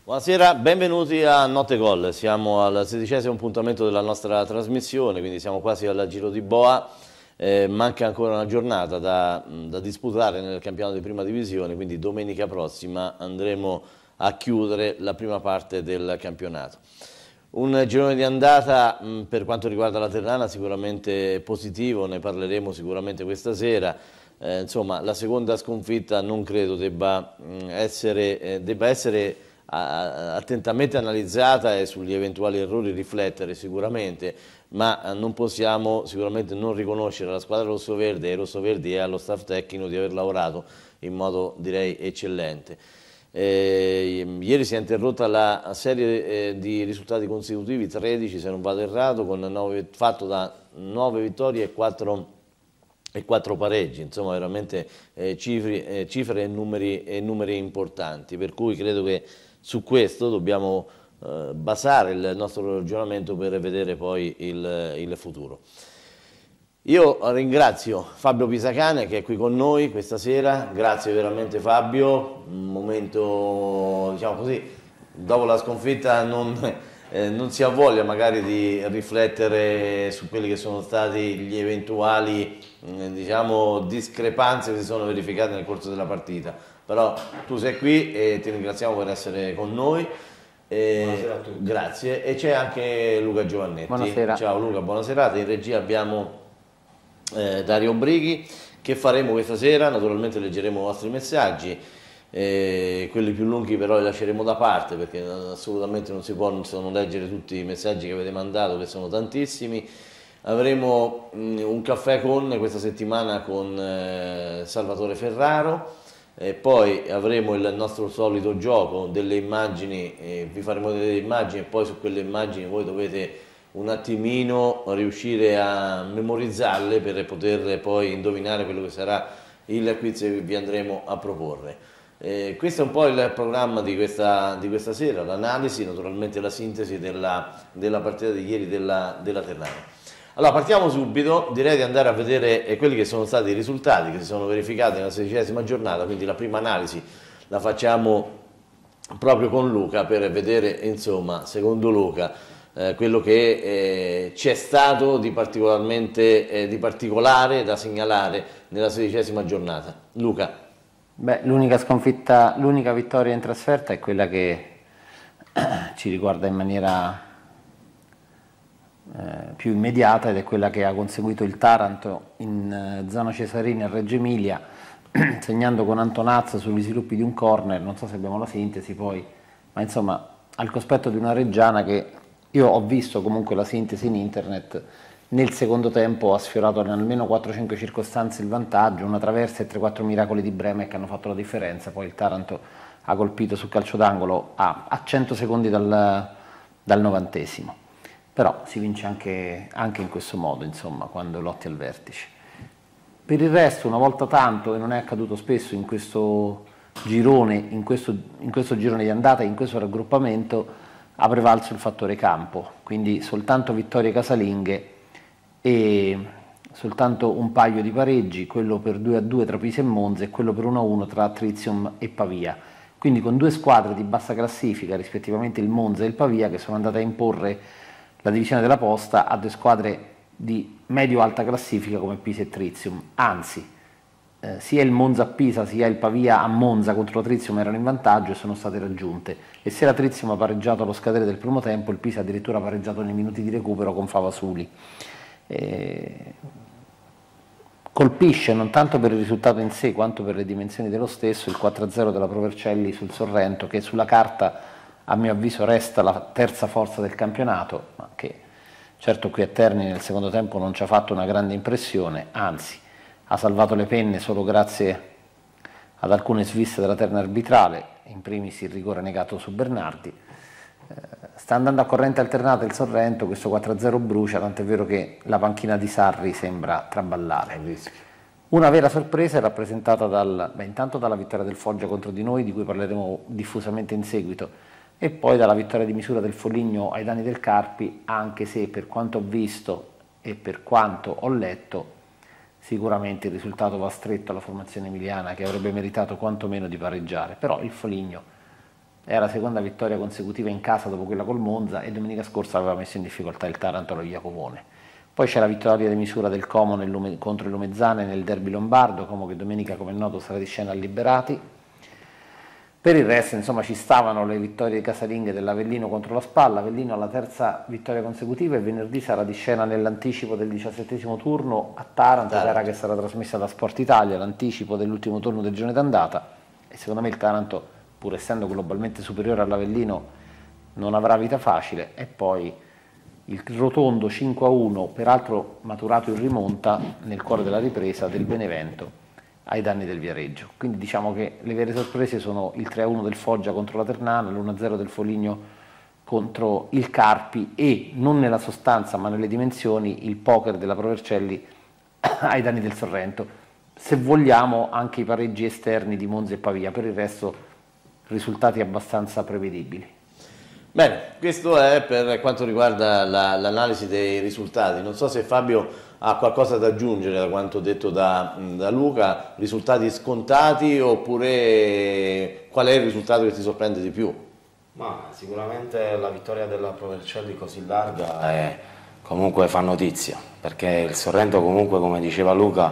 Buonasera, benvenuti a Notte Gol. Siamo al 16° appuntamento della nostra trasmissione, quindi siamo quasi al Giro di Boa. Manca ancora una giornata da disputare nel campionato di prima divisione, quindi domenica prossima andremo a chiudere la prima parte del campionato. Un girone di andata per quanto riguarda la Ternana sicuramente positivo, ne parleremo sicuramente questa sera. Insomma, la seconda sconfitta non credo debba essere attentamente analizzata e sugli eventuali errori riflettere sicuramente, ma non possiamo sicuramente non riconoscere alla squadra rossoverde e ai rossoverdi e allo staff tecnico di aver lavorato in modo direi eccellente. Ieri si è interrotta la serie di risultati consecutivi, 13 se non vado errato, fatto da 9 vittorie e 4 pareggi, insomma veramente cifre e numeri importanti, per cui credo che su questo dobbiamo basare il nostro ragionamento per vedere poi il futuro. Io ringrazio Fabio Pisacane che è qui con noi questa sera, grazie veramente Fabio, un momento diciamo così, dopo la sconfitta non si ha voglia magari di riflettere su quelli che sono stati gli eventuali diciamo, discrepanze che si sono verificate nel corso della partita, però tu sei qui e ti ringraziamo per essere con noi. Buonasera a tutti. Grazie, e c'è anche Luca Giovannetti. Buonasera. Ciao Luca, buona serata. In regia abbiamo Dario Brighi. Che faremo questa sera? Naturalmente leggeremo i vostri messaggi, quelli più lunghi però li lasceremo da parte perché assolutamente non si possono leggere tutti i messaggi che avete mandato, che sono tantissimi. Avremo un caffè questa settimana con Salvatore Ferraro, e poi avremo il nostro solito gioco delle immagini, vi faremo delle immagini e poi su quelle immagini voi dovete un attimino riuscire a memorizzarle per poter poi indovinare quello che sarà il quiz che vi andremo a proporre. Questo è un po' il programma di questa sera, l'analisi, naturalmente la sintesi della partita di ieri della Ternana. Allora partiamo subito, direi di andare a vedere quelli che sono stati i risultati che si sono verificati nella 16ª giornata, quindi la prima analisi la facciamo proprio con Luca per vedere insomma secondo Luca quello che c'è stato di particolare da segnalare nella 16ª giornata. Luca. Beh, l'unica vittoria in trasferta è quella che ci riguarda in maniera più immediata ed è quella che ha conseguito il Taranto in zona Cesarini a Reggio Emilia, segnando con Antonazzo sugli sviluppi di un corner. Non so se abbiamo la sintesi poi, ma insomma al cospetto di una reggiana che io ho visto comunque la sintesi in internet, nel secondo tempo ha sfiorato in almeno 4-5 circostanze il vantaggio, una traversa e 3-4 miracoli di Bremer che hanno fatto la differenza. Poi il Taranto ha colpito sul calcio d'angolo a 100 secondi dal 90°. Però si vince anche in questo modo, insomma, quando lotti al vertice. Per il resto, una volta tanto, e non è accaduto spesso in questo girone, in questo girone di andata, in questo raggruppamento, ha prevalso il fattore campo, quindi soltanto vittorie casalinghe e soltanto un paio di pareggi, quello per 2-2 tra Pisa e Monza e quello per 1-1 tra Trizium e Pavia. Quindi con due squadre di bassa classifica, rispettivamente il Monza e il Pavia, che sono andate a imporre la divisione della posta a due squadre di medio-alta classifica come Pisa e Trizium. Anzi, sia il Monza a Pisa sia il Pavia a Monza contro la Trizium erano in vantaggio e sono state raggiunte, e se la Trizium ha pareggiato allo scadere del primo tempo, il Pisa addirittura ha pareggiato nei minuti di recupero con Favasuli. Colpisce non tanto per il risultato in sé quanto per le dimensioni dello stesso il 4-0 della Provercelli sul Sorrento, che sulla carta a mio avviso resta la terza forza del campionato, ma che certo qui a Terni nel secondo tempo non ci ha fatto una grande impressione, anzi ha salvato le penne solo grazie ad alcune sviste della terna arbitrale, in primis il rigore negato su Bernardi. Sta andando a corrente alternata il Sorrento, questo 4-0 brucia, tant'è vero che la panchina di Sarri sembra traballare. Una vera sorpresa è rappresentata intanto dalla vittoria del Foggia contro di noi, di cui parleremo diffusamente in seguito, e poi dalla vittoria di misura del Foligno ai danni del Carpi, anche se per quanto ho visto e per quanto ho letto sicuramente il risultato va stretto alla formazione emiliana, che avrebbe meritato quantomeno di pareggiare, però il Foligno era la seconda vittoria consecutiva in casa dopo quella col Monza, e domenica scorsa aveva messo in difficoltà il Taranto allo Jacopone. Poi c'è la vittoria di misura del Como contro il Lumezzane nel derby lombardo, Como che domenica, come è noto, sarà di scena al Liberati. Per il resto, insomma, ci stavano le vittorie casalinghe dell'Avellino contro la Spalla. Avellino alla terza vittoria consecutiva, e venerdì sarà di scena nell'anticipo del 17° turno a Taranto, gara che sarà trasmessa da Sport Italia, l'anticipo dell'ultimo turno del girone d'andata, e secondo me il Taranto, pur essendo globalmente superiore all'Avellino, non avrà vita facile. E poi il rotondo 5-1, peraltro maturato in rimonta nel cuore della ripresa, del Benevento ai danni del Viareggio. Quindi diciamo che le vere sorprese sono il 3-1 del Foggia contro la Ternana, l'1-0 del Foligno contro il Carpi, e non nella sostanza ma nelle dimensioni il poker della Provercelli ai danni del Sorrento. Se vogliamo anche i pareggi esterni di Monza e Pavia, per il resto risultati abbastanza prevedibili. Bene, questo è per quanto riguarda l'analisi dei risultati. Non so se Fabio ha qualcosa da aggiungere da quanto detto da Luca, risultati scontati, oppure qual è il risultato che ti sorprende di più? Ma sicuramente la vittoria della Provercelli così larga comunque fa notizia, perché il Sorrento comunque, come diceva Luca,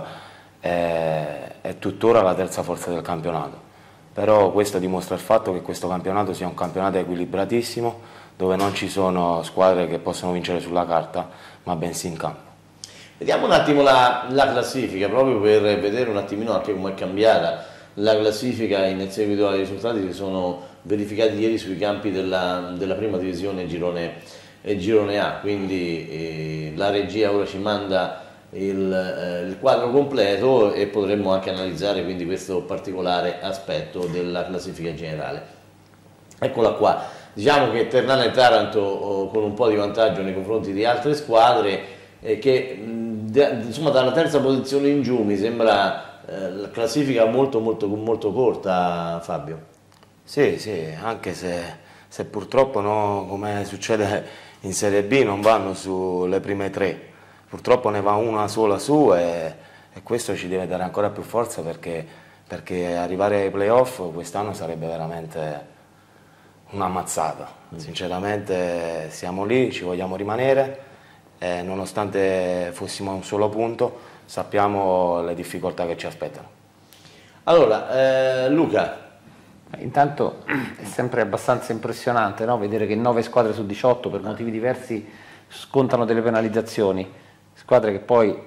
è tuttora la terza forza del campionato. Però questo dimostra il fatto che questo campionato sia un campionato equilibratissimo, dove non ci sono squadre che possono vincere sulla carta, ma bensì in campo. Vediamo un attimo la classifica, proprio per vedere un attimino anche come è cambiata la classifica in seguito ai risultati che sono verificati ieri sui campi della prima divisione girone A. Quindi la regia ora ci manda il quadro completo e potremmo anche analizzare quindi questo particolare aspetto della classifica generale. Eccola qua, diciamo che Ternana e Taranto con un po' di vantaggio nei confronti di altre squadre, che insomma dalla terza posizione in giù mi sembra la classifica molto corta, Fabio. Sì, anche se purtroppo no, come succede in Serie B, non vanno sulle prime tre. Purtroppo ne va una sola su, e questo ci deve dare ancora più forza, perché arrivare ai playoff quest'anno sarebbe veramente una mazzata. Sinceramente siamo lì, ci vogliamo rimanere, e nonostante fossimo a un solo punto sappiamo le difficoltà che ci aspettano. Allora, Luca. Intanto è sempre abbastanza impressionante, no? Vedere che 9 squadre su 18 per motivi diversi scontano delle penalizzazioni. Squadre che poi...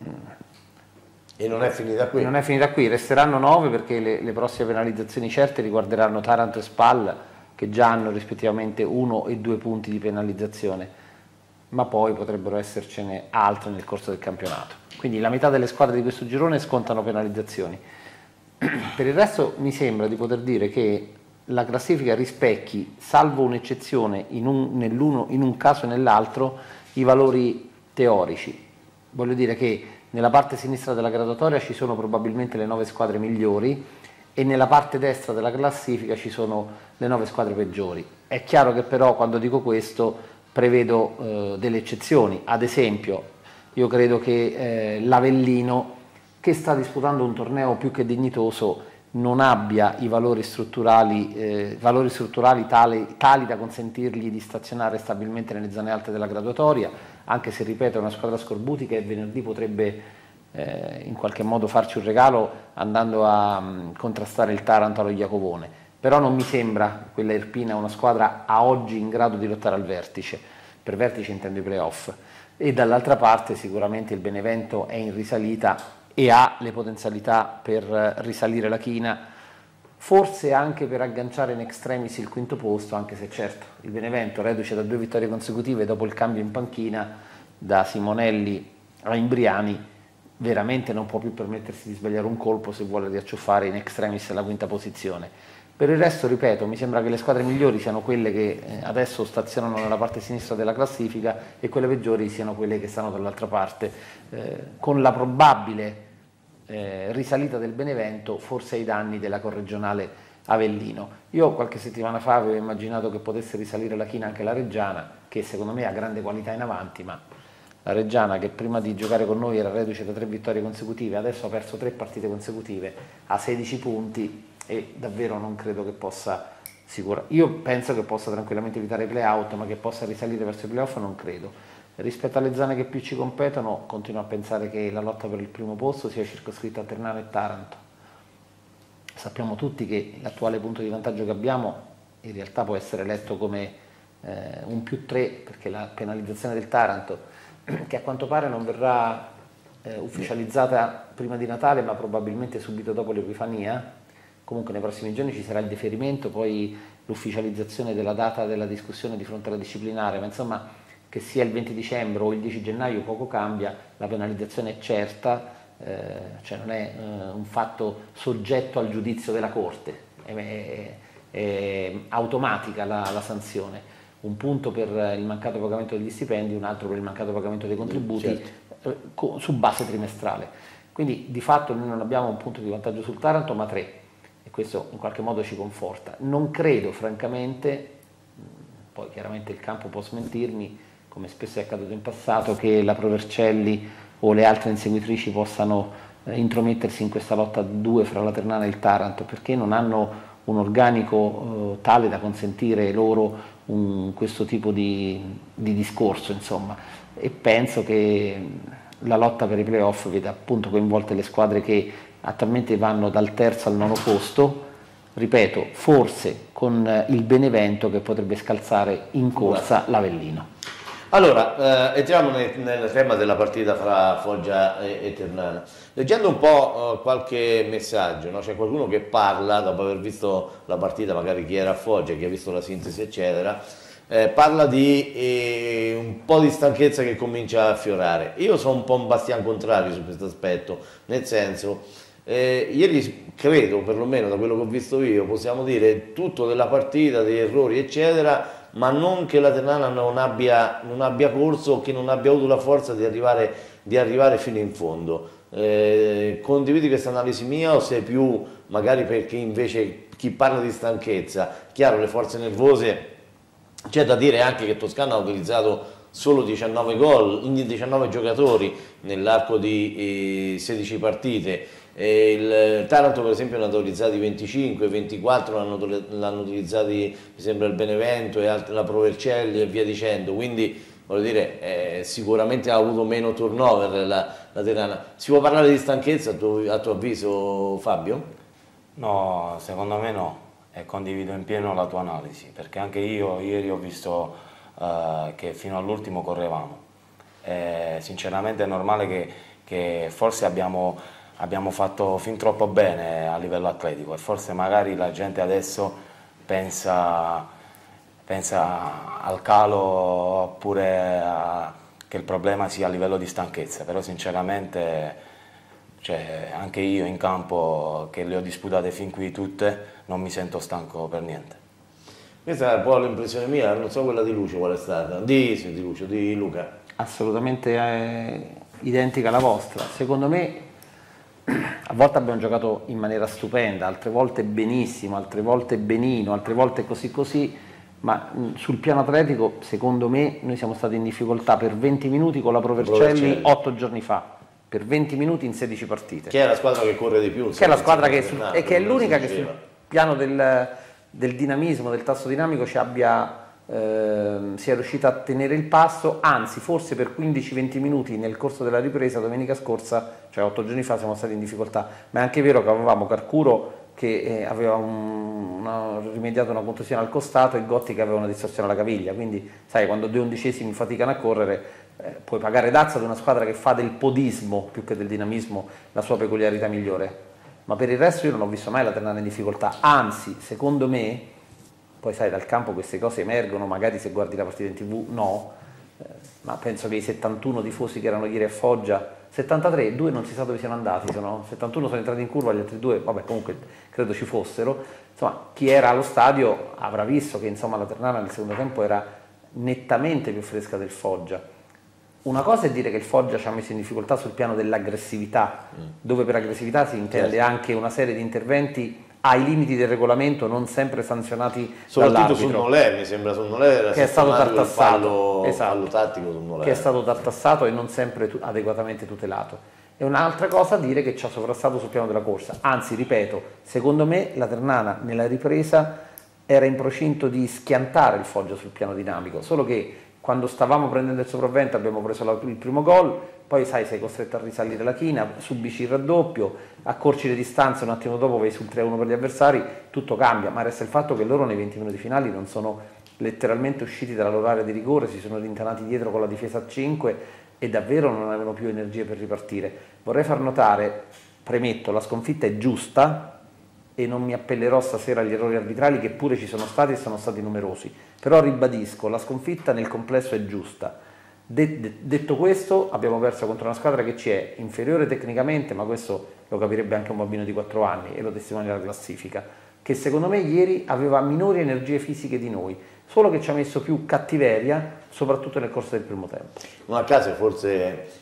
E non è finita qui. Non è finita qui, resteranno 9 perché le prossime penalizzazioni certe riguarderanno Taranto e Spal, che già hanno rispettivamente 1 e 2 punti di penalizzazione, ma poi potrebbero essercene altre nel corso del campionato. Quindi la metà delle squadre di questo girone scontano penalizzazioni. Per il resto mi sembra di poter dire che la classifica rispecchi, salvo un'eccezione in un caso e nell'altro, i valori teorici. Voglio dire che nella parte sinistra della graduatoria ci sono probabilmente le 9 squadre migliori, e nella parte destra della classifica ci sono le 9 squadre peggiori. È chiaro che però quando dico questo prevedo delle eccezioni. Ad esempio, io credo che l'Avellino, che sta disputando un torneo più che dignitoso, non abbia i valori strutturali tali da consentirgli di stazionare stabilmente nelle zone alte della graduatoria, anche se, ripeto, è una squadra scorbutica e venerdì potrebbe in qualche modo farci un regalo andando a contrastare il Taranto allo Jacopone. Però non mi sembra quella irpina una squadra a oggi in grado di lottare al vertice. Per vertice intendo i playoff. E dall'altra parte sicuramente il Benevento è in risalita e ha le potenzialità per risalire la china, forse anche per agganciare in extremis il quinto posto, anche se certo il Benevento, reduce da 2 vittorie consecutive dopo il cambio in panchina da Simonelli a Imbriani, veramente non può più permettersi di sbagliare un colpo se vuole riacciuffare in extremis la quinta posizione. Per il resto, ripeto, mi sembra che le squadre migliori siano quelle che adesso stazionano nella parte sinistra della classifica, e quelle peggiori siano quelle che stanno dall'altra parte, con la probabile risalita del Benevento forse ai danni della corregionale Avellino. Io qualche settimana fa avevo immaginato che potesse risalire la china anche la Reggiana, che secondo me ha grande qualità in avanti, ma la Reggiana, che prima di giocare con noi era reduce da 3 vittorie consecutive, adesso ha perso 3 partite consecutive, ha 16 punti, e davvero non credo che possa Io penso che possa tranquillamente evitare i play-out, ma che possa risalire verso i play-off non credo. Rispetto alle zone che più ci competono, continuo a pensare che la lotta per il primo posto sia circoscritta a Ternana e Taranto. Sappiamo tutti che l'attuale punto di vantaggio che abbiamo in realtà può essere letto come un +3, perché la penalizzazione del Taranto, che a quanto pare non verrà ufficializzata prima di Natale, ma probabilmente subito dopo l'Epifania. Comunque nei prossimi giorni ci sarà il deferimento, poi l'ufficializzazione della data della discussione di fronte alla disciplinare, ma insomma che sia il 20 dicembre o il 10 gennaio poco cambia, la penalizzazione è certa, cioè non è un fatto soggetto al giudizio della Corte, è automatica la sanzione, un punto per il mancato pagamento degli stipendi, un altro per il mancato pagamento dei contributi, certo, su base trimestrale. Quindi di fatto noi non abbiamo un punto di vantaggio sul Taranto, ma 3. E questo in qualche modo ci conforta. Non credo francamente, poi chiaramente il campo può smentirmi, come spesso è accaduto in passato, che la Provercelli o le altre inseguitrici possano intromettersi in questa lotta a due fra la Ternana e il Taranto, perché non hanno un organico tale da consentire loro questo tipo di discorso, insomma. E penso che la lotta per i playoff veda appunto coinvolte le squadre che attualmente vanno dal terzo al nono posto, ripeto, forse con il Benevento che potrebbe scalzare in corsa l'Avellino. Allora, entriamo nel tema della partita fra Foggia e Ternana. Leggendo un po' qualche messaggio, no? C'è qualcuno che parla, dopo aver visto la partita, magari chi era a Foggia, chi ha visto la sintesi eccetera, parla di un po' di stanchezza che comincia a affiorare. Io sono un po' un bastian contrario su questo aspetto, nel senso, ieri credo, perlomeno da quello che ho visto io, possiamo dire tutto della partita, degli errori eccetera, ma non che la Ternana non abbia corso o che non abbia avuto la forza di arrivare fino in fondo. Condividi questa analisi mia o sei più magari perché invece chi parla di stanchezza, chiaro, le forze nervose, c'è da dire anche che Toscana ha utilizzato solo 19 gol, 19 giocatori nell'arco di 16 partite. Il Taranto per esempio ne ha utilizzati 25, 24 l'hanno utilizzati mi sembra il Benevento e la Provercelli e via dicendo, quindi voglio dire sicuramente ha avuto meno turnover la Ternana. Si può parlare di stanchezza a tuo avviso, Fabio? No, secondo me no, e condivido in pieno la tua analisi, perché anche io ieri ho visto che fino all'ultimo correvamo. Sinceramente è normale che forse abbiamo fatto fin troppo bene a livello atletico e forse magari la gente adesso pensa al calo oppure che il problema sia a livello di stanchezza, però sinceramente anche io in campo, che le ho disputate fin qui tutte, non mi sento stanco per niente. Questa è un po' l'impressione mia, non so quella di Lucio qual è stata, di Luca. Assolutamente identica alla vostra. Secondo me a volte abbiamo giocato in maniera stupenda, altre volte benissimo, altre volte benino, altre volte così, ma sul piano atletico secondo me noi siamo stati in difficoltà per 20 minuti con la Provercelli 8 giorni fa, per 20 minuti in 16 partite. Che è la squadra che corre di più. Che è la squadra che è l'unica che sul piano del dinamismo, del tasso dinamico sia riuscita a tenere il passo, anzi forse per 15-20 minuti nel corso della ripresa domenica scorsa, cioè 8 giorni fa, siamo stati in difficoltà, ma è anche vero che avevamo Carcuro che aveva rimediato una contusione al costato e Gotti che aveva una distorsione alla caviglia, quindi sai, quando 2 undicesimi faticano a correre puoi pagare dazza ad una squadra che fa del podismo più che del dinamismo la sua peculiarità migliore, ma per il resto io non ho visto mai la Ternana in difficoltà, anzi secondo me, poi sai dal campo queste cose emergono, magari se guardi la partita in TV no, ma penso che i 71 tifosi che erano ieri a Foggia, 73, 2 non si sa dove siano andati, 71 sono entrati in curva, gli altri 2, vabbè comunque credo ci fossero, insomma chi era allo stadio avrà visto che insomma la Ternana nel secondo tempo era nettamente più fresca del Foggia. Una cosa è dire che il Foggia ci ha messo in difficoltà sul piano dell'aggressività, dove per aggressività si intende anche una serie di interventi ai limiti del regolamento non sempre sanzionati soprattutto sul Nolè, mi sembra sul Nolè che è stato tartassato, fallo tattico sul Nolè, che è stato tartassato e non sempre adeguatamente tutelato. E un'altra cosa dire che ci ha sovrastato sul piano della corsa, anzi ripeto, secondo me la Ternana nella ripresa era in procinto di schiantare il Foggia sul piano dinamico, solo che quando stavamo prendendo il sopravvento abbiamo preso il primo gol, poi sai, sei costretto a risalire la china, subisci il raddoppio, accorci le distanze, un attimo dopo vai sul 3-1 per gli avversari, tutto cambia, ma resta il fatto che loro nei 20 minuti finali non sono letteralmente usciti dalla loro area di rigore, si sono rintanati dietro con la difesa a 5 e davvero non avevano più energie per ripartire. Vorrei far notare, premetto, la sconfitta è giusta, e non mi appellerò stasera agli errori arbitrali che pure ci sono stati e sono stati numerosi, però ribadisco, la sconfitta nel complesso è giusta. Detto questo, abbiamo perso contro una squadra che ci è inferiore tecnicamente, ma questo lo capirebbe anche un bambino di 4 anni e lo testimonia la classifica, che secondo me ieri aveva minori energie fisiche di noi, solo che ci ha messo più cattiveria, soprattutto nel corso del primo tempo. Non a caso forse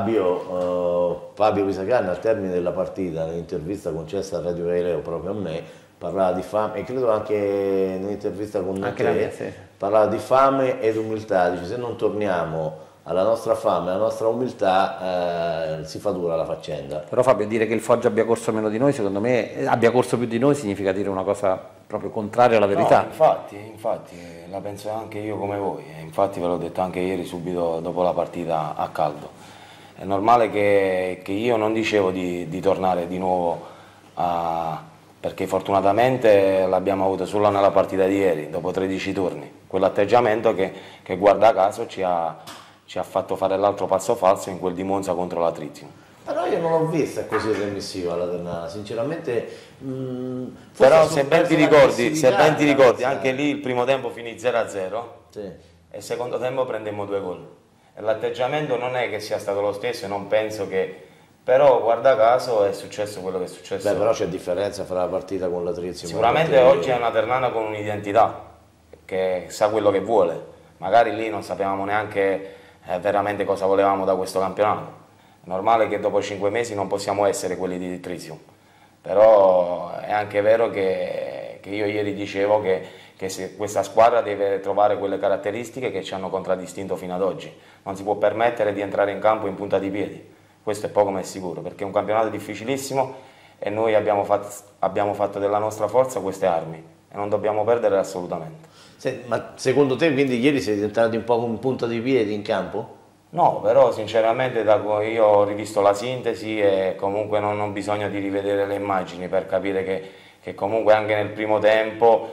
Fabio Pisacane al termine della partita, nell'intervista concessa a Radio Galileo proprio a me, parlava di fame, e credo anche nell'intervista con te, sì. Parlava di fame ed umiltà, dice se non torniamo alla nostra fame, alla nostra umiltà, si fa dura la faccenda. Però Fabio, dire che il Foggia abbia corso meno di noi, secondo me, abbia corso più di noi, significa dire una cosa proprio contraria alla verità. No, infatti, la penso anche io come voi, infatti ve l'ho detto anche ieri subito dopo la partita a caldo. È normale che io non dicevo di tornare di nuovo perché fortunatamente l'abbiamo avuto solo nella partita di ieri, dopo 13 turni. Quell'atteggiamento che guarda caso ci ha fatto fare l'altro passo falso in quel di Monza contro la Tritium. Però io non l'ho vista così remissiva la Ternana, sinceramente. Però se ben ti ricordi, anche lì il primo tempo finì 0-0 sì. E il secondo tempo prendemmo 2 gol. E l'atteggiamento non è che sia stato lo stesso, e non penso che... Però guarda caso è successo quello che è successo. Beh, però c'è differenza fra la partita con la Tritium. Sicuramente oggi è una Ternana con un'identità, che sa quello che vuole. Magari lì non sapevamo neanche veramente cosa volevamo da questo campionato. È normale che dopo 5 mesi non possiamo essere quelli di Tritium. Però è anche vero che io ieri dicevo che questa squadra deve trovare quelle caratteristiche che ci hanno contraddistinto fino ad oggi. Non si può permettere di entrare in campo in punta di piedi. Questo è poco ma è sicuro, perché è un campionato difficilissimo e noi abbiamo fatto della nostra forza queste armi e non dobbiamo perdere assolutamente. Ma secondo te quindi ieri siete entrati un po' con punta di piedi in campo? No, però sinceramente io ho rivisto la sintesi e comunque non ho bisogno di rivedere le immagini per capire che comunque anche nel primo tempo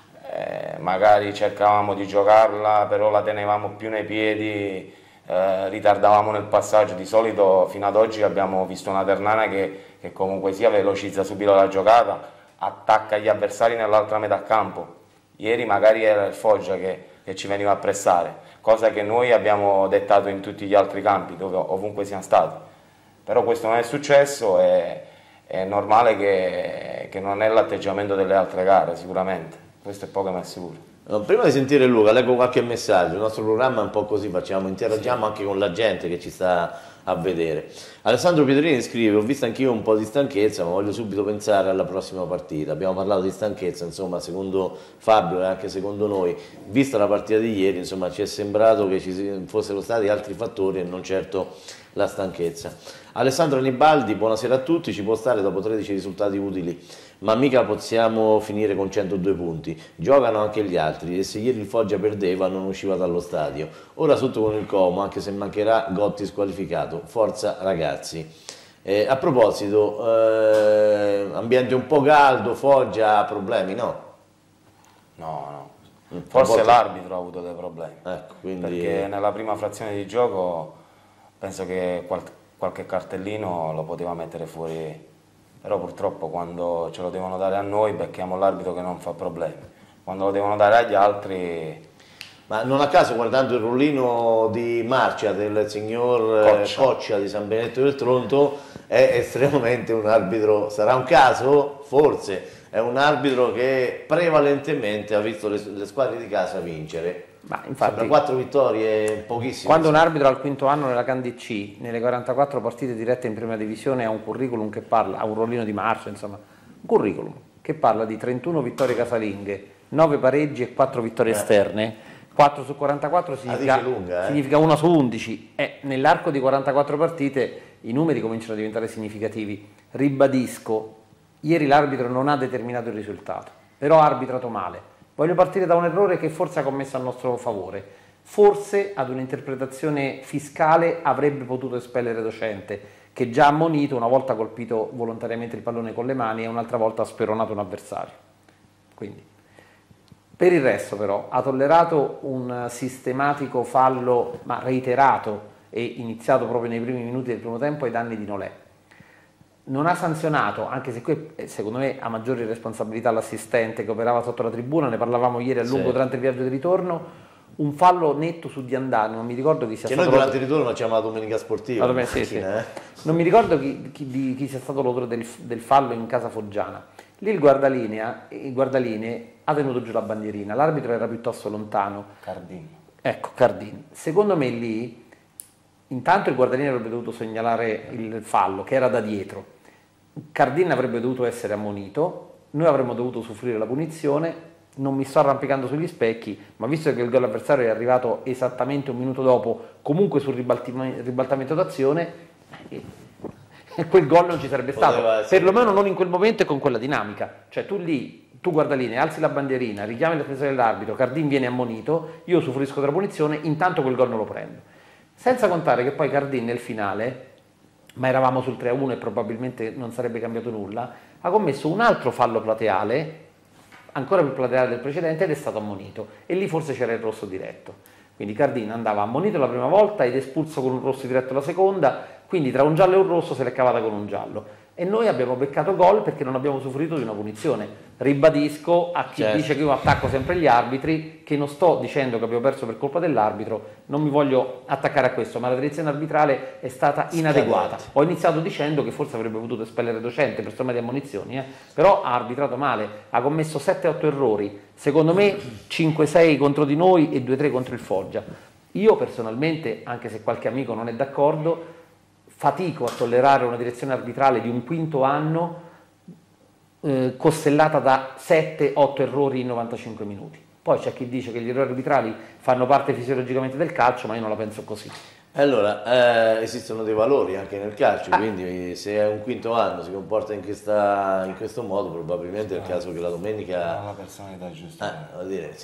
magari cercavamo di giocarla, però la tenevamo più nei piedi, ritardavamo nel passaggio. Di solito fino ad oggi abbiamo visto una Ternana che comunque sia velocizza subito la giocata, attacca gli avversari nell'altra metà campo. Ieri magari era il Foggia che ci veniva a pressare, cosa che noi abbiamo dettato in tutti gli altri campi, ovunque siamo stati. Però questo non è successo e è normale che non è l'atteggiamento delle altre gare, sicuramente. Questo è poco ma è sicuro. Prima di sentire Luca, leggo qualche messaggio. Il nostro programma è un po' così, interagiamo anche con la gente che ci sta a vedere. Alessandro Pietrini scrive: ho visto anch'io un po' di stanchezza, ma voglio subito pensare alla prossima partita. Abbiamo parlato di stanchezza, insomma, secondo Fabio e anche secondo noi, vista la partita di ieri, insomma, ci è sembrato che ci fossero stati altri fattori e non certo la stanchezza. Alessandro Anibaldi, buonasera a tutti, ci può stare dopo 13 risultati utili, ma mica possiamo finire con 102 punti, giocano anche gli altri e se ieri il Foggia perdeva non usciva dallo stadio, ora sotto con il Como, anche se mancherà Gotti squalificato, forza ragazzi. A proposito, ambiente un po' caldo, Foggia ha problemi, no? No. Forse l'arbitro ha avuto dei problemi, ecco, quindi... perché nella prima frazione di gioco penso che qualche cartellino lo poteva mettere fuori, però purtroppo quando ce lo devono dare a noi becchiamo l'arbitro che non fa problemi, quando lo devono dare agli altri... Ma non a caso, guardando il rullino di marcia del signor Coccia di San Benedetto del Tronto, è estremamente un arbitro, sarà un caso? Forse, è un arbitro che prevalentemente ha visto le squadre di casa vincere. Ma infatti, 4 vittorie, pochissime. Quando un arbitro al quinto anno nella Candi C, nelle 44 partite dirette in prima divisione, ha un curriculum che parla, ha un rollino di marcia, insomma, un curriculum che parla di 31 vittorie casalinghe, 9 pareggi e 4 vittorie esterne, 4 su 44 significa 1 su 11, e nell'arco di 44 partite i numeri cominciano a diventare significativi. Ribadisco, ieri l'arbitro non ha determinato il risultato, però ha arbitrato male. Voglio partire da un errore che forse ha commesso a nostro favore. Forse ad un'interpretazione fiscale avrebbe potuto espellere Docente, che già ammonito una volta colpito volontariamente il pallone con le mani e un'altra volta ha speronato un avversario. Quindi, per il resto però ha tollerato un sistematico fallo, ma reiterato e iniziato proprio nei primi minuti del primo tempo ai danni di Nolè. Non ha sanzionato, anche se qui secondo me ha maggiori responsabilità l'assistente che operava sotto la tribuna, ne parlavamo ieri a lungo durante il viaggio di ritorno, un fallo netto su Diandani, non mi ricordo chi sia che stato... Che noi durante il ritorno facciamo la domenica sportiva. Non mi ricordo chi sia stato l'autore del fallo in casa Foggiana. Lì il guardalinee ha tenuto giù la bandierina, l'arbitro era piuttosto lontano. Cardin. Ecco, Cardin. Secondo me lì, intanto il guardalinee avrebbe dovuto segnalare il fallo, che era da dietro. Cardin avrebbe dovuto essere ammonito, noi avremmo dovuto soffrire la punizione. Non mi sto arrampicando sugli specchi, ma visto che il gol avversario è arrivato esattamente un minuto dopo, comunque sul ribaltamento d'azione, quel gol non ci sarebbe stato, perlomeno non in quel momento e con quella dinamica. Cioè tu guardalinee, alzi la bandierina, richiami l'attenzione dell'arbitro, Cardin viene ammonito, io soffrisco della punizione, intanto quel gol non lo prendo. Senza contare che poi Cardin nel finale, ma eravamo sul 3-1 e probabilmente non sarebbe cambiato nulla, ha commesso un altro fallo plateale, ancora più plateale del precedente, ed è stato ammonito, e lì forse c'era il rosso diretto. Quindi Cardin andava ammonito la prima volta ed espulso con un rosso diretto la seconda, quindi tra un giallo e un rosso se l'è cavata con un giallo. E noi abbiamo beccato gol perché non abbiamo usufruito di una punizione. Ribadisco a chi dice che io attacco sempre gli arbitri, che non sto dicendo che abbiamo perso per colpa dell'arbitro, non mi voglio attaccare a questo, ma la direzione arbitrale è stata inadeguata. Ho iniziato dicendo che forse avrebbe potuto espellere Docente per somma di ammonizioni, però ha arbitrato male, ha commesso 7-8 errori, secondo me 5-6 contro di noi e 2-3 contro il Foggia. Io personalmente, anche se qualche amico non è d'accordo, fatico a tollerare una direzione arbitrale di un quinto anno costellata da 7-8 errori in 95 minuti. Poi c'è chi dice che gli errori arbitrali fanno parte fisiologicamente del calcio, ma io non la penso così. Allora, esistono dei valori anche nel calcio, quindi se è un quinto anno si comporta in questo modo, probabilmente è il caso che la domenica... La personalità giusta. Vuol dire,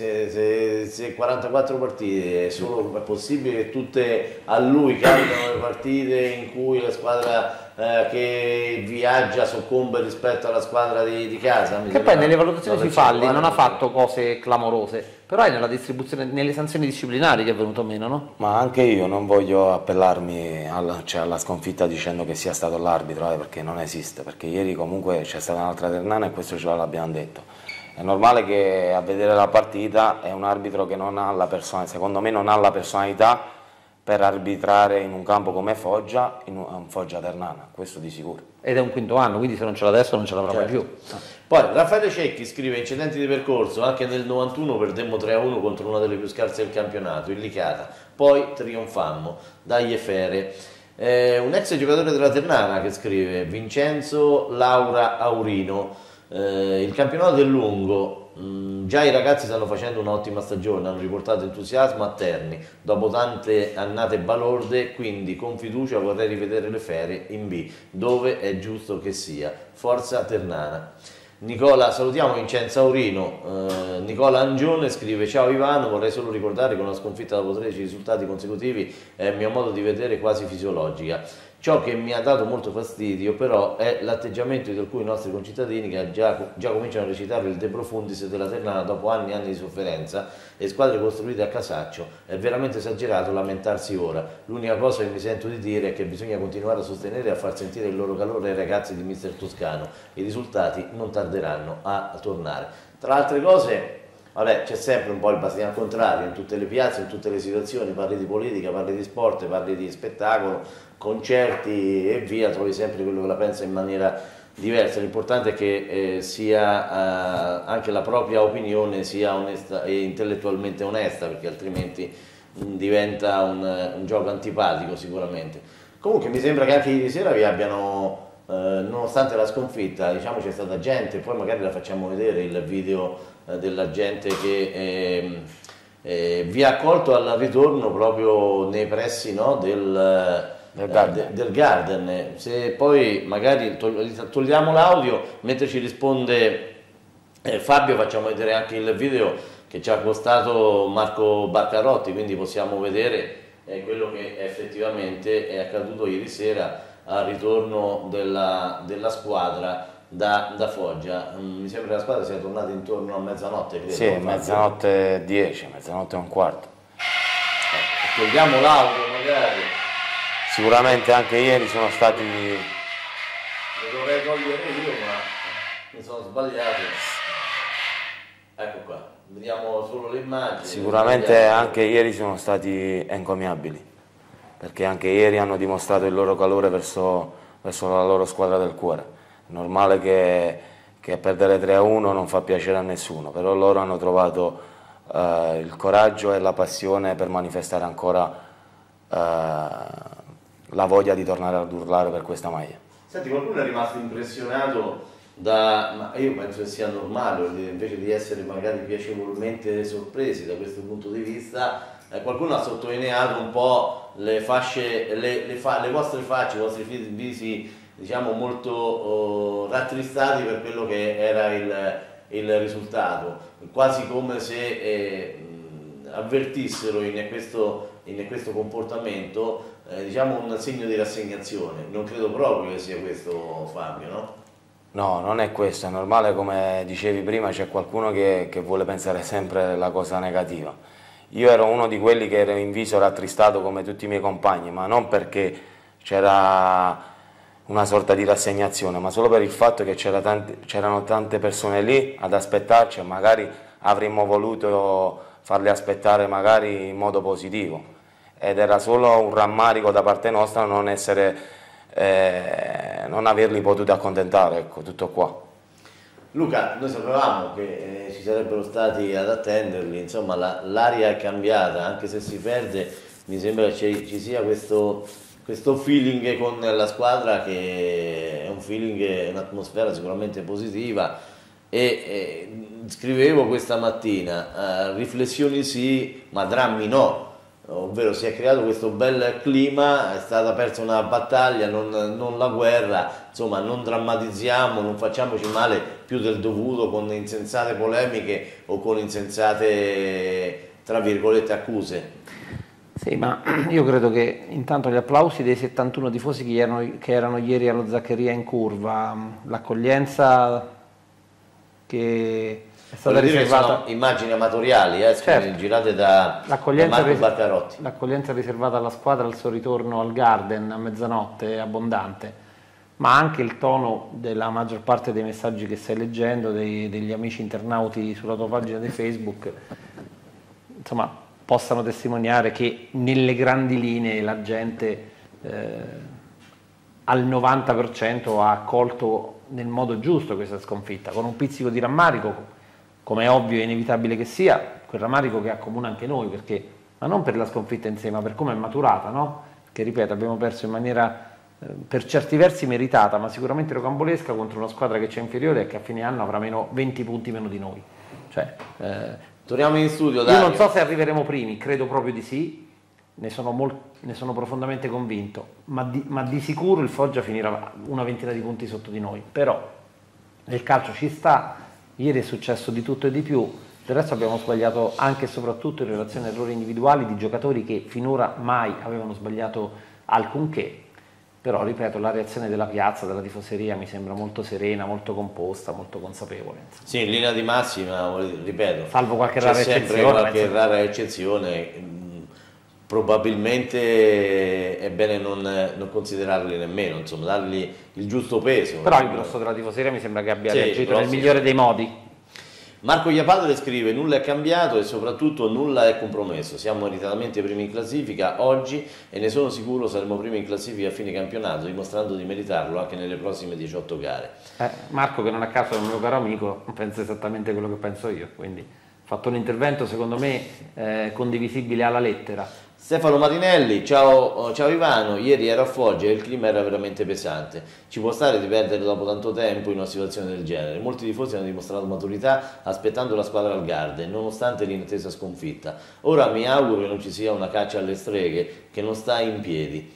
se 44 partite è solo è possibile che tutte a lui capitano le partite in cui la squadra che viaggia soccombe rispetto alla squadra di casa. Che poi nelle valutazioni sui falli non ha fatto cose clamorose, però è nella distribuzione, nelle sanzioni disciplinari che è venuto meno, no? Ma anche io non voglio appellarmi alla sconfitta dicendo che sia stato l'arbitro, perché non esiste, perché ieri comunque c'è stata un'altra Ternana e questo ce l'abbiamo detto. È normale che a vedere la partita è un arbitro che non ha la personalità, secondo me non ha la personalità per arbitrare in un campo come Foggia, in un Foggia Ternana, questo di sicuro. Ed è un quinto anno, quindi se non ce l'ha adesso non ce l'avrà mai più. Poi Raffaele Cecchi scrive: incidenti di percorso, anche nel 91 perdemmo 3-1 contro una delle più scarse del campionato, il Licata, poi trionfammo, dagli Fere. Un ex giocatore della Ternana che scrive: Vincenzo Laura Aurino, il campionato è lungo, già i ragazzi stanno facendo un'ottima stagione, hanno riportato entusiasmo a Terni dopo tante annate balorde, quindi con fiducia vorrei rivedere le Fere in B, dove è giusto che sia. Forza Ternana. Nicola, salutiamo Vincenzo Aurino. Nicola Angione scrive: ciao Ivano, vorrei solo ricordare che una sconfitta dopo 13 risultati consecutivi è a mio modo di vedere quasi fisiologica. Ciò che mi ha dato molto fastidio però è l'atteggiamento di alcuni nostri concittadini che già cominciano a recitare il De Profundis della Ternana dopo anni e anni di sofferenza e squadre costruite a casaccio. È veramente esagerato lamentarsi ora. L'unica cosa che mi sento di dire è che bisogna continuare a sostenere e a far sentire il loro calore ai ragazzi di Mister Toscano. I risultati non tarderanno a tornare. Tra altre cose, vabbè, c'è sempre un po' il bastiano al contrario in tutte le piazze, in tutte le situazioni, parli di politica, parli di sport, parli di spettacolo, concerti e via, trovi sempre quello che la pensa in maniera diversa. L'importante è che sia anche la propria opinione sia onesta e intellettualmente onesta, perché altrimenti diventa un gioco antipatico sicuramente. Comunque mi sembra che anche ieri sera vi abbiano, nonostante la sconfitta, diciamo c'è stata gente, poi magari la facciamo vedere il video della gente che vi ha accolto al ritorno proprio nei pressi, no, del Garden. Se poi magari togliamo l'audio mentre ci risponde Fabio, facciamo vedere anche il video che ci ha postato Marco Barcarotti, quindi possiamo vedere quello che effettivamente è accaduto ieri sera al ritorno della squadra da Foggia. Mi sembra che la squadra sia tornata intorno a mezzanotte, credo. Sì, mezzanotte 10, mezzanotte e un quarto. Togliamo l'audio magari. Sicuramente anche ieri sono stati... Lo dovrei togliere io, ma mi sono sbagliato. Ecco qua, vediamo solo le immagini. Sicuramente anche ieri sono stati encomiabili, perché anche ieri hanno dimostrato il loro calore verso la loro squadra del cuore. È normale che perdere 3-1 non fa piacere a nessuno, però loro hanno trovato il coraggio e la passione per manifestare ancora la voglia di tornare ad urlare per questa maglia. Senti, qualcuno è rimasto impressionato ma io penso che sia normale, invece di essere magari piacevolmente sorpresi da questo punto di vista, qualcuno ha sottolineato un po' le fasce, le vostre facce, i vostri visi, diciamo, molto rattristati per quello che era il risultato, quasi come se avvertissero in questo comportamento diciamo un segno di rassegnazione. Non credo proprio che sia questo, Fabio, no? No, non è questo, è normale, come dicevi prima, c'è qualcuno che vuole pensare sempre la cosa negativa. Io ero uno di quelli che era in viso rattristato come tutti i miei compagni, ma non perché c'era una sorta di rassegnazione, ma solo per il fatto che c'erano tante persone lì ad aspettarci e magari avremmo voluto farle aspettare magari in modo positivo. Ed era solo un rammarico da parte nostra non averli potuti accontentare, ecco, tutto qua. Luca, noi sapevamo che ci sarebbero stati ad attenderli, insomma l'aria è cambiata, anche se si perde, mi sembra che ci sia questo feeling con la squadra, che è un feeling, un'atmosfera sicuramente positiva, e scrivevo questa mattina, riflessioni sì, ma drammi no. Ovvero si è creato questo bel clima, è stata persa una battaglia, non la guerra, insomma non drammatizziamo, non facciamoci male più del dovuto con insensate polemiche o con insensate, tra virgolette, accuse. Sì, ma io credo che intanto gli applausi dei 71 tifosi che erano ieri allo Zaccheria in curva, l'accoglienza che è stata riservata... Sono immagini amatoriali, certo, girate da Marco Barcarotti. L'accoglienza riservata alla squadra al suo ritorno al Garden a mezzanotte è abbondante, ma anche il tono della maggior parte dei messaggi che stai leggendo, degli amici internauti sulla tua pagina di Facebook, insomma, possano testimoniare che nelle grandi linee la gente al 90% ha accolto nel modo giusto questa sconfitta, con un pizzico di rammarico, come è ovvio e inevitabile che sia, quel rammarico che accomuna anche noi, ma non per la sconfitta in sé, ma per come è maturata, no? Che ripeto, abbiamo perso in maniera per certi versi meritata, ma sicuramente rocambolesca, contro una squadra che c'è inferiore e che a fine anno avrà 20 punti meno di noi. Cioè, torniamo in studio, Dario. Io non so se arriveremo primi, credo proprio di sì, ne sono profondamente convinto, ma di sicuro il Foggia finirà una ventina di punti sotto di noi, però nel calcio ci sta. Ieri è successo di tutto e di più, del resto abbiamo sbagliato anche e soprattutto in relazione a errori individuali di giocatori che finora mai avevano sbagliato alcunché, però ripeto, la reazione della piazza, della tifoseria mi sembra molto serena, molto composta, molto consapevole. Sì, in linea di massima, ripeto, salvo qualche rara eccezione. C'è sempre qualche rara eccezione, probabilmente è bene non considerarli nemmeno, insomma, dargli il giusto peso. Però il grosso della tifoseria mi sembra che abbia reagito nel migliore dei modi. Marco Iapadre scrive: nulla è cambiato e soprattutto nulla è compromesso, siamo meritatamente primi in classifica oggi e ne sono sicuro saremo primi in classifica a fine campionato, dimostrando di meritarlo anche nelle prossime 18 gare. Marco, che non a caso è un mio caro amico, pensa esattamente quello che penso io, quindi ha fatto un intervento secondo me condivisibile alla lettera. Stefano Marinelli, ciao Ivano, ieri ero a Foggia e il clima era veramente pesante, ci può stare di perdere dopo tanto tempo in una situazione del genere, molti tifosi hanno dimostrato maturità aspettando la squadra al Garden nonostante l'inattesa sconfitta, ora mi auguro che non ci sia una caccia alle streghe che non sta in piedi.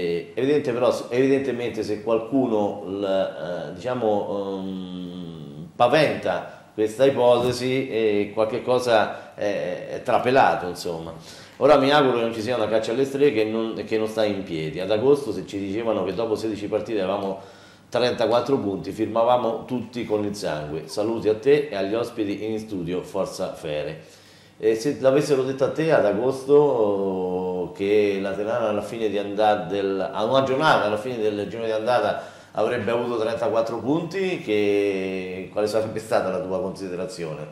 Evidentemente se qualcuno paventa questa ipotesi e qualche cosa è trapelato, insomma. Ora mi auguro che non ci sia una caccia alle streghe che non sta in piedi. Ad agosto, se ci dicevano che dopo 16 partite avevamo 34 punti, firmavamo tutti con il sangue. Saluti a te e agli ospiti in studio, Forza Fere. E se l'avessero detto a te ad agosto che la Ternana alla fine di andata, a una giornata, alla fine del girone di andata, avrebbe avuto 34 punti, quale sarebbe stata la tua considerazione?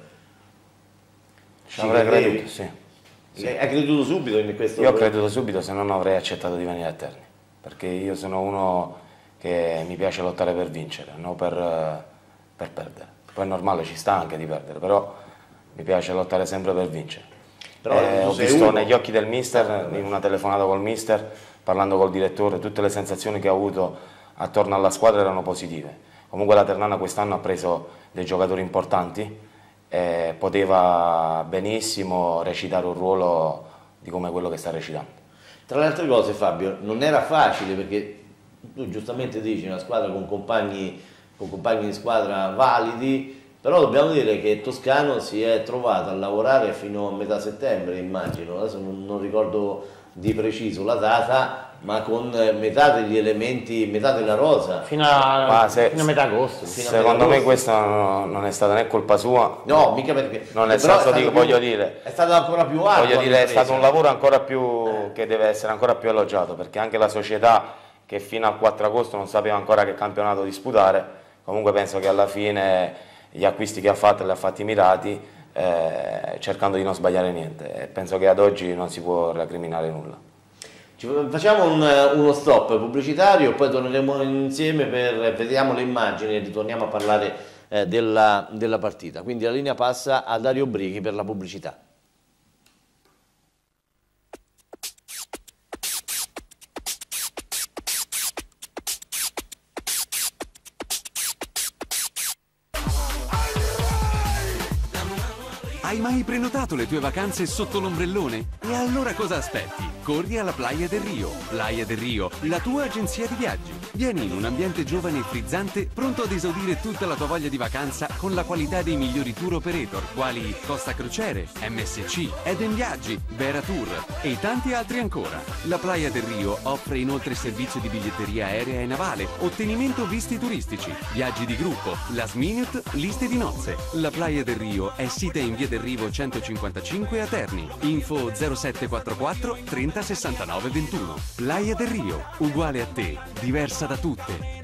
Ci avrei creduto, sì. Hai creduto subito in questo? Io ho creduto subito, se no non avrei accettato di venire a Terni, perché io sono uno che mi piace lottare per vincere, non per perdere. Poi è normale, ci sta anche di perdere, però mi piace lottare sempre per vincere. Ho visto negli occhi del mister, in una telefonata col mister, parlando col direttore, tutte le sensazioni che ho avuto attorno alla squadra erano positive. Comunque la Ternana quest'anno ha preso dei giocatori importanti e poteva benissimo recitare un ruolo di come quello che sta recitando. Tra le altre cose, Fabio, non era facile, perché tu giustamente dici una squadra con compagni di squadra validi, però dobbiamo dire che Toscano si è trovato a lavorare fino a metà settembre, immagino, adesso non ricordo di preciso la data, ma con metà degli elementi, metà della rosa. Fino a metà agosto. Secondo me questa non è stata né colpa sua. No, mica perché. Non è stato, voglio dire. È stato ancora più alto. Voglio dire, è stato un lavoro ancora più che deve essere ancora più elogiato, perché anche la società, che fino al 4 agosto non sapeva ancora che campionato disputare, comunque penso che alla fine gli acquisti che ha fatto li ha fatti mirati, cercando di non sbagliare niente, e penso che ad oggi non si può recriminare nulla. Facciamo uno stop pubblicitario, poi torneremo insieme vediamo le immagini e ritorniamo a parlare della partita. Quindi la linea passa a Dario Brighi per la pubblicità. Hai mai prenotato le tue vacanze sotto l'ombrellone? E allora cosa aspetti? Corri alla Playa del Rio. Playa del Rio, la tua agenzia di viaggi. Vieni in un ambiente giovane e frizzante, pronto ad esaudire tutta la tua voglia di vacanza con la qualità dei migliori tour operator, quali Costa Crociere, MSC, Eden Viaggi, Vera Tour e tanti altri ancora. La Playa del Rio offre inoltre servizio di biglietteria aerea e navale, ottenimento visti turistici, viaggi di gruppo, last minute, liste di nozze. La Playa del Rio è sita in via del Rivo 155 a Terni. Info 0744 30 69 21. Playa del Rio, uguale a te, diversa da tutte.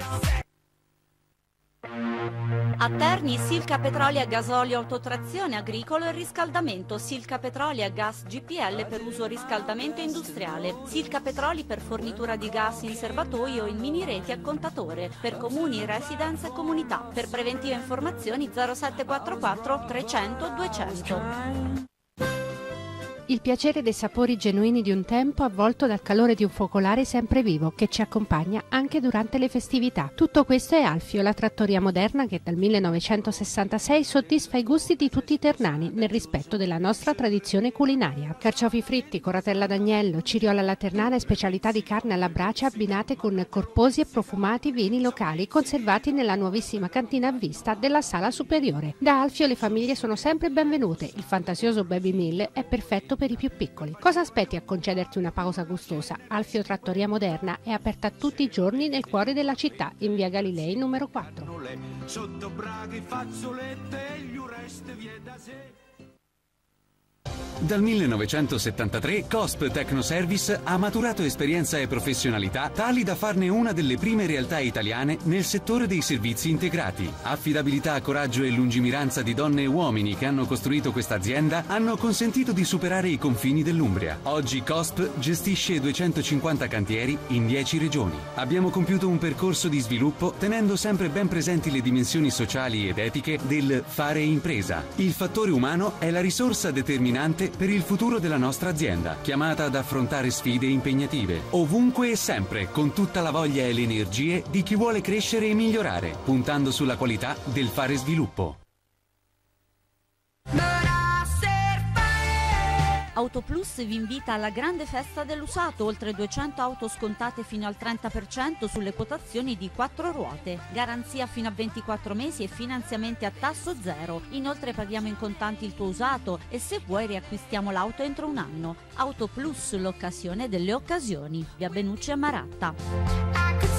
A Terni Silca Petroli a gasolio autotrazione agricolo e riscaldamento, Silca Petroli a gas GPL per uso riscaldamento industriale, Silca Petroli per fornitura di gas in serbatoio o in mini reti a contatore, per comuni, residence e comunità. Per preventive informazioni 0744 300 200. Il piacere dei sapori genuini di un tempo avvolto dal calore di un focolare sempre vivo che ci accompagna anche durante le festività. Tutto questo è Alfio, la trattoria moderna che dal 1966 soddisfa i gusti di tutti i ternani nel rispetto della nostra tradizione culinaria. Carciofi fritti, coratella d'agnello, ciriola alla ternana e specialità di carne alla brace abbinate con corposi e profumati vini locali conservati nella nuovissima cantina a vista della sala superiore. Da Alfio le famiglie sono sempre benvenute, il fantasioso Baby Meal è perfetto per i più piccoli. Cosa aspetti a concederti una pausa gustosa? Alfio Trattoria Moderna è aperta tutti i giorni nel cuore della città, in via Galilei numero 4. Dal 1973 COSP Tecnoservice ha maturato esperienza e professionalità tali da farne una delle prime realtà italiane nel settore dei servizi integrati. Affidabilità, coraggio e lungimiranza di donne e uomini che hanno costruito questa azienda hanno consentito di superare i confini dell'Umbria. Oggi COSP gestisce 250 cantieri in 10 regioni. Abbiamo compiuto un percorso di sviluppo tenendo sempre ben presenti le dimensioni sociali ed etiche del fare impresa. Il fattore umano è la risorsa determinante per il futuro della nostra azienda, chiamata ad affrontare sfide impegnative, ovunque e sempre, con tutta la voglia e le energie di chi vuole crescere e migliorare, puntando sulla qualità del fare sviluppo. Autoplus vi invita alla grande festa dell'usato, oltre 200 auto scontate fino al 30% sulle quotazioni di 4 ruote, garanzia fino a 24 mesi e finanziamenti a tasso zero. Inoltre paghiamo in contanti il tuo usato e se vuoi riacquistiamo l'auto entro un anno. Autoplus, l'occasione delle occasioni. Via Benucci a Maratta.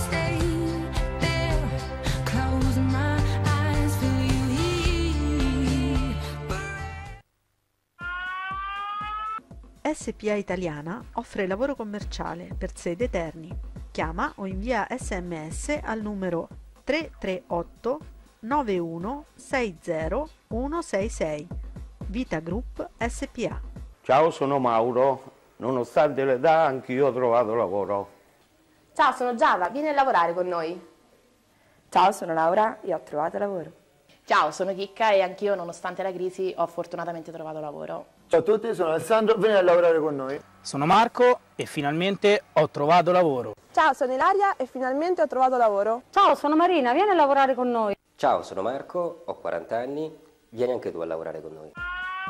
SPA Italiana offre lavoro commerciale per sede Terni. Chiama o invia SMS al numero 338 91 60 166. Vita Group SPA. Ciao, sono Mauro. Nonostante l'età, anch'io ho trovato lavoro. Ciao, sono Giada. Vieni a lavorare con noi. Ciao, sono Laura e ho trovato lavoro. Ciao, sono Chicca e anch'io, nonostante la crisi, ho fortunatamente trovato lavoro. Ciao a tutti, sono Alessandro, vieni a lavorare con noi. Sono Marco e finalmente ho trovato lavoro. Ciao, sono Ilaria e finalmente ho trovato lavoro. Ciao, sono Marina, vieni a lavorare con noi. Ciao, sono Marco, ho 40 anni, vieni anche tu a lavorare con noi.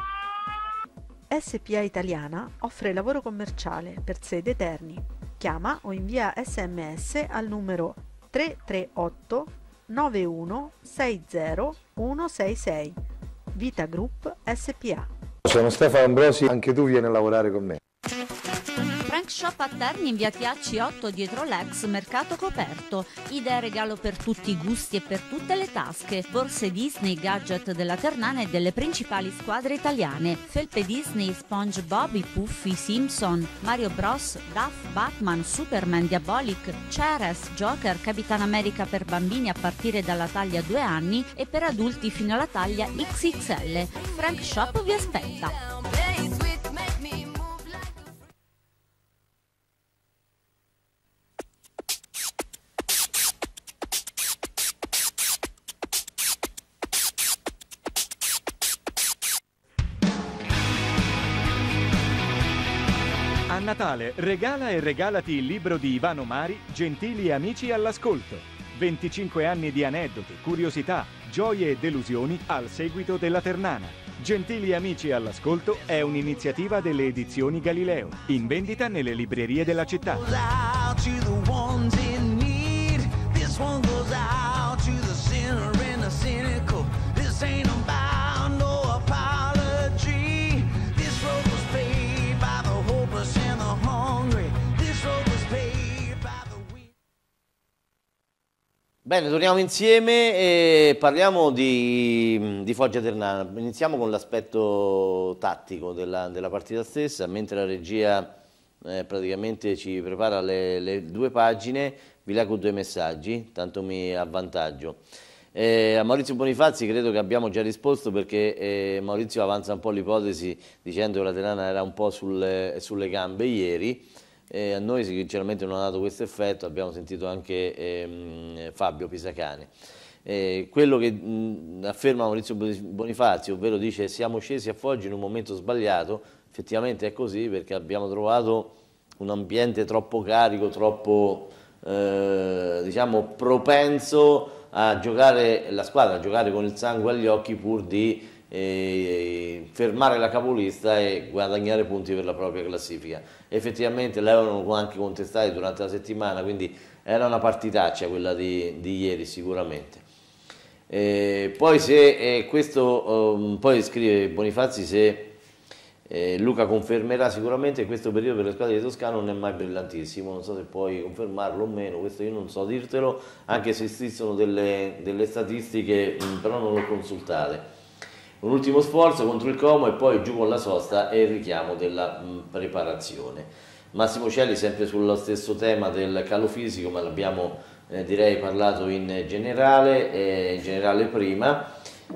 SPA Italiana offre lavoro commerciale per sede Terni. Chiama o invia SMS al numero 338 91 60 166. Vita Group SPA. Sono Stefano Ambrosi, anche tu vieni a lavorare con me. Frank Shop a Terni in via Tiacci 8 dietro l'ex mercato coperto. Idee regalo per tutti i gusti e per tutte le tasche. Borse Disney, gadget della Ternana e delle principali squadre italiane. Felpe Disney, SpongeBob, i Puffi, Simpson, Mario Bros, Duff, Batman, Superman, Diabolic, Ceres, Joker, Capitan America per bambini a partire dalla taglia 2 anni e per adulti fino alla taglia XXL. Frank Shop vi aspetta. A Natale regala e regalati il libro di Ivano Mari, Gentili amici all'ascolto. 25 anni di aneddoti, curiosità, gioie e delusioni al seguito della Ternana. Gentili amici all'ascolto è un'iniziativa delle edizioni Galileo, in vendita nelle librerie della città. Bene, torniamo insieme e parliamo di Foggia Ternana. Iniziamo con l'aspetto tattico della partita stessa, mentre la regia praticamente ci prepara le 2 pagine, vi leggo 2 messaggi, tanto mi avvantaggio. A Maurizio Bonifazzi credo che abbiamo già risposto, perché Maurizio avanza un po' l'ipotesi dicendo che la Ternana era un po' sulle gambe ieri. A noi sinceramente non ha dato questo effetto, abbiamo sentito anche Fabio Pisacane. Quello che afferma Maurizio Bonifazzi, ovvero dice siamo scesi a Foggia in un momento sbagliato, effettivamente è così, perché abbiamo trovato un ambiente troppo carico, troppo diciamo propenso a giocare la squadra, a giocare con il sangue agli occhi pur di fermare la capolista e guadagnare punti per la propria classifica. Effettivamente l'avevano anche contestati durante la settimana, quindi era una partitaccia quella di ieri sicuramente. Poi se poi scrive Bonifazzi se Luca confermerà sicuramente che questo periodo per le squadre di Toscana non è mai brillantissimo, non so se puoi confermarlo o meno, questo io non so dirtelo, anche se esistono delle statistiche, però non l'ho consultate. Un ultimo sforzo contro il Como e poi giù con la sosta e il richiamo della preparazione. Massimo Celli sempre sullo stesso tema del calo fisico, ma l'abbiamo direi parlato in generale prima,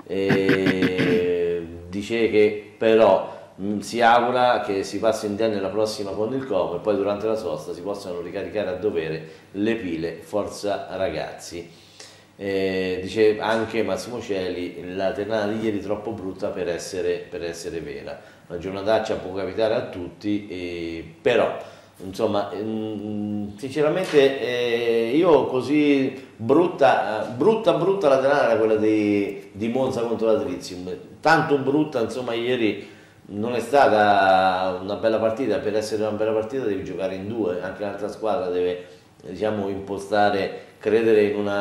dice che però si augura che si passi indenne la prossima con il Como e poi durante la sosta si possano ricaricare a dovere le pile, forza ragazzi. Dice anche Massimo Celli, la Ternana di ieri troppo brutta per essere vera, una giornataccia può capitare a tutti, però insomma sinceramente io così brutta la Ternana era quella di Monza contro la Trizium, tanto brutta insomma ieri non è stata una bella partita. Per essere una bella partita devi giocare in due, anche l'altra squadra deve, diciamo, credere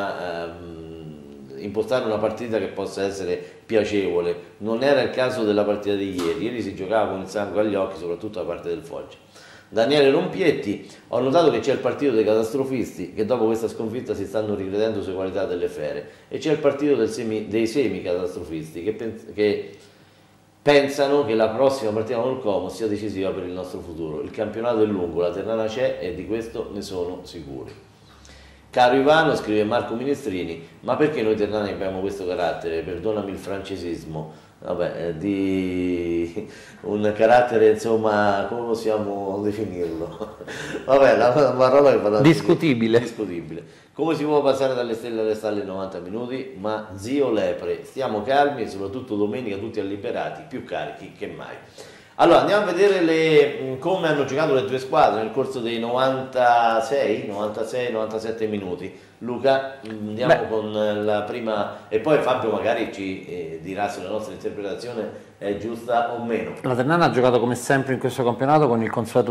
in impostare una partita che possa essere piacevole. Non era il caso della partita di ieri si giocava con il sangue agli occhi, soprattutto da parte del Foggia. Daniele Rompietti: ho notato che c'è il partito dei catastrofisti che dopo questa sconfitta si stanno ricredendo sulle qualità delle fere, e c'è il partito dei semi-catastrofisti che pensano che la prossima partita con il Como sia decisiva per il nostro futuro. Il campionato è lungo, la Ternana c'è e di questo ne sono sicuri. Caro Ivano, scrive Marco Minestrini, ma perché noi ternani abbiamo questo carattere? Perdonami il francesismo, vabbè, di un carattere, insomma, come possiamo definirlo? Vabbè, la parola che fa discutibile. Come si può passare dalle stelle alle stalle in 90 minuti? Ma zio Lepre, stiamo calmi e soprattutto domenica tutti alliberati, più carichi che mai. Allora, andiamo a vedere come hanno giocato le due squadre nel corso dei 96-97 minuti. Luca, andiamo con la prima, e poi Fabio magari ci dirà se la nostra interpretazione è giusta o meno. La Ternana ha giocato come sempre in questo campionato con il consueto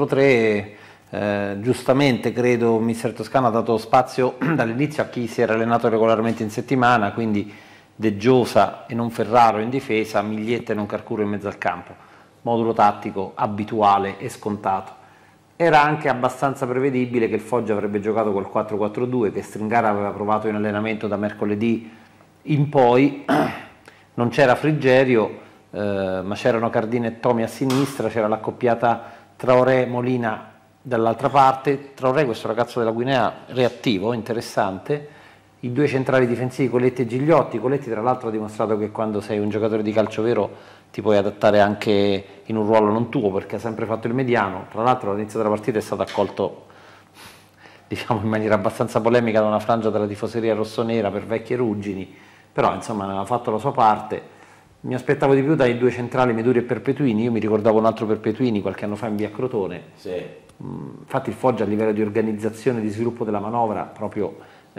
3-4-3. Giustamente credo mister Toscano ha dato spazio dall'inizio a chi si era allenato regolarmente in settimana, quindi De Giosa e non Ferraro in difesa, Miglietta e non Carcuro in mezzo al campo. Modulo tattico abituale e scontato. Era anche abbastanza prevedibile che il Foggia avrebbe giocato col 4-4-2 che Stringara aveva provato in allenamento da mercoledì in poi. Non c'era Frigerio, ma c'erano Cardini e Tomi a sinistra, c'era l'accoppiata Traoré-Molina dall'altra parte. Traoré, questo ragazzo della Guinea, reattivo, interessante. I due centrali difensivi, Coletti e Gigliotti. Coletti tra l'altro ha dimostrato che quando sei un giocatore di calcio vero ti puoi adattare anche in un ruolo non tuo, perché ha sempre fatto il mediano. Tra l'altro all'inizio della partita è stato accolto, diciamo, in maniera abbastanza polemica da una frangia della tifoseria rossonera per vecchie ruggini, però insomma aveva fatto la sua parte. Mi aspettavo di più dai due centrali Meduri e Perpetuini. Io mi ricordavo un altro Perpetuini qualche anno fa in via Crotone. Sì. Infatti il Foggia a livello di organizzazione e di sviluppo della manovra proprio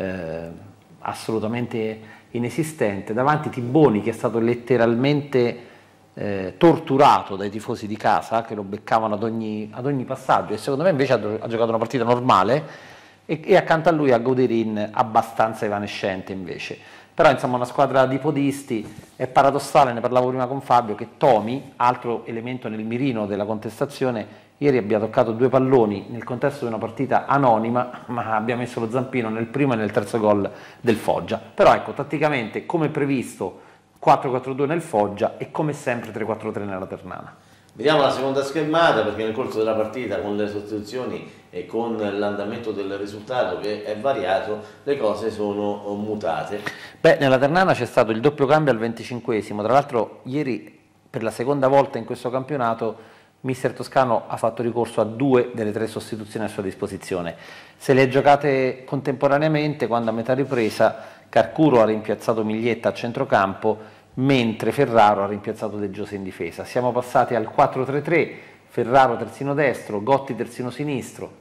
assolutamente inesistente. Davanti Tiboni, che è stato letteralmente torturato dai tifosi di casa che lo beccavano ad ogni passaggio, e secondo me invece ha giocato una partita normale, e accanto a lui a Goderin abbastanza evanescente invece. Però insomma una squadra di podisti. È paradossale, ne parlavo prima con Fabio, che Tomi, altro elemento nel mirino della contestazione, ieri abbia toccato due palloni nel contesto di una partita anonima, ma abbia messo lo zampino nel primo e nel terzo gol del Foggia. Però ecco, tatticamente come previsto 4-4-2 nel Foggia e come sempre 3-4-3 nella Ternana. Vediamo la seconda schermata, perché nel corso della partita, con le sostituzioni e con l'andamento del risultato che è variato, le cose sono mutate. Beh, nella Ternana c'è stato il doppio cambio al 25esimo. Tra l'altro ieri, per la seconda volta in questo campionato, mister Toscano ha fatto ricorso a 2 delle 3 sostituzioni a sua disposizione. Se le giocate contemporaneamente, quando a metà ripresa Carcuro ha rimpiazzato Miglietta a centrocampo, mentre Ferraro ha rimpiazzato De Giosa in difesa. Siamo passati al 4-3-3, Ferraro terzino destro, Gotti terzino sinistro,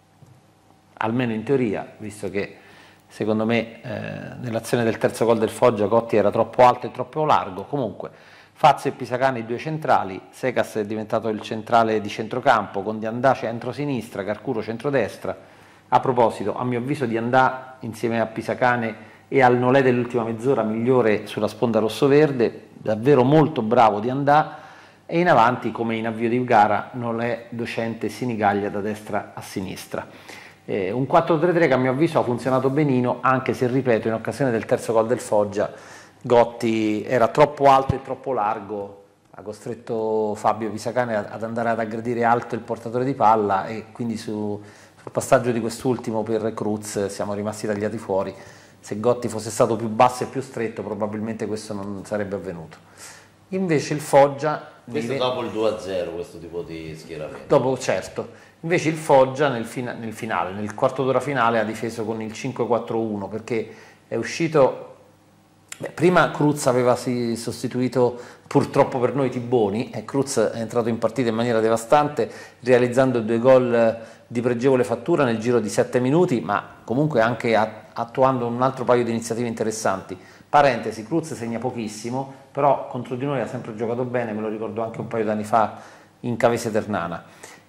almeno in teoria, visto che secondo me nell'azione del terzo gol del Foggia Gotti era troppo alto e troppo largo. Comunque Fazio e Pisacani i due centrali, Secas è diventato il centrale di centrocampo con Diandà centro-sinistra, Carcuro centrodestra. A proposito, a mio avviso Diandà insieme a Pisacane e al Nolè dell'ultima mezz'ora migliore sulla sponda rossoverde, davvero molto bravo Diandà, e in avanti come in avvio di gara Nolè, Docente e Sinigaglia da destra a sinistra. Un 4-3-3 che a mio avviso ha funzionato benino, anche se, ripeto, in occasione del terzo gol del Foggia Gotti era troppo alto e troppo largo, ha costretto Fabio Pisacane ad andare ad aggredire alto il portatore di palla, e quindi sul passaggio di quest'ultimo per Cruz siamo rimasti tagliati fuori. Se Gotti fosse stato più basso e più stretto probabilmente questo non sarebbe avvenuto. Invece il Foggia... Questo dopo il 2-0, questo tipo di schieramento. Dopo, certo. Invece il Foggia nel finale, nel quarto d'ora finale, ha difeso con il 5-4-1, perché è uscito Prima Cruz aveva sostituito purtroppo per noi Tiboni e Cruz è entrato in partita in maniera devastante realizzando 2 gol di pregevole fattura nel giro di 7 minuti, ma comunque anche attuando un altro paio di iniziative interessanti. Parentesi, Cruz segna pochissimo, però contro di noi ha sempre giocato bene, me lo ricordo anche un paio d'anni fa in Cavese Ternana.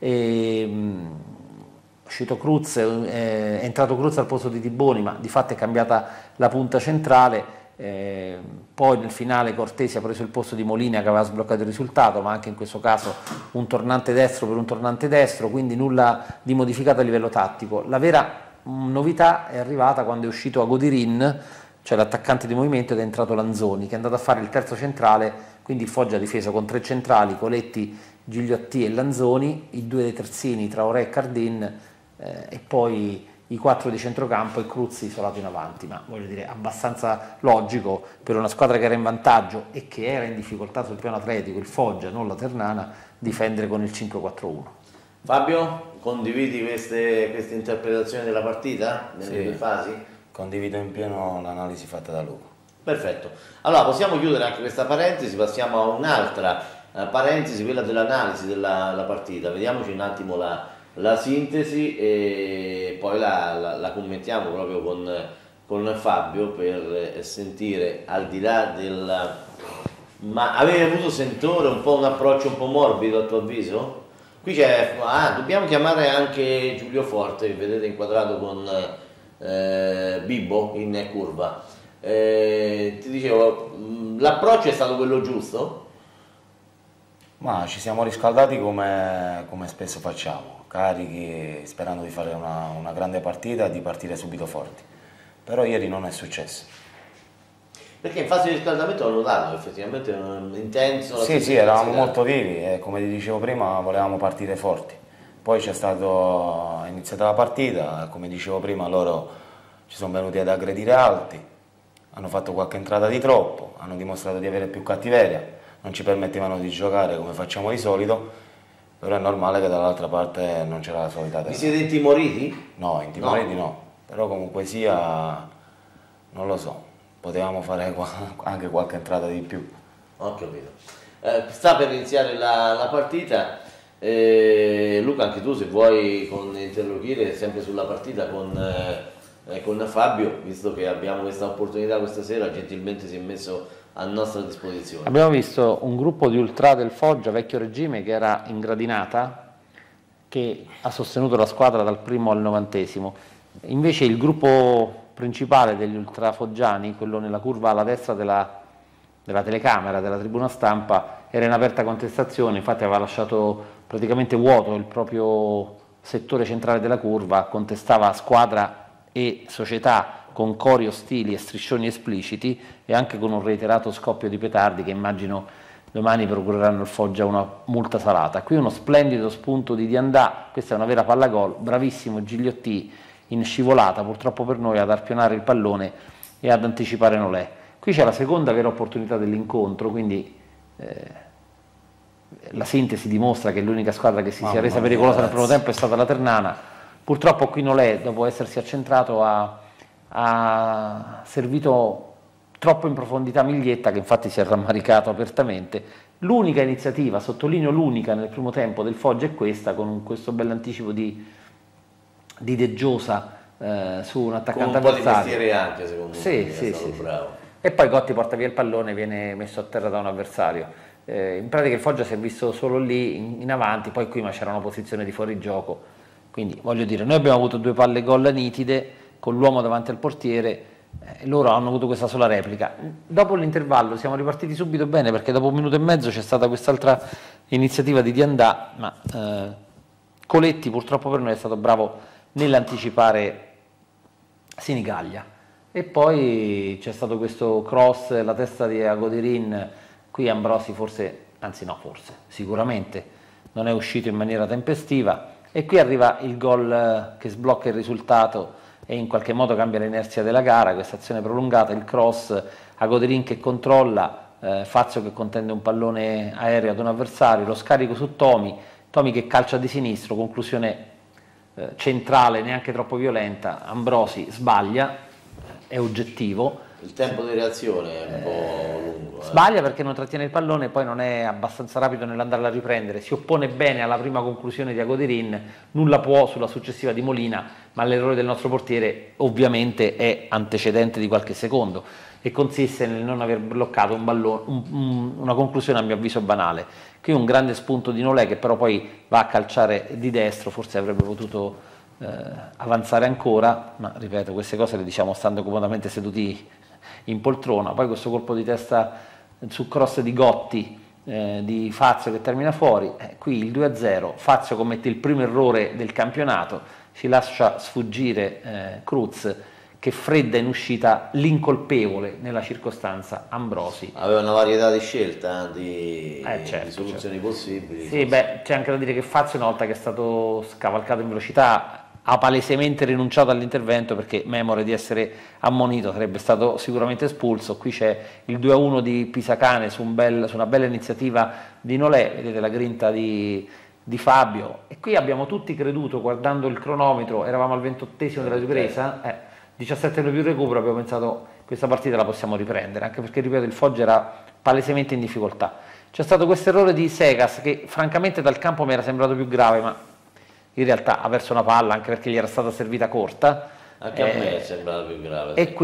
Uscito Cruz, è entrato Cruz al posto di Tiboni, ma di fatto è cambiata la punta centrale. Poi nel finale Cortesi ha preso il posto di Molina che aveva sbloccato il risultato, ma anche in questo caso un tornante destro per un tornante destro, quindi nulla di modificato a livello tattico. La vera novità è arrivata quando è uscito Agodirin, cioè l'attaccante di movimento, ed è entrato Lanzoni che è andato a fare il terzo centrale, quindi il Foggia ha difeso con 3 centrali, Coletti, Gigliotti e Lanzoni, i 2 dei terzini Traoré e Cardin, e poi i 4 di centrocampo e Cruz isolato in avanti, ma voglio dire abbastanza logico per una squadra che era in vantaggio e che era in difficoltà sul piano atletico, il Foggia, non la Ternana, difendere con il 5-4-1. Fabio, condividi queste interpretazioni della partita nelle 2 fasi? Condivido in pieno l'analisi fatta da Luca. Perfetto, allora possiamo chiudere anche questa parentesi, passiamo a un'altra parentesi, quella dell'analisi della partita. Vediamoci un attimo la sintesi e poi la commentiamo proprio con Fabio per sentire, al di là del... Ma avevi avuto, sentore, un po' un approccio un po' morbido a tuo avviso? Qui c'è... dobbiamo chiamare anche Giulio Forte, che vedete inquadrato con Bibbo in curva. Ti dicevo, l'approccio è stato quello giusto? Ma ci siamo riscaldati come spesso facciamo, carichi, sperando di fare una grande partita e di partire subito forti. Però ieri non è successo. Perché in fase di riscaldamento ho notato effettivamente intenso. Sì, eravamo molto vivi e come ti dicevo prima volevamo partire forti. Poi è iniziata la partita, come dicevo prima loro ci sono venuti ad aggredire alti, hanno fatto qualche entrata di troppo, hanno dimostrato di avere più cattiveria, non ci permettevano di giocare come facciamo di solito, però è normale che dall'altra parte non c'era la solita testa. Vi siete intimoriti? No, intimoriti no, però comunque sia, non lo so, potevamo fare anche qualche entrata di più. Ho capito. Sta per iniziare la partita, Luca anche tu se vuoi interloquire sempre sulla partita con Fabio, visto che abbiamo questa opportunità questa sera, gentilmente si è messo a nostra disposizione. Abbiamo visto un gruppo di ultra del Foggia, vecchio regime, che era in gradinata, che ha sostenuto la squadra dal primo al 90°. Invece il gruppo principale degli ultra foggiani, quello nella curva alla destra della telecamera, della tribuna stampa, era in aperta contestazione, infatti aveva lasciato praticamente vuoto il proprio settore centrale della curva, contestava squadra e società con cori ostili e striscioni espliciti e anche con un reiterato scoppio di petardi che immagino domani procureranno al Foggia una multa salata. Qui uno splendido spunto di Diandà, questa è una vera palla gol, bravissimo Gigliotti in scivolata purtroppo per noi ad arpionare il pallone e ad anticipare Nolè. Qui c'è la seconda vera opportunità dell'incontro, quindi la sintesi dimostra che l'unica squadra che si sia resa pericolosa nel primo tempo è stata la Ternana. Purtroppo qui Nolè, dopo essersi accentrato, ha servito troppo in profondità Miglietta, che infatti si è rammaricato apertamente. L'unica iniziativa, sottolineo l'unica nel primo tempo del Foggia è questa, con questo bell'anticipo di De Giosa su un attaccante avversario. Un po' di mestiere anche secondo me. Sì. Bravo. E poi Gotti porta via il pallone, viene messo a terra da un avversario. In pratica il Foggia si è visto solo lì in avanti, poi qui ma c'era una posizione di fuorigioco. Quindi voglio dire, noi abbiamo avuto 2 palle gol nitide con l'uomo davanti al portiere, loro hanno avuto questa sola replica. Dopo l'intervallo siamo ripartiti subito bene, perché dopo 1 minuto e mezzo c'è stata quest'altra iniziativa di Diandà, ma Coletti purtroppo per noi è stato bravo nell'anticipare Sinigaglia. E poi c'è stato questo cross, la testa di Agodirin, qui Ambrosi sicuramente non è uscito in maniera tempestiva, e qui arriva il gol che sblocca il risultato e in qualche modo cambia l'inerzia della gara, questa azione prolungata, il cross, Agodirin che controlla, Fazio che contende un pallone aereo ad un avversario, lo scarico su Tomi che calcia di sinistro, conclusione centrale, neanche troppo violenta, Ambrosi sbaglia, è oggettivo, il tempo di reazione è un po' lungo. Sbaglia perché non trattiene il pallone e poi non è abbastanza rapido nell'andarla a riprendere, si oppone bene alla prima conclusione di Agodirin, nulla può sulla successiva di Molina, ma l'errore del nostro portiere ovviamente è antecedente di qualche secondo e consiste nel non aver bloccato un una conclusione a mio avviso banale. Qui un grande spunto di Nolè che però poi va a calciare di destro, forse avrebbe potuto avanzare ancora, ma ripeto, queste cose le diciamo stando comodamente seduti in poltrona. Poi questo colpo di testa su cross di Gotti di Fazio che termina fuori, qui il 2-0, Fazio commette il primo errore del campionato, ci lascia sfuggire Cruz che fredda in uscita l'incolpevole nella circostanza Ambrosi. Aveva una varietà di scelta, certo, di soluzioni possibili. Sì, beh, c'è anche da dire che Fazio una volta che è stato scavalcato in velocità ha palesemente rinunciato all'intervento perché memore di essere ammonito sarebbe stato sicuramente espulso. Qui c'è il 2-1 di Pisacane su una bella iniziativa di Nolè, vedete la grinta di Fabio, e qui abbiamo tutti creduto, guardando il cronometro, eravamo al 28esimo della ripresa, 17 minuti più recupero, abbiamo pensato questa partita la possiamo riprendere, anche perché ripeto il Foggia era palesemente in difficoltà. C'è stato questo errore di Segas che francamente dal campo mi era sembrato più grave, ma in realtà ha perso una palla anche perché gli era stata servita corta. Anche a me è sembrato più grave. E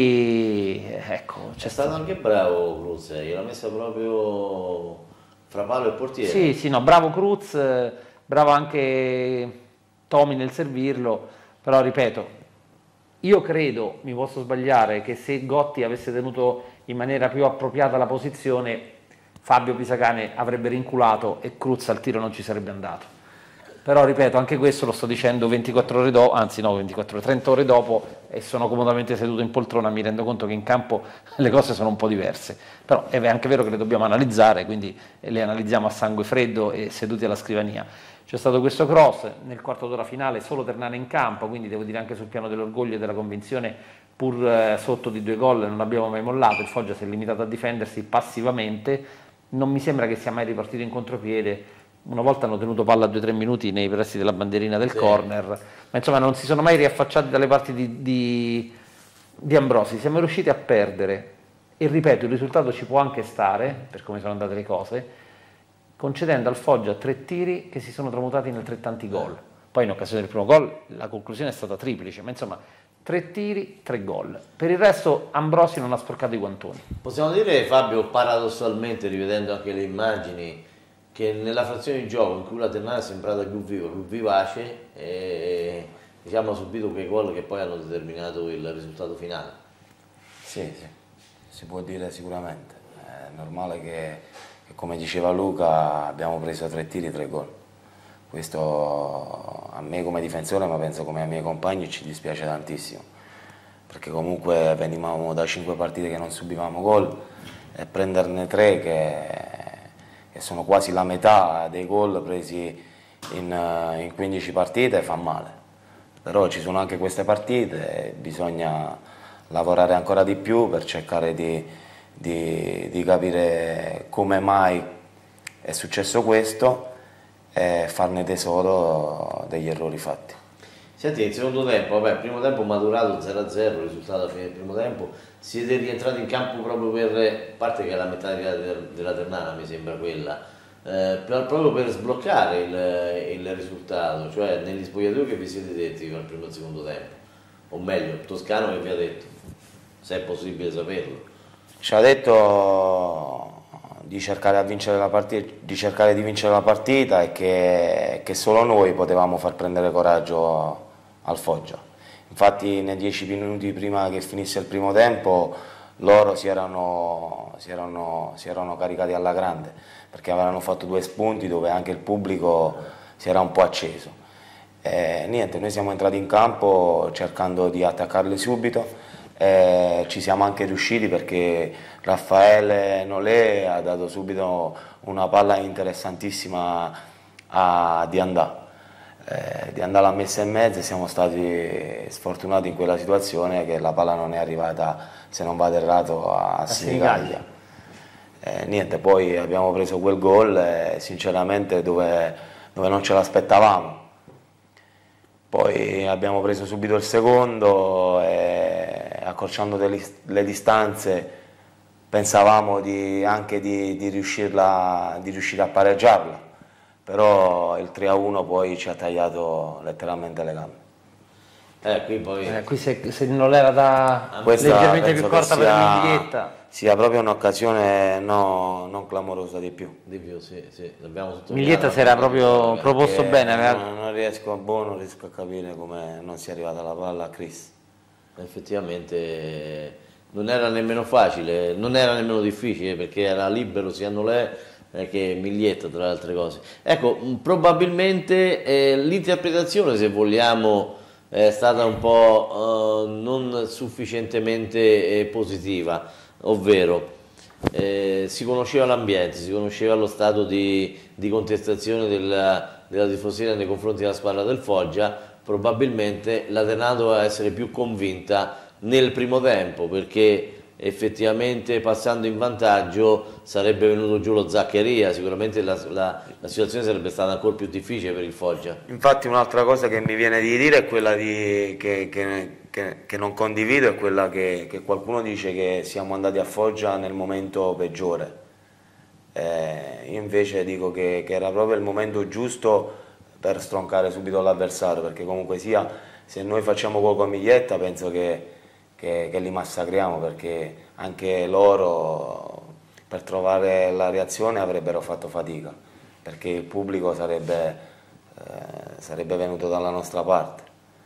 qui ecco, c'è stato anche bravo Cruz, gliel'ha messa proprio fra palo e portiere. Sì, no, bravo Cruz, bravo anche Tomi nel servirlo, però ripeto, io credo, mi posso sbagliare, che se Gotti avesse tenuto in maniera più appropriata la posizione, Fabio Pisacane avrebbe rinculato e Cruz al tiro non ci sarebbe andato. Però ripeto, anche questo lo sto dicendo 24 ore dopo, anzi no, 30 ore dopo, e sono comodamente seduto in poltrona, mi rendo conto che in campo le cose sono un po' diverse. Però è anche vero che le dobbiamo analizzare, quindi le analizziamo a sangue freddo e seduti alla scrivania. C'è stato questo cross, nel quarto d'ora finale solo Ternana in campo, quindi devo dire anche sul piano dell'orgoglio e della convinzione, pur sotto di 2 gol non abbiamo mai mollato, il Foggia si è limitato a difendersi passivamente, non mi sembra che sia mai ripartito in contropiede. Una volta hanno tenuto palla 2-3 minuti nei pressi della bandierina del corner, ma insomma non si sono mai riaffacciati dalle parti di Ambrosi. Siamo riusciti a perdere, e ripeto, il risultato ci può anche stare, per come sono andate le cose, concedendo al Foggia 3 tiri che si sono tramutati in altrettanti gol. Poi in occasione del primo gol la conclusione è stata triplice, ma insomma 3 tiri, 3 gol. Per il resto Ambrosi non ha sporcato i guantoni. Possiamo dire, Fabio, paradossalmente, rivedendo anche le immagini, che nella frazione di gioco in cui la Ternana è sembrata più viva, più vivace, e diciamo ha subito quei gol che poi hanno determinato il risultato finale. Sì, si può dire sicuramente. È normale che come diceva Luca abbiamo preso 3 tiri, 3 gol. Questo a me come difensore, ma penso come ai miei compagni, ci dispiace tantissimo, perché comunque venivamo da 5 partite che non subivamo gol e prenderne 3 che sono quasi la metà dei gol presi in 15 partite fa male. Però ci sono anche queste partite e bisogna lavorare ancora di più per cercare di capire come mai è successo questo e farne tesoro degli errori fatti. Senti, il secondo tempo, vabbè, primo tempo maturato 0-0, risultato alla fine del primo tempo, siete rientrati in campo proprio per, a parte che è la metà della Ternana mi sembra quella, proprio per sbloccare il risultato, cioè negli spogliatoi che vi siete detti al primo e al secondo tempo, o meglio, Toscano che vi ha detto, se è possibile saperlo. Ci ha detto di cercare di vincere la partita e che solo noi potevamo far prendere coraggio al Foggia. Infatti nei 10 minuti prima che finisse il primo tempo loro si erano caricati alla grande, perché avevano fatto 2 spunti dove anche il pubblico si era un po' acceso. Niente, noi siamo entrati in campo cercando di attaccarli subito. Ci siamo anche riusciti perché Raffaele Nolè ha dato subito una palla interessantissima a Diandà. Diandà l'ha messa in mezzo e siamo stati sfortunati in quella situazione che la palla non è arrivata, se non vado errato, a Senigallia. Niente, poi abbiamo preso quel gol sinceramente dove non ce l'aspettavamo. Poi abbiamo preso subito il secondo e a accorciando le distanze pensavamo anche di riuscire a pareggiarla, però il 3-1 poi ci ha tagliato letteralmente le gambe. Qui se non l'era da leggermente più corta per la Miglietta. Sia proprio un'occasione non clamorosa di più. Sì. Dobbiamo Miglietta si era proprio proposto bene. Non riesco a capire come non sia arrivata la palla a Chris. Effettivamente non era nemmeno facile, non era nemmeno difficile, perché era libero sia Nolè che Miglietta, tra le altre cose. Ecco, probabilmente l'interpretazione, se vogliamo, è stata un po' non sufficientemente positiva, ovvero si conosceva l'ambiente, si conosceva lo stato di contestazione della tifoseria nei confronti della squadra del Foggia. Probabilmente la Ternana doveva essere più convinta nel primo tempo, perché effettivamente passando in vantaggio sarebbe venuto giù lo Zaccheria, sicuramente la situazione sarebbe stata ancora più difficile per il Foggia. Infatti un'altra cosa che mi viene di dire è quella che non condivido, è quella che qualcuno dice che siamo andati a Foggia nel momento peggiore. Io invece dico che era proprio il momento giusto per stroncare subito l'avversario, perché comunque sia, se noi facciamo gol con Miglietta penso che li massacriamo, perché anche loro per trovare la reazione avrebbero fatto fatica, perché il pubblico sarebbe venuto dalla nostra parte.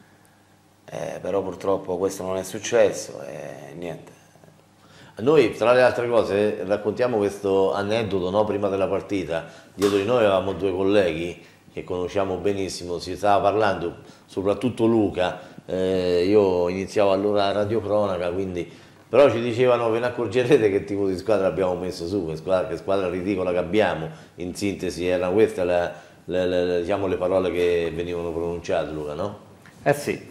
Però purtroppo questo non è successo e niente. Noi, tra le altre cose, raccontiamo questo aneddoto, no? Prima della partita, dietro di noi avevamo due colleghi che conosciamo benissimo, si stava parlando, soprattutto Luca, io iniziavo allora a Radio Cronaca, quindi, però ci dicevano: ve ne accorgerete che tipo di squadra abbiamo messo su, che squadra ridicola che abbiamo. In sintesi erano queste diciamo, le parole che venivano pronunciate, Luca, no? Sì.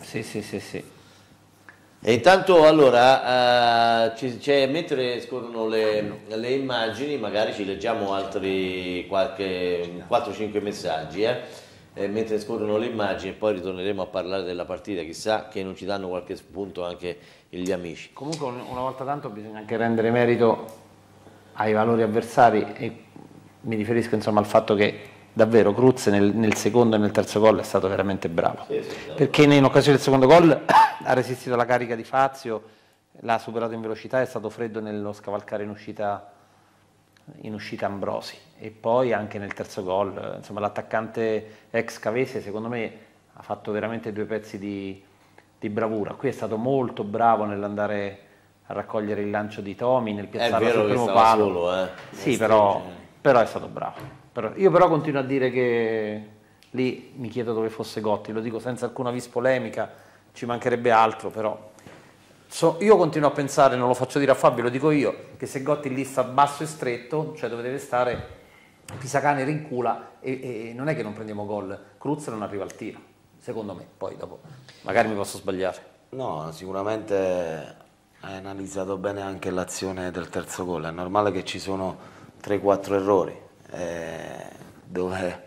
E intanto allora, mentre scorrono le immagini, magari ci leggiamo altri 4-5 messaggi, mentre scorrono le immagini, e poi ritorneremo a parlare della partita, chissà che non ci danno qualche spunto anche gli amici. Comunque una volta tanto bisogna anche rendere merito ai valori avversari, e mi riferisco insomma al fatto che davvero Cruz nel secondo e nel terzo gol è stato veramente bravo, perché in occasione del secondo gol ha resistito alla carica di Fazio, l'ha superato in velocità, è stato freddo nello scavalcare in uscita Ambrosi, e poi anche nel terzo gol, insomma l'attaccante ex Cavese secondo me ha fatto veramente due pezzi di bravura. Qui è stato molto bravo nell'andare a raccogliere il lancio di Tomi, nel piazzarlo sul primo palo. Solo, sì, però è stato bravo. Io però continuo a dire che lì mi chiedo dove fosse Gotti, lo dico senza alcuna vis polemica, ci mancherebbe altro, però io continuo a pensare, non lo faccio dire a Fabio, lo dico io, che se Gotti lì sta basso e stretto, cioè dove deve stare, Pisacane rincula e non è che non prendiamo gol, Cruz non arriva al tiro, secondo me, poi dopo magari mi posso sbagliare. No, sicuramente hai analizzato bene anche l'azione del terzo gol, è normale che ci sono 3-4 errori, dove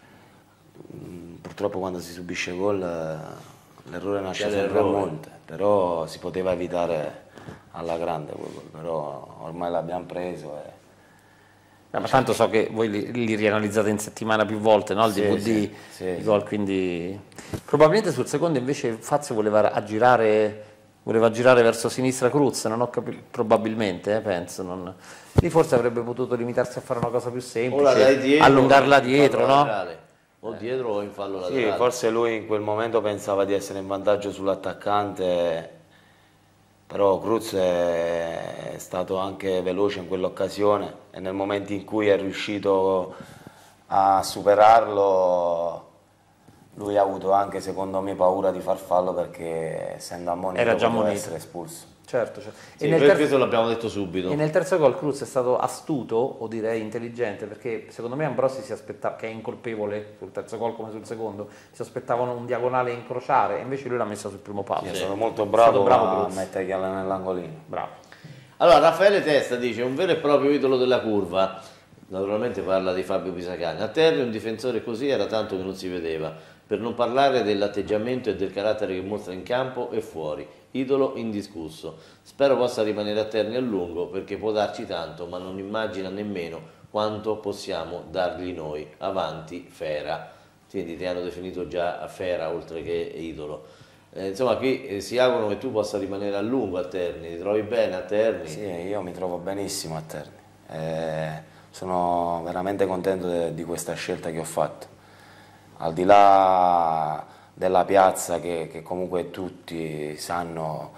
purtroppo quando si subisce gol l'errore nasce sempre a monte, però si poteva evitare alla grande quel gol, però ormai l'abbiamo preso ma tanto so che voi li rianalizzate in settimana più volte, no? Il DVD, i gol, quindi probabilmente sul secondo invece Fazio voleva girare verso sinistra Cruz, non ho capito, probabilmente, penso, lì forse avrebbe potuto limitarsi a fare una cosa più semplice, dietro, allungarla dietro, no? O dietro o in fallo laterale. Sì, forse lui in quel momento pensava di essere in vantaggio sull'attaccante, però Cruz è stato anche veloce in quell'occasione e nel momento in cui è riuscito a superarlo lui ha avuto anche, secondo me, paura di far fallo, perché essendo ammonito era già poteva essere espulso. Certo. Sì, questo l'abbiamo detto subito. E nel terzo gol Cruz è stato astuto, o direi intelligente, perché secondo me Ambrosi si aspettava, che è incolpevole sul terzo gol come sul secondo, si aspettavano un diagonale incrociare, e invece lui l'ha messa sul primo palo. Sì, è stato molto bravo a mettergliela nell'angolino. Bravo. Allora, Raffaele Testa dice: un vero e proprio idolo della curva. Naturalmente parla di Fabio Pisacane. A terra un difensore così era tanto che non si vedeva. per non parlare dell'atteggiamento e del carattere che mostra in campo e fuori. Idolo indiscusso. Spero possa rimanere a Terni a lungo perché può darci tanto, ma non immagina nemmeno quanto possiamo dargli noi. Avanti Fera. Quindi ti hanno definito già Fera oltre che idolo. Insomma, qui si augurano che tu possa rimanere a lungo a Terni. Ti trovi bene a Terni? Sì, io mi trovo benissimo a Terni. Sono veramente contento di questa scelta che ho fatto. Al di là della piazza che comunque tutti sanno,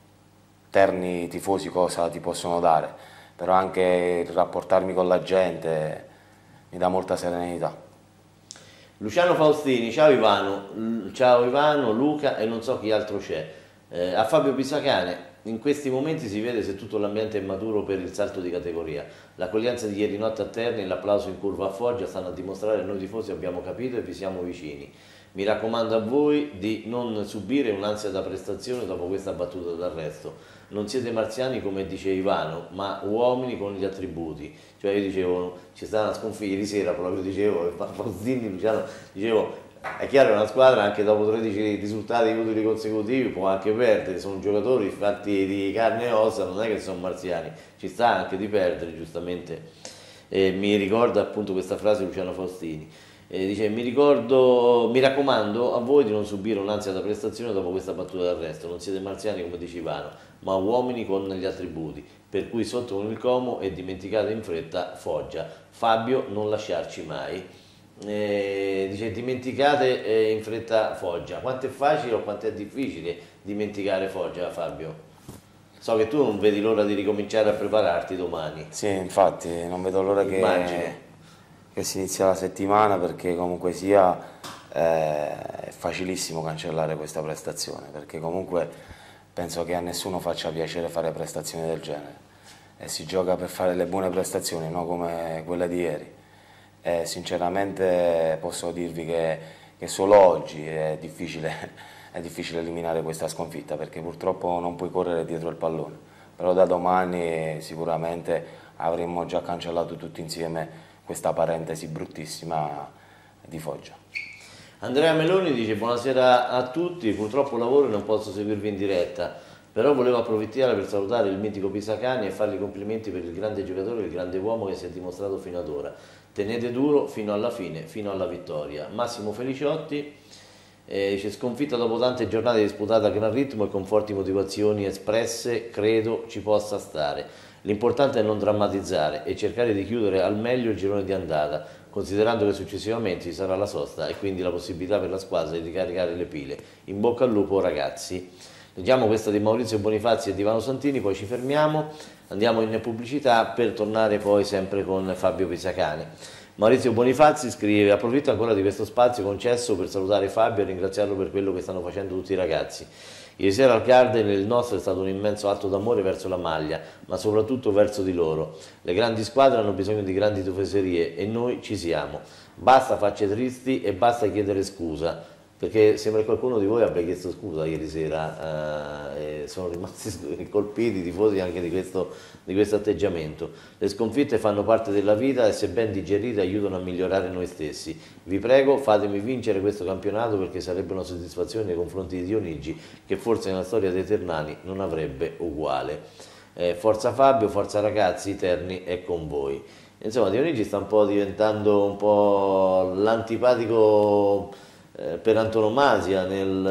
Terni tifosi cosa ti possono dare, però anche il rapportarmi con la gente mi dà molta serenità. Luciano Faustini, ciao Ivano, Luca e non so chi altro c'è. A Fabio Pisacane, in questi momenti si vede se tutto l'ambiente è maturo per il salto di categoria. L'accoglienza di ieri notte a Terni e l'applauso in curva a Foggia stanno a dimostrare che noi tifosi abbiamo capito e vi siamo vicini. Mi raccomando a voi di non subire un'ansia da prestazione dopo questa battuta d'arresto. Non siete marziani come dice Ivano, ma uomini con gli attributi. Cioè io dicevo, c'è stata una sconfitta ieri sera, proprio dicevo, Faustini, Luciano, dicevo, è chiaro che una squadra anche dopo 13 risultati utili consecutivi può anche perdere, sono giocatori fatti di carne e ossa, non è che sono marziani, ci sta anche di perdere giustamente. Mi ricorda appunto questa frase Luciano Faustini. Dice, mi raccomando a voi di non subire un'ansia da prestazione dopo questa battuta d'arresto, non siete marziani come dice Ivano, ma uomini con gli attributi, per cui sotto con il Como e dimenticate in fretta Foggia. Fabio, non lasciarci mai. Dice, dimenticate in fretta Foggia. Quanto è facile o quanto è difficile dimenticare Foggia, Fabio? So che tu non vedi l'ora di ricominciare a prepararti domani. Sì, infatti, non vedo l'ora che si inizia la settimana, perché comunque sia è facilissimo cancellare questa prestazione, perché comunque penso che a nessuno faccia piacere fare prestazioni del genere e si gioca per fare le buone prestazioni, non come quella di ieri. E sinceramente posso dirvi che solo oggi è difficile eliminare questa sconfitta, perché purtroppo non puoi correre dietro il pallone, però da domani sicuramente avremmo già cancellato tutti insieme questa parentesi bruttissima di Foggia. Andrea Meloni dice, buonasera a tutti, purtroppo lavoro e non posso seguirvi in diretta, però volevo approfittare per salutare il mitico Pisacani e fargli complimenti per il grande giocatore e il grande uomo che si è dimostrato fino ad ora. Tenete duro fino alla fine, fino alla vittoria. Massimo Feliciotti dice, sconfitta dopo tante giornate disputate a gran ritmo e con forti motivazioni espresse, credo ci possa stare. L'importante è non drammatizzare e cercare di chiudere al meglio il girone di andata, considerando che successivamente ci sarà la sosta e quindi la possibilità per la squadra di ricaricare le pile. In bocca al lupo ragazzi. Leggiamo questa di Maurizio Bonifazzi e di Ivano Santini, poi ci fermiamo, andiamo in pubblicità per tornare poi sempre con Fabio Pisacane. Maurizio Bonifazzi scrive, approfitto ancora di questo spazio concesso per salutare Fabio e ringraziarlo per quello che stanno facendo tutti i ragazzi. Ieri sera al Garden il nostro è stato un immenso atto d'amore verso la maglia, ma soprattutto verso di loro. Le grandi squadre hanno bisogno di grandi tifoserie e noi ci siamo. Basta facce tristi e basta chiedere scusa, perché sembra che qualcuno di voi abbia chiesto scusa ieri sera e sono rimasti colpiti i tifosi anche di questo atteggiamento. Le sconfitte fanno parte della vita e se ben digerite aiutano a migliorare noi stessi. Vi prego, fatemi vincere questo campionato perché sarebbe una soddisfazione nei confronti di Dionigi che forse nella storia dei Ternani non avrebbe uguale. Forza Fabio, forza ragazzi, Terni è con voi. Insomma, Dionigi sta un po' diventando un po' l'antipatico per antonomasia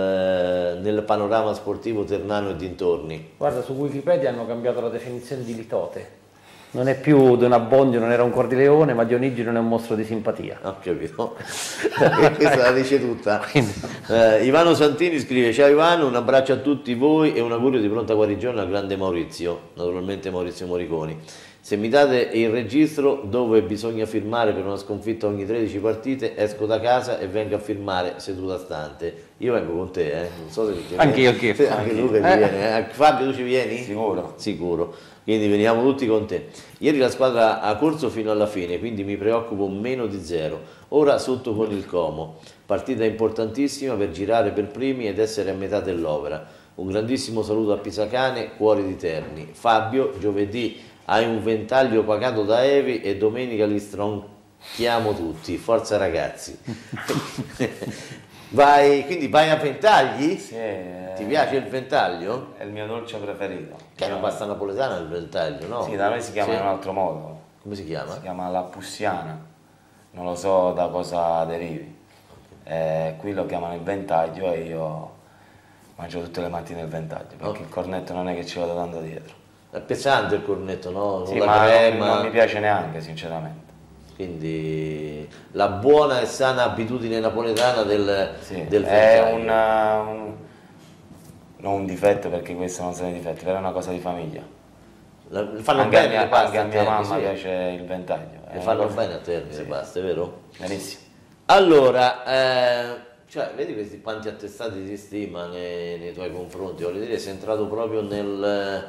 nel panorama sportivo ternano e dintorni. Guarda, su Wikipedia hanno cambiato la definizione di litote. Non è più Don Abbondio, non era un cuor di leone, ma Dionigi non è un mostro di simpatia. Ho capito. Questa la dice tutta. Ivano Santini scrive, ciao Ivano, un abbraccio a tutti voi e un augurio di pronta guarigione al grande Maurizio, naturalmente Maurizio Moriconi. Se mi date il registro dove bisogna firmare per una sconfitta ogni 13 partite, esco da casa e vengo a firmare seduta stante. Io vengo con te, non so se ti anche io, anche Luca ci viene. Fabio, tu ci vieni? Sicuro. Sicuro. Quindi veniamo tutti con te. Ieri la squadra ha corso fino alla fine, quindi mi preoccupo meno di zero. Ora sotto con il Como. Partita importantissima per girare per primi ed essere a metà dell'opera. Un grandissimo saluto a Pisacane, cuori di Terni. Fabio, giovedì hai un ventaglio pagato da Evi e domenica li stronchiamo tutti. Forza ragazzi. Quindi vai a ventagli? Sì. Ti piace il ventaglio? È il mio dolce preferito. Che è una pasta napoletana il ventaglio, no? Sì, da noi si chiama in un altro modo. Come si chiama? Si chiama la pussiana, non lo so da cosa derivi. Qui lo chiamano il ventaglio e io mangio tutte le mattine il ventaglio, perché il cornetto non è che ci vado tanto dietro. È pesante il cornetto, no? Sì, ma non mi piace neanche, sinceramente. Quindi la buona e sana abitudine napoletana del ventaglio. È non un difetto, perché questo non sono i difetti, però è una cosa di famiglia. Fanno bene le paste anche a mia mamma sì. piace il ventaglio. Le fanno bene a Terni le paste, vero? Benissimo. Allora, vedi quanti attestati di stima nei tuoi confronti, voglio dire, sei entrato proprio nel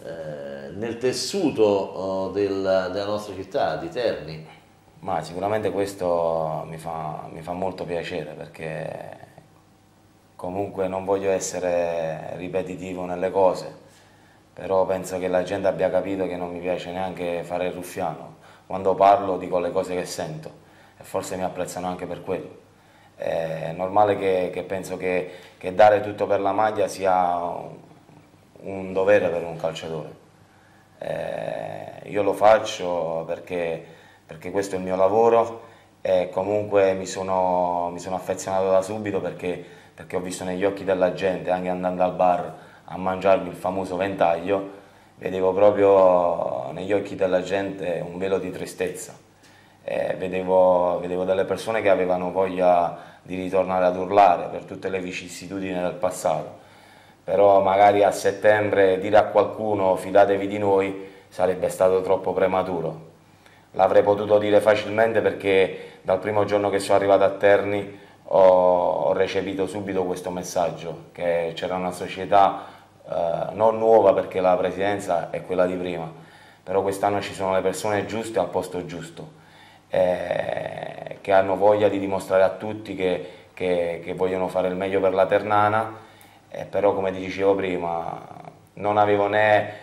tessuto della nostra città, di Terni. Ma sicuramente questo mi fa molto piacere, perché comunque non voglio essere ripetitivo nelle cose, però penso che la gente abbia capito che non mi piace neanche fare il ruffiano. Quando parlo dico le cose che sento e forse mi apprezzano anche per quello. È normale che penso che dare tutto per la maglia sia un dovere per un calciatore. Io lo faccio perché questo è il mio lavoro e comunque mi sono affezionato da subito perché ho visto negli occhi della gente, anche andando al bar a mangiarmi il famoso ventaglio, vedevo proprio negli occhi della gente un velo di tristezza. Vedevo delle persone che avevano voglia di ritornare ad urlare per tutte le vicissitudini del passato, però magari a settembre dire a qualcuno fidatevi di noi sarebbe stato troppo prematuro. L'avrei potuto dire facilmente, perché dal primo giorno che sono arrivato a Terni ho recepito subito questo messaggio, che c'era una società non nuova, perché la presidenza è quella di prima, però quest'anno ci sono le persone giuste al posto giusto, che hanno voglia di dimostrare a tutti che vogliono fare il meglio per la Ternana, però come ti dicevo prima non avevo né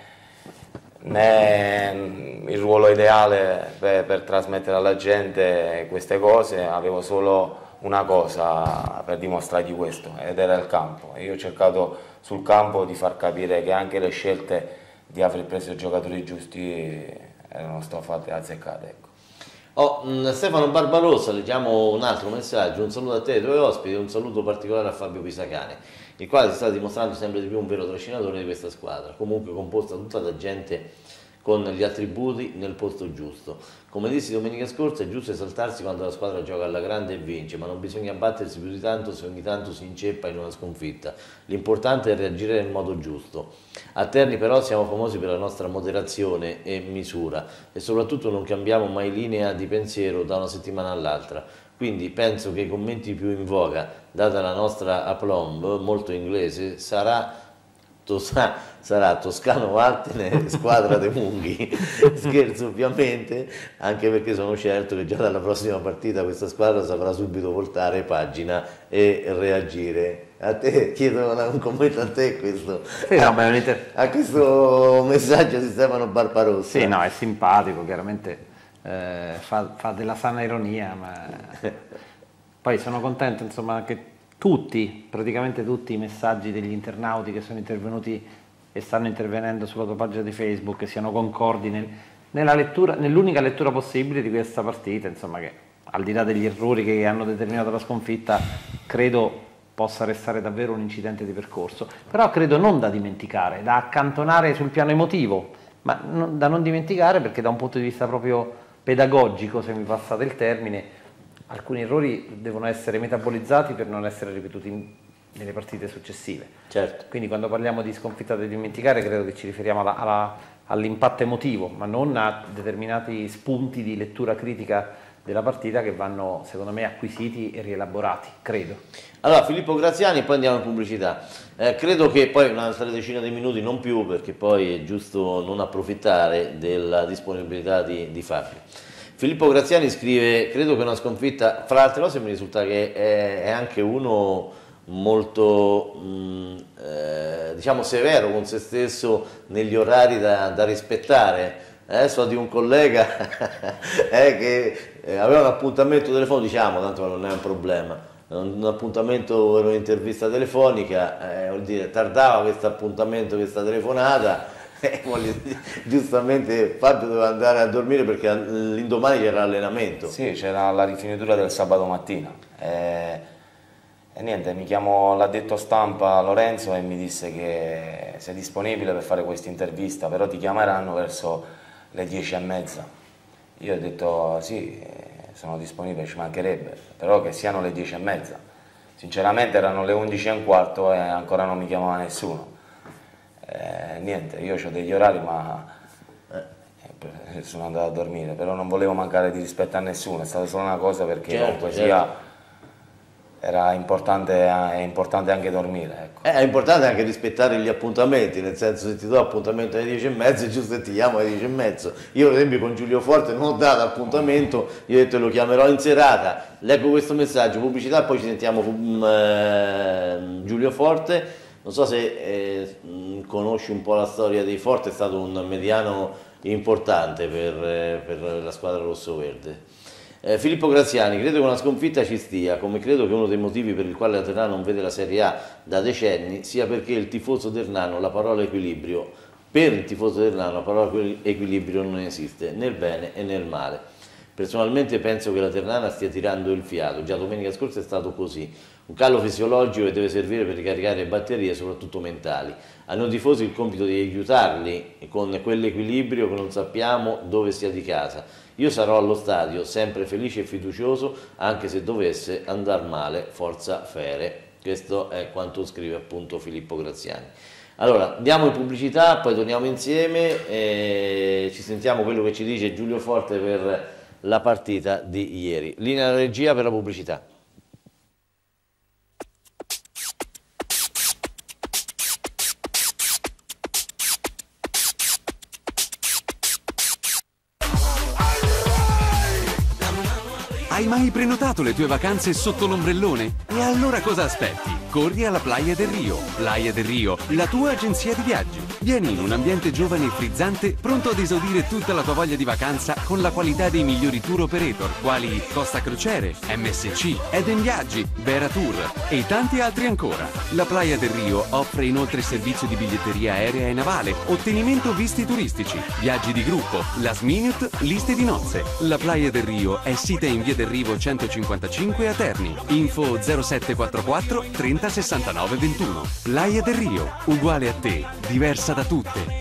il ruolo ideale per trasmettere alla gente queste cose, avevo solo una cosa per dimostrargli questo, ed era il campo. E io ho cercato sul campo di far capire che anche le scelte di aver preso i giocatori giusti erano state fatte azzeccate, ecco. Stefano Barbarossa, leggiamo un altro messaggio, un saluto a te e ai tuoi ospiti, un saluto particolare a Fabio Pisacane, il quale si sta dimostrando sempre di più un vero trascinatore di questa squadra, comunque composta tutta da gente con gli attributi nel posto giusto. Come dissi domenica scorsa, è giusto esaltarsi quando la squadra gioca alla grande e vince, ma non bisogna battersi più di tanto se ogni tanto si inceppa in una sconfitta. L'importante è reagire nel modo giusto. A Terni però siamo famosi per la nostra moderazione e misura, e soprattutto non cambiamo mai linea di pensiero da una settimana all'altra. Quindi penso che i commenti più in voga, data la nostra aplomb molto inglese, sarà Toscano Vattene, squadra dei Munghi. Scherzo ovviamente, anche perché sono certo che già dalla prossima partita questa squadra saprà subito voltare pagina e reagire. A te chiedo un commento a te questo, sì, no, a questo messaggio di Stefano Barbarossa. Sì, no, è simpatico, chiaramente fa della sana ironia, ma poi sono contento, insomma, che praticamente tutti i messaggi degli internauti che sono intervenuti e stanno intervenendo sulla tua pagina di Facebook siano concordi nell'unica lettura possibile di questa partita, insomma, che al di là degli errori che hanno determinato la sconfitta credo possa restare davvero un incidente di percorso, però credo non da dimenticare, da accantonare sul piano emotivo, ma da non dimenticare, perché da un punto di vista proprio pedagogico, se mi passate il termine, alcuni errori devono essere metabolizzati per non essere ripetuti nelle partite successive. Certo. Quindi quando parliamo di sconfitta da dimenticare credo che ci riferiamo all'impatto emotivo, ma non a determinati spunti di lettura critica della partita che vanno, secondo me, acquisiti e rielaborati, credo. Allora, Filippo Graziani, poi andiamo in pubblicità. Credo che poi un'altra decina di minuti, non più, perché poi è giusto non approfittare della disponibilità di Fabio. Filippo Graziani scrive: credo che una sconfitta, fra le altre cose mi risulta che è anche uno molto diciamo severo con se stesso negli orari da rispettare. So di un collega che aveva un appuntamento telefonico, diciamo, tanto non è un problema, un appuntamento per un'intervista telefonica, vuol dire tardava questo appuntamento, questa telefonata, giustamente Fabio doveva andare a dormire perché l'indomani c'era allenamento. Sì, c'era la rifinitura del sabato mattina e niente, mi chiamò l'addetto stampa Lorenzo e mi disse che sei disponibile per fare questa intervista, però ti chiameranno verso le 10:30. Io ho detto sì, sono disponibile, ci mancherebbe, però che siano le 10:30. Sinceramente erano le 11:15 e ancora non mi chiamava nessuno. Niente, io ho degli orari ma sono andato a dormire, però non volevo mancare di rispetto a nessuno, è stata solo una cosa perché comunque sia era importante, è importante anche dormire. Ecco. È importante anche rispettare gli appuntamenti, nel senso se ti do appuntamento alle 10:30 è giusto che ti chiamo alle 10:30. Io per esempio con Giulio Forte non ho dato appuntamento, io ho detto lo chiamerò in serata, leggo questo messaggio, pubblicità, poi ci sentiamo Giulio Forte. Non so se conosci un po' la storia dei Forte, è stato un mediano importante per la squadra rossoverde. Filippo Graziani, credo che una sconfitta ci stia, come credo che uno dei motivi per il quale la Ternana non vede la Serie A da decenni sia perché il tifoso ternano la parola equilibrio, per il tifoso ternano la parola equilibrio non esiste, nel bene e nel male. Personalmente penso che la Ternana stia tirando il fiato, già domenica scorsa è stato così. Un calo fisiologico che deve servire per ricaricare le batterie, soprattutto mentali. A noi tifosi il compito di aiutarli con quell'equilibrio che non sappiamo dove sia di casa. Io sarò allo stadio sempre felice e fiducioso, anche se dovesse andar male, forza Fere. Questo è quanto scrive appunto Filippo Graziani. Allora, diamo in pubblicità, poi torniamo insieme e ci sentiamo quello che ci dice Giulio Forte per la partita di ieri. Linea alla regia per la pubblicità. Hai mai prenotato le tue vacanze sotto l'ombrellone? E allora cosa aspetti? Corri alla Playa del Rio. Playa del Rio, la tua agenzia di viaggi. Vieni in un ambiente giovane e frizzante, pronto ad esaudire tutta la tua voglia di vacanza con la qualità dei migliori tour operator, quali Costa Crociere, MSC, Eden Viaggi, Vera Tour e tanti altri ancora. La Playa del Rio offre inoltre servizio di biglietteria aerea e navale, ottenimento visti turistici, viaggi di gruppo, last minute, liste di nozze. La Playa del Rio è sita in via del Rivo 155 a Terni. Info 0744 30 69 21. Playa del Rio, uguale a te, diversa da tutte.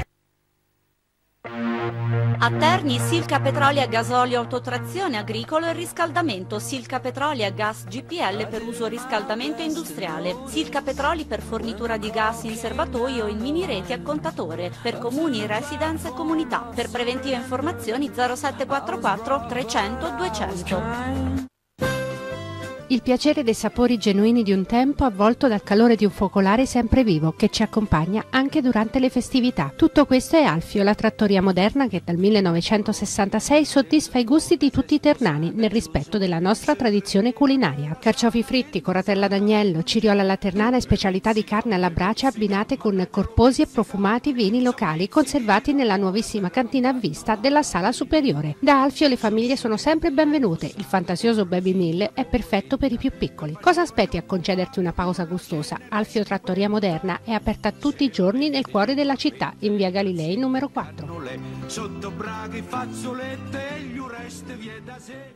A Terni Silca Petroli a gasolio, autotrazione, agricolo e riscaldamento. Silca Petroli a gas GPL per uso riscaldamento industriale. Silca Petroli per fornitura di gas in serbatoio o in mini reti a contatore. Per comuni, residence e comunità. Per preventive informazioni 0744 300 200. Il piacere dei sapori genuini di un tempo avvolto dal calore di un focolare sempre vivo che ci accompagna anche durante le festività. Tutto questo è Alfio, la trattoria moderna che dal 1966 soddisfa i gusti di tutti i ternani nel rispetto della nostra tradizione culinaria. Carciofi fritti, coratella d'agnello, ciriola alla ternana e specialità di carne alla brace abbinate con corposi e profumati vini locali conservati nella nuovissima cantina a vista della sala superiore. Da Alfio le famiglie sono sempre benvenute, il fantasioso Baby Meal è perfetto per i più piccoli. Cosa aspetti a concederti una pausa gustosa? Alfio Trattoria Moderna è aperta tutti i giorni nel cuore della città, in via Galilei numero 4. Sotto braghe, fazzolette e gli ureste vie da sé.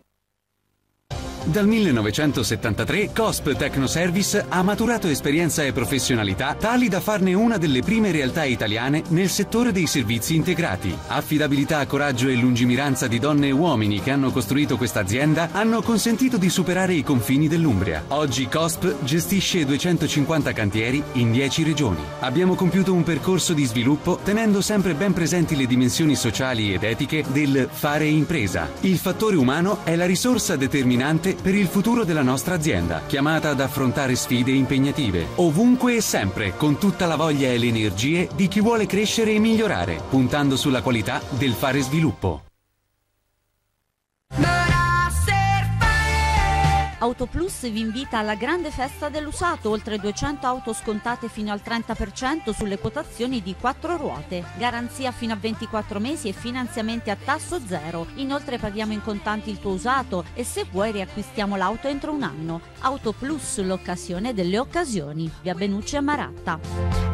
Dal 1973 COSP Tecnoservice ha maturato esperienza e professionalità tali da farne una delle prime realtà italiane nel settore dei servizi integrati. Affidabilità, coraggio e lungimiranza di donne e uomini che hanno costruito questa azienda hanno consentito di superare i confini dell'Umbria. Oggi COSP gestisce 250 cantieri in 10 regioni. Abbiamo compiuto un percorso di sviluppo tenendo sempre ben presenti le dimensioni sociali ed etiche del fare impresa. Il fattore umano è la risorsa determinante per il futuro della nostra azienda, chiamata ad affrontare sfide impegnative, ovunque e sempre, con tutta la voglia e le energie di chi vuole crescere e migliorare, puntando sulla qualità del fare sviluppo. Autoplus vi invita alla grande festa dell'usato, oltre 200 auto scontate fino al 30% sulle quotazioni di 4 ruote, garanzia fino a 24 mesi e finanziamenti a tasso zero. Inoltre paghiamo in contanti il tuo usato e se vuoi riacquistiamo l'auto entro un anno. Autoplus, l'occasione delle occasioni. Via Benucci a Maratta.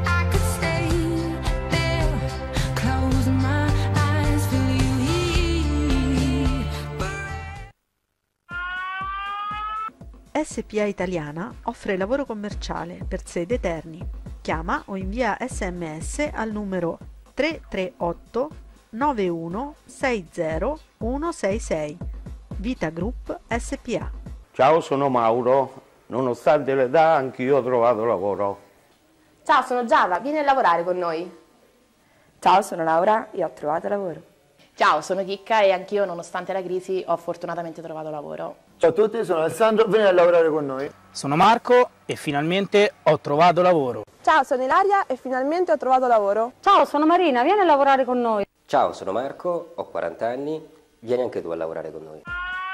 SPA Italiana offre lavoro commerciale per sede Terni. Chiama o invia SMS al numero 338 91 60 166. Vita Group SPA. Ciao, sono Mauro. Nonostante l'età, anch'io ho trovato lavoro. Ciao, sono Giada, vieni a lavorare con noi. Ciao, sono Laura, io ho trovato lavoro. Ciao, sono Chicca e anch'io, nonostante la crisi, ho fortunatamente trovato lavoro. Ciao a tutti, sono Alessandro, vieni a lavorare con noi. Sono Marco e finalmente ho trovato lavoro. Ciao, sono Ilaria e finalmente ho trovato lavoro. Ciao, sono Marina, vieni a lavorare con noi. Ciao, sono Marco, ho 40 anni, vieni anche tu a lavorare con noi.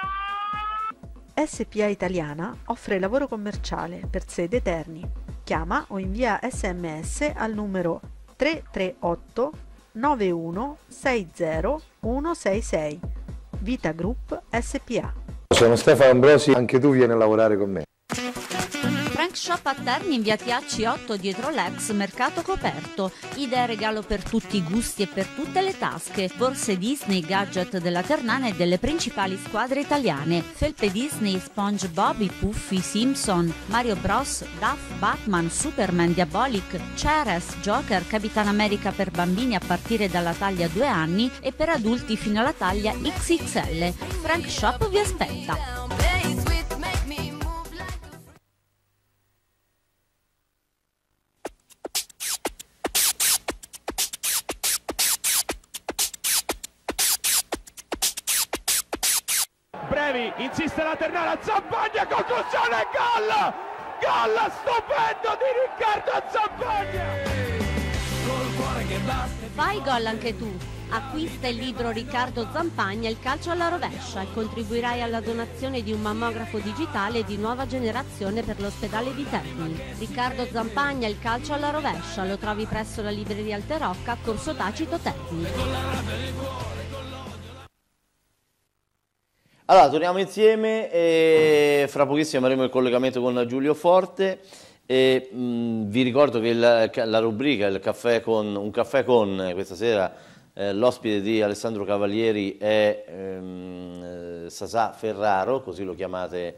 SPA Italiana offre lavoro commerciale per sede Terni. Chiama o invia SMS al numero 338 91 60 166. Vita Group SPA. Sono Stefano Ambrosi, anche tu vieni a lavorare con me. Frank Shop a Terni in via Tiacci 8 dietro l'ex mercato coperto. Idee e regalo per tutti i gusti e per tutte le tasche. Borse Disney, gadget della Ternana e delle principali squadre italiane. Felpe Disney, SpongeBob, i Puffi, Simpson, Mario Bros, Duff, Batman, Superman, Diabolic, Ceres, Joker, Capitan America per bambini a partire dalla taglia 2 anni e per adulti fino alla taglia XXL. Frank Shop vi aspetta. Brevi, insiste la Ternana, Zampagna, conclusione, gol! Gol stupendo di Riccardo Zampagna! Fai gol anche tu. Acquista il libro Riccardo Zampagna, Il calcio alla rovescia, e contribuirai alla donazione di un mammografo digitale di nuova generazione per l'ospedale di Terni. Riccardo Zampagna, Il calcio alla rovescia, lo trovi presso la libreria Alterocca, Corso Tacito Terni. Allora, torniamo insieme e fra pochissimo avremo il collegamento con Giulio Forte e vi ricordo che la rubrica Un caffè con questa sera l'ospite di Alessandro Cavalieri è Sasà Ferraro, così lo chiamate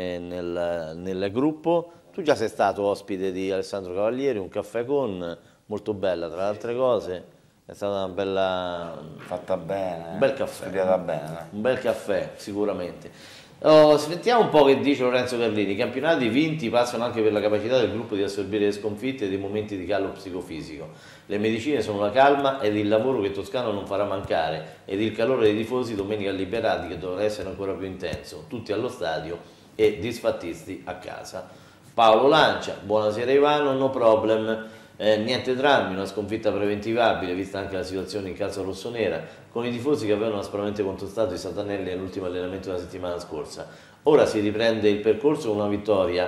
nel gruppo. Tu già sei stato ospite di Alessandro Cavalieri, Un caffè con, molto bella tra le altre cose. È stata una bella... fatta bene, un bel caffè, studiata bene. Un bel caffè, sicuramente. Sentiamo un po' che dice Lorenzo Carlini. I campionati vinti passano anche per la capacità del gruppo di assorbire le sconfitte e dei momenti di callo psicofisico. Le medicine sono la calma ed il lavoro che Toscano non farà mancare, ed il calore dei tifosi domenica liberati che dovrà essere ancora più intenso. Tutti allo stadio e disfattisti a casa. Paolo Lancia, buonasera Ivano, no problem. Niente drammi, una sconfitta preventivabile vista anche la situazione in casa rossonera, con i tifosi che avevano aspramente contestato i Satanelli nell'ultimo allenamento della settimana scorsa. Ora si riprende il percorso con una vittoria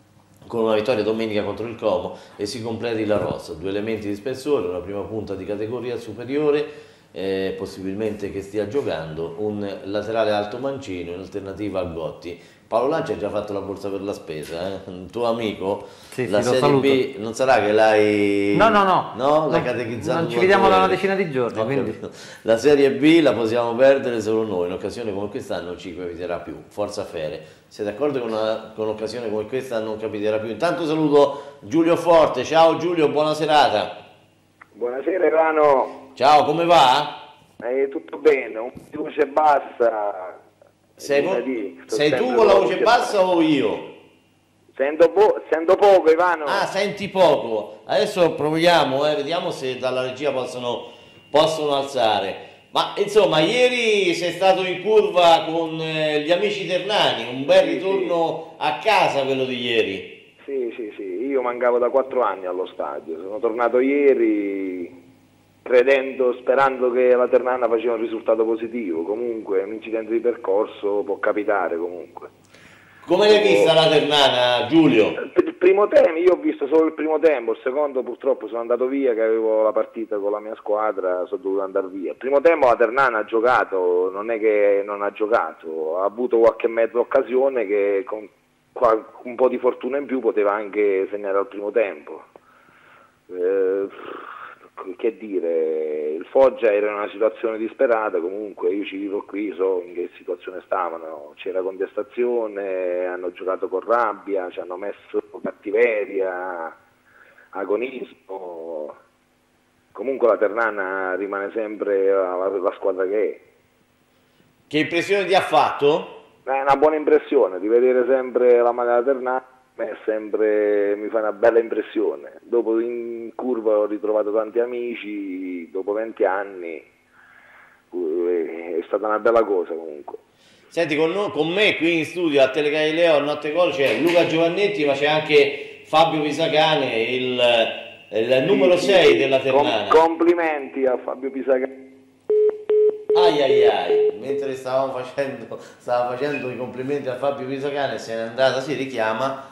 domenica contro il Como e si completi la rosa. 2 elementi di spessore, una prima punta di categoria superiore, possibilmente che stia giocando, un laterale alto mancino in alternativa a Gotti. Paolo Lancia ha già fatto la borsa per la spesa, un tuo amico, sì, la Serie B, non sarà che l'hai... No, l'hai catechizzato? Non ci vediamo da una decina di giorni, quindi... La Serie B la possiamo perdere solo noi, un'occasione come questa non ci capiterà più, forza Fere. Siete d'accordo che con un'occasione come questa non capiterà più? Intanto saluto Giulio Forte, ciao Giulio, buona serata. Buonasera Ivano. Ciao, come va? Tutto bene, un po' di voce bassa. Sei tu con la voce bassa o io? Sento poco Ivano. Ah, senti poco. Adesso proviamo, vediamo se dalla regia possono alzare. Ma insomma, ieri sei stato in curva con gli amici ternani, un bel ritorno a casa quello di ieri. Sì, io mancavo da 4 anni allo stadio, sono tornato ieri sperando che la Ternana faceva un risultato positivo. Comunque un incidente di percorso può capitare comunque. Come l'hai vista la Ternana, Giulio? Il primo tempo, io ho visto solo il primo tempo, il secondo purtroppo sono andato via, che avevo la partita con la mia squadra, sono dovuto andare via. Il primo tempo la Ternana ha giocato, non è che non ha giocato, ha avuto qualche mezza occasione che con un po' di fortuna in più poteva anche segnare al primo tempo. Che dire, il Foggia era in una situazione disperata, comunque io ci vivo qui, so in che situazione stavano, c'era contestazione, hanno giocato con rabbia, ci hanno messo cattiveria, agonismo. Comunque la Ternana rimane sempre la squadra che è. Che impressione ti ha fatto? È una buona impressione, di vedere sempre la maglia della Ternana. Mi fa una bella impressione. Dopo in curva ho ritrovato tanti amici, dopo 20 anni, è stata una bella cosa comunque. Senti, con me qui in studio a Telegalileo a Notte Gol c'è Luca Giovannetti, ma c'è anche Fabio Pisacane, il numero 6 della Ternana. Complimenti a Fabio Pisacane. Mentre stava facendo i complimenti a Fabio Pisacane, se n'è andata, si richiama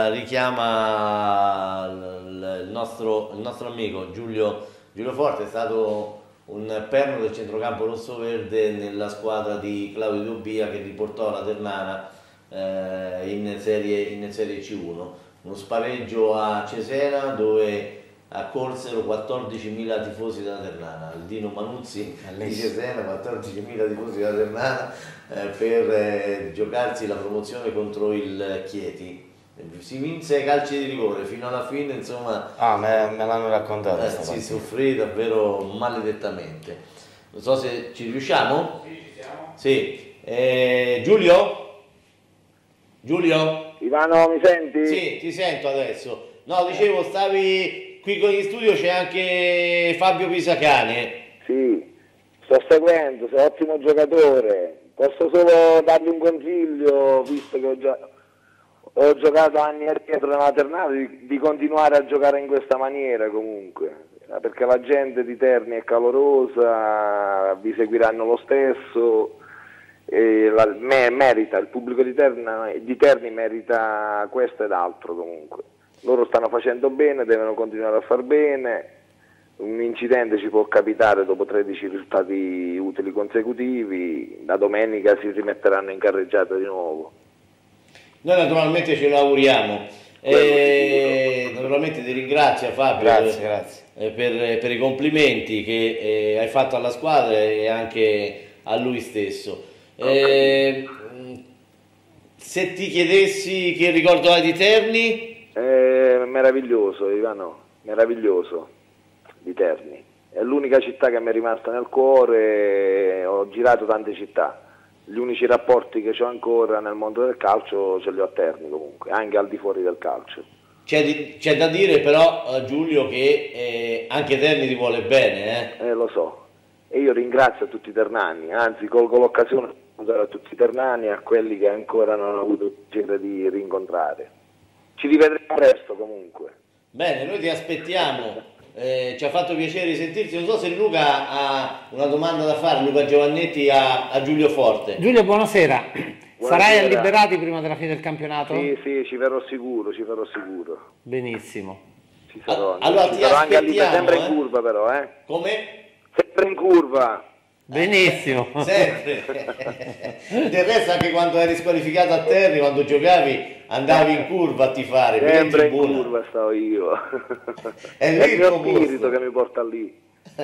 il nostro amico Giulio Forte. È stato un perno del centrocampo rosso-verde nella squadra di Claudio Dobbia, che riportò la Ternana in serie C1, uno spareggio a Cesena dove accorsero 14.000 tifosi della Ternana, il Dino Manuzzi di Cesena, 14.000 tifosi della Ternana per giocarsi la promozione contro il Chieti. Si vinse ai calci di rigore fino alla fine, insomma. Me l'hanno raccontato. Si soffrì davvero maledettamente. Non so se ci riusciamo? Sì, ci siamo. Sì. Giulio? Ivano, mi senti? Sì, ti sento adesso. No, dicevo, stavi qui con in studio, c'è anche Fabio Pisacane. Sì, sto seguendo, sei un ottimo giocatore. Posso solo dargli un consiglio, visto che ho giocato anni addietro nella Ternana, di continuare a giocare in questa maniera comunque, perché la gente di Terni è calorosa, vi seguiranno lo stesso, e merita, il pubblico di Terni merita questo ed altro comunque. Loro stanno facendo bene, devono continuare a far bene, un incidente ci può capitare dopo 13 risultati utili consecutivi, la domenica si rimetteranno in carreggiata di nuovo. Noi naturalmente ce lo auguriamo. Naturalmente ti ringrazio Fabio grazie. Per i complimenti che hai fatto alla squadra e anche a lui stesso. Se ti chiedessi che ricordo hai di Terni? Meraviglioso Ivano, meraviglioso di Terni. È l'unica città che mi è rimasta nel cuore, ho girato tante città. Gli unici rapporti che ho ancora nel mondo del calcio ce li ho a Terni comunque, anche al di fuori del calcio. C'è da dire però, Giulio, che anche Terni ti vuole bene. Lo so, e io ringrazio tutti i ternani, anzi colgo l'occasione per salutare a tutti i ternani e a quelli che ancora non ho avuto il piacere di rincontrare. Ci rivedremo presto comunque. Bene, noi ti aspettiamo. Ci ha fatto piacere sentirti. Non so se Luca ha una domanda da fare, Luca Giovannetti a Giulio Forte. Giulio, buonasera. Sarai a Liberati prima della fine del campionato? Sì, ci verrò sicuro. Benissimo. Ci sarò, allora ti aspettiamo, sempre in curva però, Come? Sempre in curva. Benissimo. Sempre. Del resto anche quando eri squalificato a Terni, quando giocavi andavi in curva a tifare. Sempre in curva stavo io. È il mio spirito che mi porta lì.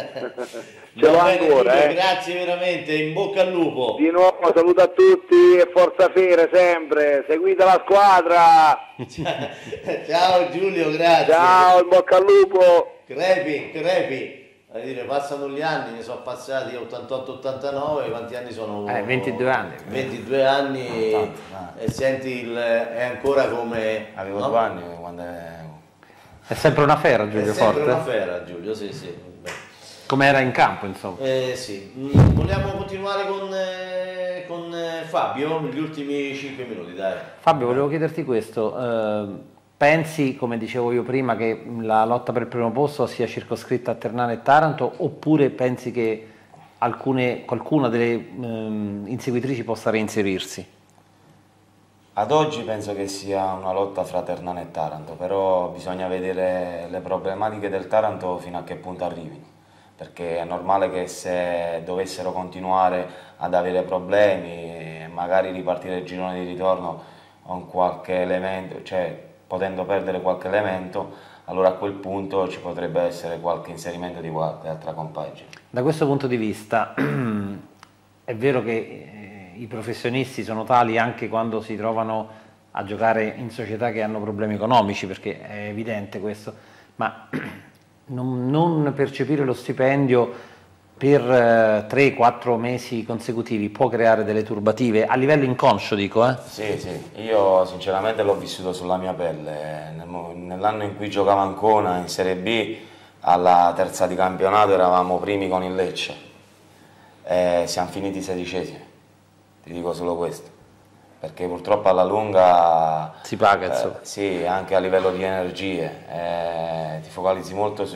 Ce l'ho ancora. Grazie veramente, in bocca al lupo. Di nuovo saluto a tutti e forza Fere sempre, seguite la squadra. Ciao Giulio, grazie. Ciao, in bocca al lupo. Crepi. Passano gli anni, ne sono passati 88-89, quanti anni sono? 22 anni. 22 anni e senti è ancora come... Avevo 2 anni quando È sempre una fera Giulio Forte? È sempre una fera Giulio, sì. Come era in campo insomma? Sì. Vogliamo continuare con Fabio, gli ultimi 5 minuti, dai. Fabio, volevo chiederti questo. Pensi, come dicevo io prima, che la lotta per il primo posto sia circoscritta a Ternana e Taranto, oppure pensi che qualcuna delle inseguitrici possa reinserirsi? Ad oggi penso che sia una lotta fra Ternana e Taranto, però bisogna vedere le problematiche del Taranto fino a che punto arrivino, perché è normale che se dovessero continuare ad avere problemi, magari ripartire il girone di ritorno con qualche elemento, cioè potendo perdere qualche elemento, allora a quel punto ci potrebbe essere qualche inserimento di qualche altra compagine. Da questo punto di vista è vero che i professionisti sono tali anche quando si trovano a giocare in società che hanno problemi economici, perché è evidente questo, ma non percepire lo stipendio per 3-4 mesi consecutivi può creare delle turbative, a livello inconscio dico. Sì, io sinceramente l'ho vissuto sulla mia pelle, nell'anno in cui giocavo Ancona in Serie B, alla terza di campionato eravamo primi con il Lecce, siamo finiti 16esimi, ti dico solo questo, perché purtroppo alla lunga si paga, insomma. Sì, anche a livello di energie, ti focalizzi molto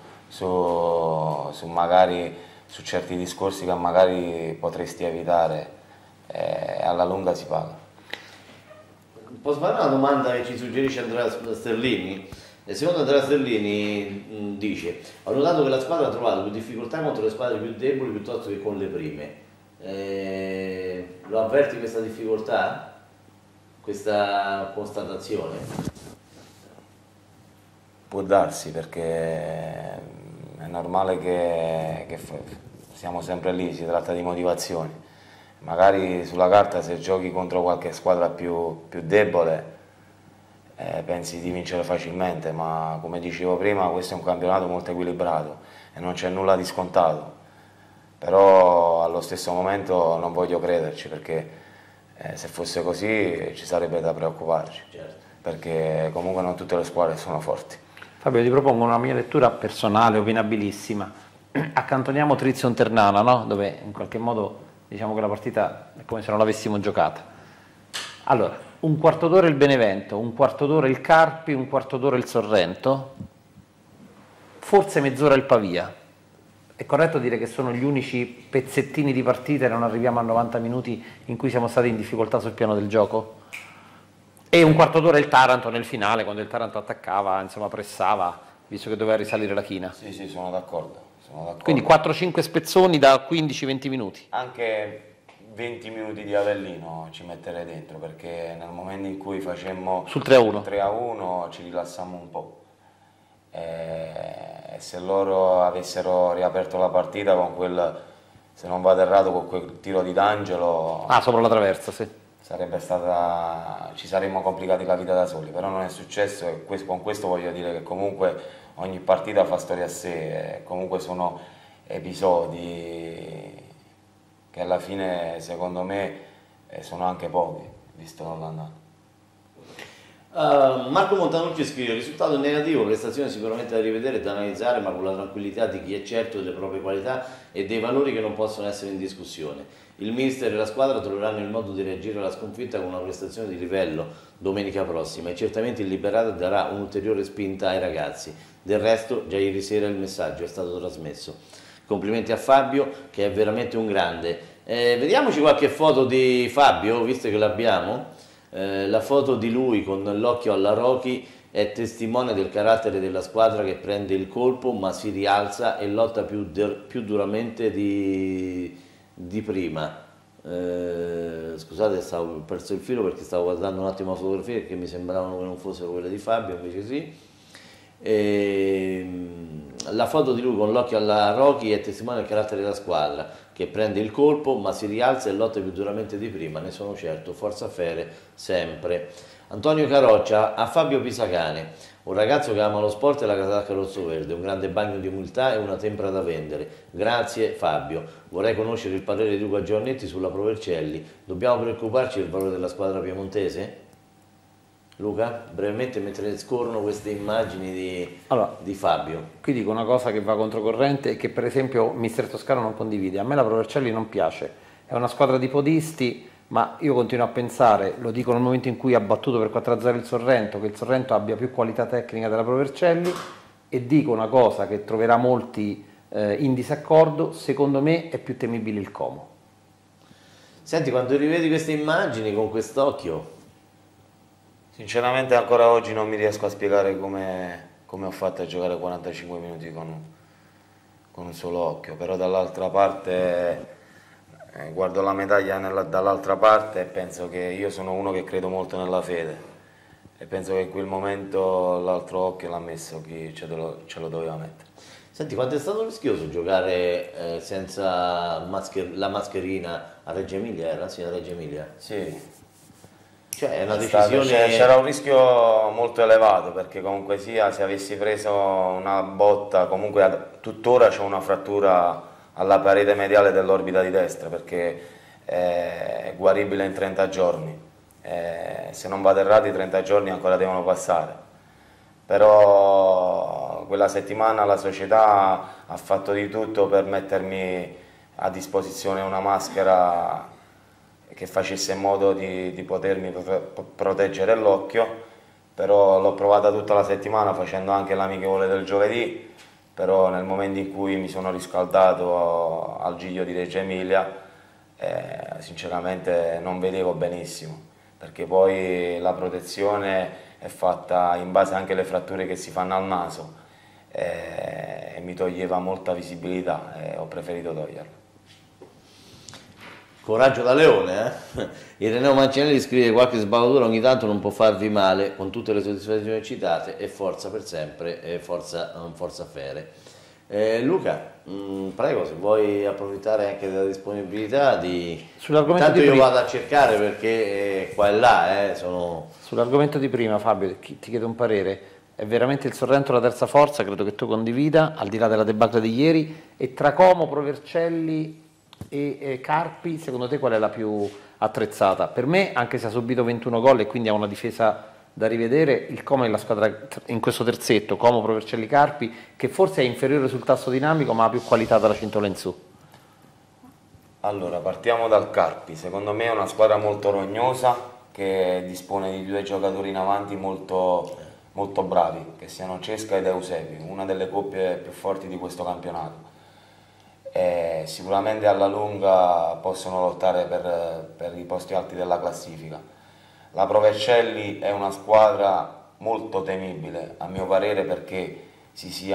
su magari su certi discorsi che magari potresti evitare, alla lunga si paga. Posso fare una domanda che ci suggerisce Andrea Sterlini? Secondo Andrea Sterlini dice: ho notato che la squadra ha trovato più difficoltà contro le squadre più deboli piuttosto che con le prime. Lo avverti questa difficoltà? Questa constatazione? Può darsi, perché è normale che siamo sempre lì, si tratta di motivazioni. Magari sulla carta se giochi contro qualche squadra più debole pensi di vincere facilmente, ma come dicevo prima questo è un campionato molto equilibrato e non c'è nulla di scontato. Però allo stesso momento non voglio crederci, perché se fosse così ci sarebbe da preoccuparci, perché comunque non tutte le squadre sono forti. Fabio, ti propongo una mia lettura personale, opinabilissima. Accantoniamo Trizion-Ternana, no? Dove in qualche modo diciamo che la partita è come se non l'avessimo giocata. Allora, un quarto d'ora il Benevento, un quarto d'ora il Carpi, un quarto d'ora il Sorrento, forse mezz'ora il Pavia. È corretto dire che sono gli unici pezzettini di partita e non arriviamo a 90 minuti in cui siamo stati in difficoltà sul piano del gioco? E un quarto d'ora il Taranto nel finale, quando il Taranto attaccava, insomma pressava, visto che doveva risalire la china. Sì, sono d'accordo. Quindi 4-5 spezzoni da 15-20 minuti. Anche 20 minuti di Avellino ci metterei dentro, perché nel momento in cui facemmo sul 3-1 ci rilassammo un po'. E se loro avessero riaperto la partita con quel, se non vado errato, con quel tiro di D'Angelo, sopra la traversa, sì, sarebbe stata, ci saremmo complicati la vita da soli, però non è successo e con questo voglio dire che comunque ogni partita fa storia a sé, e comunque sono episodi che alla fine secondo me sono anche pochi, visto l'andata. Marco Montanucci scrive: risultato negativo, prestazione sicuramente da rivedere e da analizzare, ma con la tranquillità di chi è certo delle proprie qualità e dei valori che non possono essere in discussione. Il mister e la squadra troveranno il modo di reagire alla sconfitta con una prestazione di livello domenica prossima e certamente il Liberata darà un'ulteriore spinta ai ragazzi. Del resto già ieri sera il messaggio è stato trasmesso. Complimenti a Fabio, che è veramente un grande. Vediamoci qualche foto di Fabio, visto che l'abbiamo. La foto di lui con l'occhio alla Rocky è testimone del carattere della squadra che prende il colpo ma si rialza e lotta più duramente di prima. Scusate, ho perso il filo perché stavo guardando un attimo la fotografia che mi sembravano che non fossero quelle di Fabio, invece sì. La foto di lui con l'occhio alla Rocky è testimone del carattere della squadra che prende il colpo ma si rialza e lotta più duramente di prima, ne sono certo, forza Fere sempre. Antonio Caroccia a Fabio Pisacane: un ragazzo che ama lo sport e la casacca rosso-verde, un grande bagno di umiltà e una tempra da vendere. Grazie Fabio. Vorrei conoscere il parere di Luca Giornetti sulla Provercelli. Dobbiamo preoccuparci del valore della squadra piemontese? Luca, brevemente, mentre scorrono queste immagini di Fabio. Qui dico una cosa che va controcorrente e che per esempio mister Toscano non condivide. A me la Provercelli non piace, è una squadra di podisti, ma io continuo a pensare, lo dico nel momento in cui ha battuto per 4-0 il Sorrento, che il Sorrento abbia più qualità tecnica della Provercelli, e dico una cosa che troverà molti in disaccordo: secondo me è più temibile il Como. Senti, quando rivedi queste immagini con quest'occhio, Sinceramente ancora oggi non mi riesco a spiegare come ho fatto a giocare 45 minuti con un solo occhio, però dall'altra parte guardo la medaglia dall'altra parte e penso che io sono uno che credo molto nella fede e penso che in quel momento l'altro occhio l'ha messo chi ce lo doveva mettere. Senti, quanto è stato rischioso giocare senza la mascherina a Reggio Emilia? Era sì, a Reggio Emilia? Sì. Cioè è una decisione... C'era un rischio molto elevato perché comunque sia, se avessi preso una botta, comunque tuttora c'è una frattura alla parete mediale dell'orbita di destra perché è guaribile in 30 giorni. Se non vado errato i 30 giorni ancora devono passare. Però quella settimana la società ha fatto di tutto per mettermi a disposizione una maschera che facesse in modo di potermi proteggere l'occhio, però l'ho provata tutta la settimana facendo anche l'amichevole del giovedì, però nel momento in cui mi sono riscaldato al Giglio di Reggio Emilia sinceramente non vedevo benissimo, perché poi la protezione è fatta in base anche alle fratture che si fanno al naso e mi toglieva molta visibilità e ho preferito toglierla. Coraggio da leone, eh? Ireneo Mancinelli scrive: qualche sbavatura ogni tanto non può farvi male, con tutte le soddisfazioni citate, e forza per sempre, e forza Fere. Luca, prego, se vuoi approfittare anche della disponibilità di... Intanto io vado a cercare perché qua e là sono... Sull'argomento di prima, Fabio, ti chiedo un parere. È veramente il Sorrento la terza forza, credo che tu condivida, al di là della debacle di ieri, e tra Como, Provercelli e Carpi, secondo te qual è la più attrezzata? Per me, anche se ha subito 21 gol e quindi ha una difesa da rivedere, il Como è la squadra in questo terzetto, Como, Provercelli, Carpi, che forse è inferiore sul tasso dinamico ma ha più qualità dalla cintola in su. Allora, partiamo dal Carpi. Secondo me è una squadra molto rognosa, che dispone di due giocatori in avanti molto bravi, che siano Cesca ed Eusebio, una delle coppie più forti di questo campionato. Sicuramente alla lunga possono lottare per i posti alti della classifica. La Provercelli è una squadra molto temibile, a mio parere, perché si sia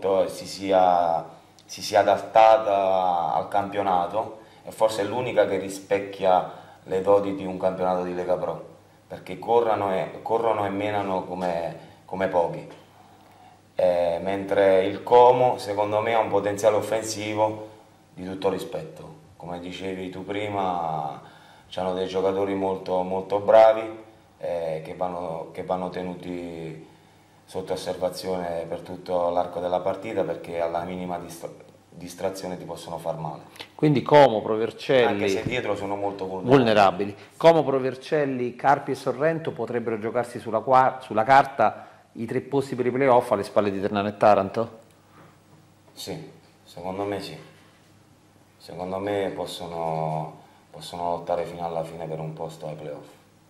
adattata al campionato e forse è l'unica che rispecchia le doti di un campionato di Lega Pro, perché corrono e menano come pochi. Mentre il Como secondo me ha un potenziale offensivo di tutto rispetto, come dicevi tu prima, hanno dei giocatori molto bravi che vanno tenuti sotto osservazione per tutto l'arco della partita, perché alla minima distrazione ti possono far male. Quindi Como, Provercelli, anche se dietro sono molto vulnerabili. Como, Provercelli, Carpi e Sorrento potrebbero giocarsi sulla carta i 3 posti per i playoff alle spalle di Ternana e Taranto? Sì, secondo me sì. Secondo me possono lottare fino alla fine per un posto ai playoff.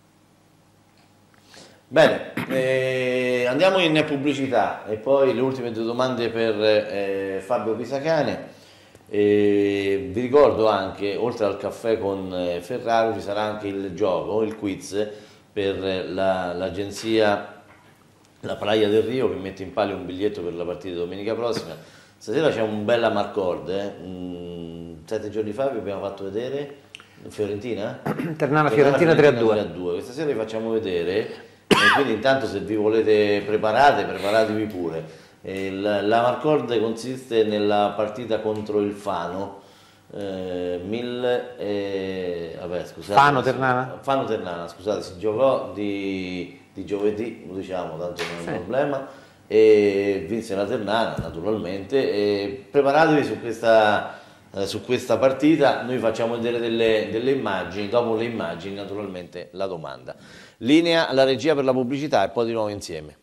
Bene, andiamo in pubblicità e poi le ultime 2 domande per Fabio Pisacane. Vi ricordo anche, oltre al caffè con Ferraro, ci sarà anche il gioco, il quiz per l'agenzia La Praia del Rio, che mette in palio un biglietto per la partita domenica prossima. Stasera c'è un bel Amarcord, 7 giorni fa vi abbiamo fatto vedere Fiorentina? Ternana-Fiorentina 3-2. Questa sera vi facciamo vedere, e quindi intanto se vi volete preparatevi pure. L'Amarcord consiste nella partita contro il Fano, Fano-Ternana, scusate, si giocò di giovedì, lo diciamo, tanto non è un problema, e vinse la Ternana naturalmente. E preparatevi su questa partita, noi facciamo vedere delle immagini, dopo le immagini naturalmente la domanda. Linea alla regia per la pubblicità e poi di nuovo insieme.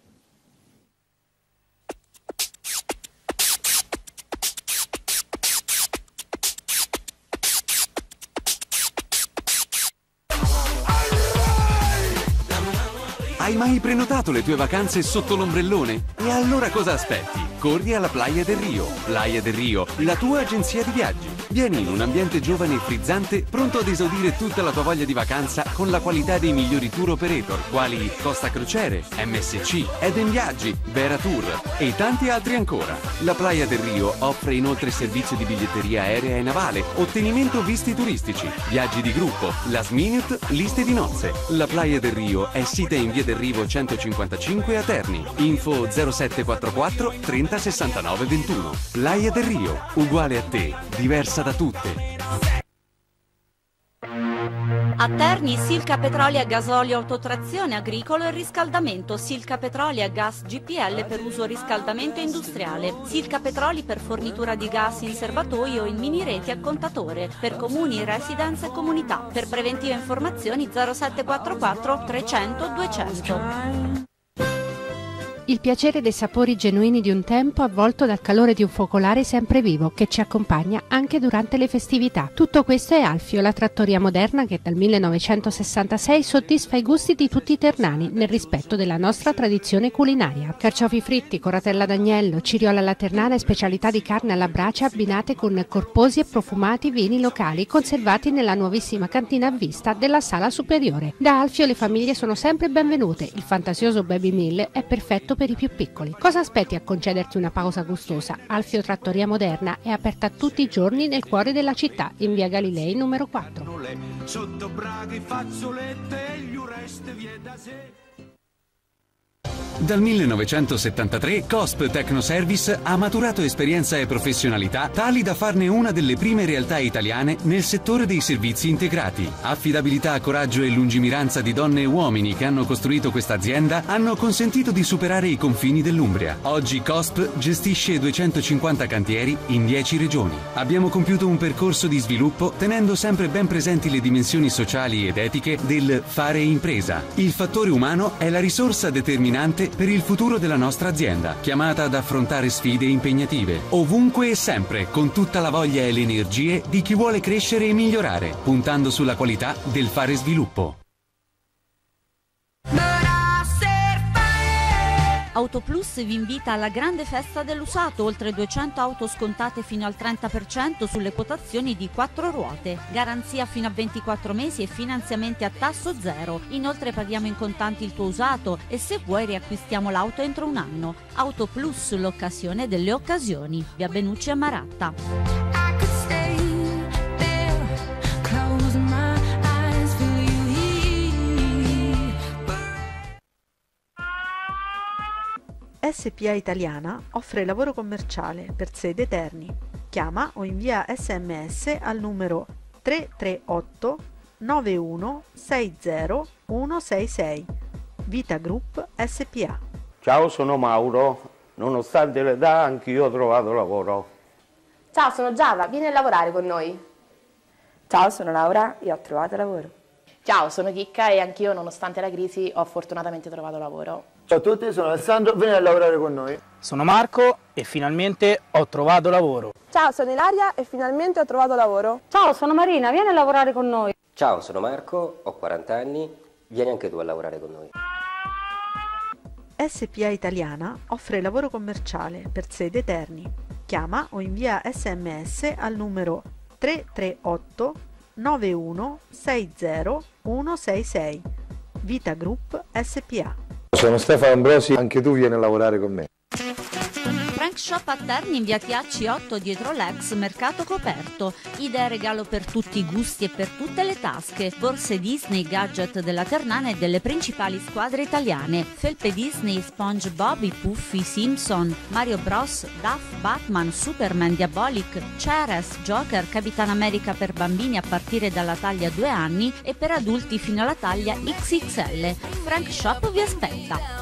Hai mai prenotato le tue vacanze sotto l'ombrellone? E allora cosa aspetti? corri alla Playa del Rio. Playa del Rio, la tua agenzia di viaggi. Vieni in un ambiente giovane e frizzante, pronto ad esaudire tutta la tua voglia di vacanza con la qualità dei migliori tour operator, quali Costa Crociere, MSC, Eden Viaggi, Vera Tour e tanti altri ancora. La Playa del Rio offre inoltre servizio di biglietteria aerea e navale, ottenimento visti turistici, viaggi di gruppo, last minute, liste di nozze. La Playa del Rio è sita in via del Rivo 155 a Terni. Info 0744 30 69 21. Playa del Rio, uguale a te, diversa da tutte. A Terni Silca Petroli a gasolio autotrazione agricolo e riscaldamento, Silca Petroli a gas GPL per uso riscaldamento industriale, Silca Petroli per fornitura di gas in serbatoio o in mini reti a contatore, per comuni, residence e comunità. Per preventive informazioni 0744 300 200. Il piacere dei sapori genuini di un tempo avvolto dal calore di un focolare sempre vivo che ci accompagna anche durante le festività. Tutto questo è Alfio, la trattoria moderna che dal 1966 soddisfa i gusti di tutti i ternani nel rispetto della nostra tradizione culinaria. Carciofi fritti, coratella d'agnello, ciriola alla ternana e specialità di carne alla brace abbinate con corposi e profumati vini locali conservati nella nuovissima cantina a vista della sala superiore. Da Alfio le famiglie sono sempre benvenute, il fantasioso baby meal è perfetto per i più piccoli. Cosa aspetti a concederti una pausa gustosa? Alfio Trattoria Moderna è aperta tutti i giorni nel cuore della città, in via Galilei numero 4. Sotto braghe, fazzolette, gli ureste vie da sé. Dal 1973 COSP Tecnoservice ha maturato esperienza e professionalità tali da farne una delle prime realtà italiane nel settore dei servizi integrati. Affidabilità, coraggio e lungimiranza di donne e uomini che hanno costruito questa azienda hanno consentito di superare i confini dell'Umbria. Oggi COSP gestisce 250 cantieri in 10 regioni. Abbiamo compiuto un percorso di sviluppo tenendo sempre ben presenti le dimensioni sociali ed etiche del fare impresa. Il fattore umano è la risorsa determinante per il futuro della nostra azienda, chiamata ad affrontare sfide impegnative, ovunque e sempre, con tutta la voglia e le energie di chi vuole crescere e migliorare, puntando sulla qualità del fare sviluppo. Autoplus vi invita alla grande festa dell'usato, oltre 200 auto scontate fino al 30% sulle quotazioni di 4 ruote, garanzia fino a 24 mesi e finanziamenti a tasso zero. Inoltre paghiamo in contanti il tuo usato e se vuoi riacquistiamo l'auto entro un anno. Autoplus, l'occasione delle occasioni. Via Benucci a Maratta. SPA Italiana offre lavoro commerciale per sede Terni. Chiama o invia SMS al numero 338 91 60 166. Vita Group SPA. Ciao, sono Mauro. Nonostante l'età, anch'io ho trovato lavoro. Ciao, sono Giava. Vieni a lavorare con noi. Ciao, sono Laura e ho trovato lavoro. Ciao, sono Chicca e anch'io, nonostante la crisi, ho fortunatamente trovato lavoro. Ciao a tutti, sono Alessandro, vieni a lavorare con noi. Sono Marco e finalmente ho trovato lavoro. Ciao, sono Ilaria e finalmente ho trovato lavoro. Ciao, sono Marina, vieni a lavorare con noi. Ciao, sono Marco, ho 40 anni, vieni anche tu a lavorare con noi. SPA Italiana offre lavoro commerciale per sede Terni. Chiama o invia SMS al numero 338 91 60 166. Vita Group SPA. Sono Stefano Ambrosi, anche tu vieni a lavorare con me. Frank Shop a Terni in via Tiacci 8 dietro l'ex mercato coperto. Idee regalo per tutti i gusti e per tutte le tasche. Borse Disney, gadget della Ternana e delle principali squadre italiane. Felpe Disney, SpongeBob, i Puffi, Simpson, Mario Bros, Duff, Batman, Superman, Diabolic, Ceres, Joker, Capitan America per bambini a partire dalla taglia 2 anni e per adulti fino alla taglia XXL. Frank Shop vi aspetta.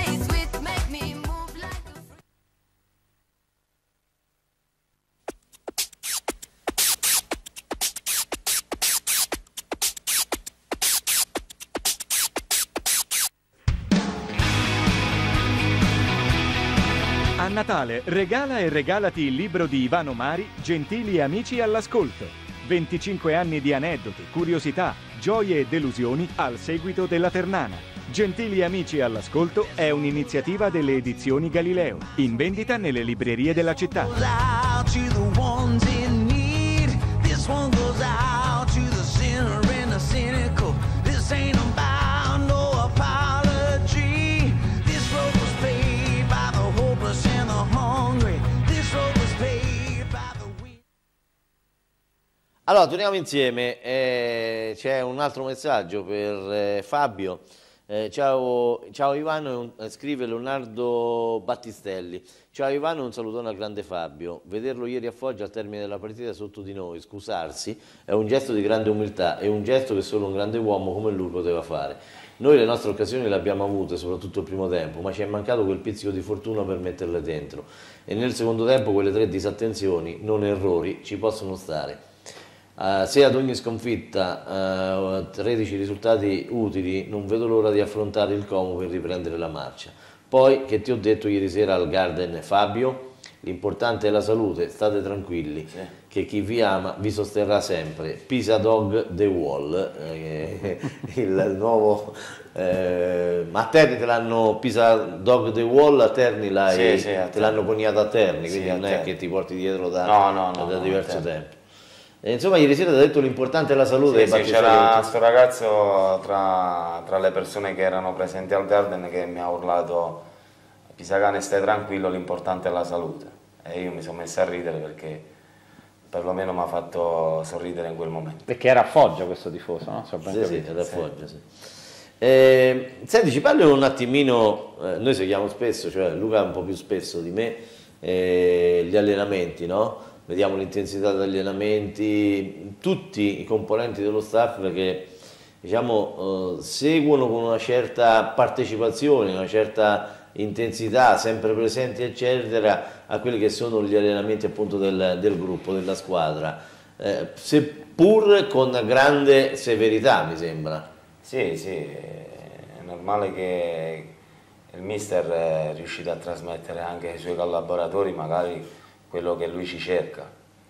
A Natale regala e regalati il libro di Ivano Mari, Gentili amici all'ascolto. 25 anni di aneddoti, curiosità, gioie e delusioni al seguito della Ternana. Gentili amici all'ascolto è un'iniziativa delle edizioni Galileo, in vendita nelle librerie della città. Allora, torniamo insieme, c'è un altro messaggio per Fabio. Ciao Ivano, scrive Leonardo Battistelli. Ciao Ivano, un salutone al grande Fabio. Vederlo ieri a Foggia al termine della partita sotto di noi, scusarsi, è un gesto di grande umiltà, è un gesto che solo un grande uomo come lui poteva fare. Noi le nostre occasioni le abbiamo avute, soprattutto il primo tempo, ma ci è mancato quel pizzico di fortuna per metterle dentro. E nel secondo tempo quelle 3 disattenzioni, non errori, ci possono stare. Se ad ogni sconfitta 13 risultati utili, non vedo l'ora di affrontare il Como per riprendere la marcia. Poi, che ti ho detto ieri sera al Garden, Fabio, l'importante è la salute, state tranquilli, che chi vi ama vi sosterrà sempre. Pisa Dog The Wall, il nuovo... ma a Terni te l'hanno Pisa Dog The Wall, a Terni te l'hanno coniato a Terni, quindi non è che ti porti dietro da diverso tempo. Insomma, ieri sera ti ha detto l'importante è la salute. Sì, c'era questo ragazzo tra le persone che erano presenti al Garden che mi ha urlato: Pisacane, stai tranquillo, l'importante è la salute. E io mi sono messo a ridere perché perlomeno mi ha fatto sorridere in quel momento. Perché era a Foggia questo tifoso, no? Sì, era a Foggia, sì. Senti, ci parli un attimino, noi seguiamo spesso, cioè Luca un po' più spesso di me, gli allenamenti, no? Vediamo l'intensità degli allenamenti, tutti i componenti dello staff che diciamo, seguono con una certa partecipazione, una certa intensità, sempre presenti eccetera, a quelli che sono gli allenamenti appunto del gruppo, della squadra, seppur con grande severità mi sembra. Sì, è normale che il mister è riuscito a trasmettere anche ai suoi collaboratori magari quello che lui ci cerca.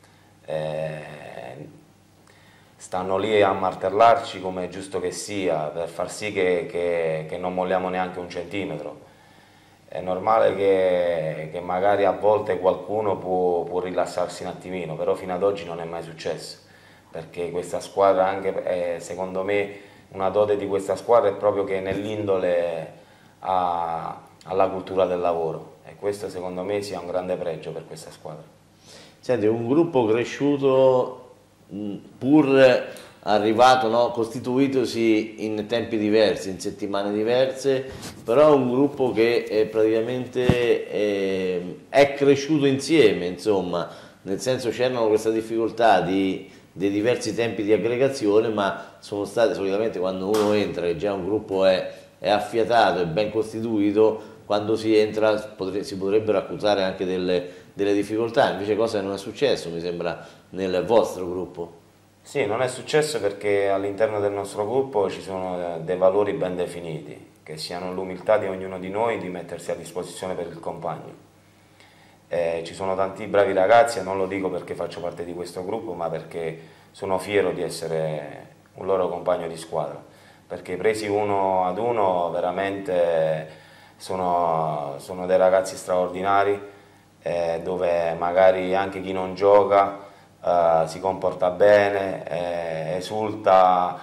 Stanno lì a martellarci come è giusto che sia, per far sì che non molliamo neanche un centimetro. È normale che magari a volte qualcuno può rilassarsi un attimino, però fino ad oggi non è mai successo, perché questa squadra, anche secondo me, una dote di questa squadra è proprio che nell'indole alla cultura del lavoro. E questo secondo me sia un grande pregio per questa squadra. Senti, un gruppo cresciuto pur arrivato, no, costituitosi in tempi diversi, in settimane diverse, però un gruppo che praticamente è cresciuto insieme, insomma, nel senso c'erano questa difficoltà dei diversi tempi di aggregazione, ma sono state solitamente quando uno entra e già un gruppo è affiatato, è ben costituito, quando si entra si potrebbero accusare anche delle difficoltà, invece cosa non è successo mi sembra nel vostro gruppo. Sì, non è successo perché all'interno del nostro gruppo ci sono dei valori ben definiti, che siano l'umiltà di ognuno di noi di mettersi a disposizione per il compagno. Ci sono tanti bravi ragazzi, e non lo dico perché faccio parte di questo gruppo, ma perché sono fiero di essere un loro compagno di squadra, perché presi uno ad uno veramente sono dei ragazzi straordinari, dove magari anche chi non gioca si comporta bene, esulta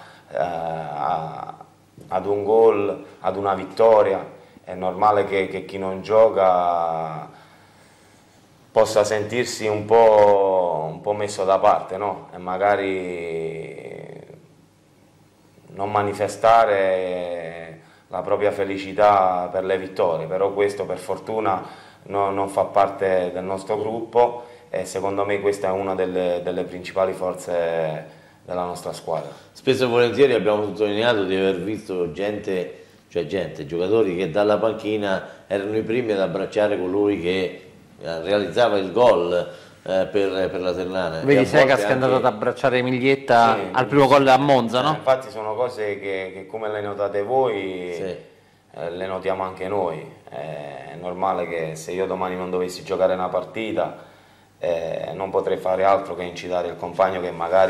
ad un gol, ad una vittoria. È normale che chi non gioca possa sentirsi un po' messo da parte, no? E magari non manifestare la propria felicità per le vittorie, però questo per fortuna non fa parte del nostro gruppo e secondo me questa è una delle principali forze della nostra squadra. Spesso e volentieri abbiamo sottolineato di aver visto giocatori che dalla panchina erano i primi ad abbracciare colui che realizzava il gol per la Ternana. Vedi Segas che è andato ad abbracciare Miglietta al primo gol a Monza, no? Infatti sono cose che come le notate voi le notiamo anche noi. È normale che se io domani non dovessi giocare una partita non potrei fare altro che incitare il compagno che magari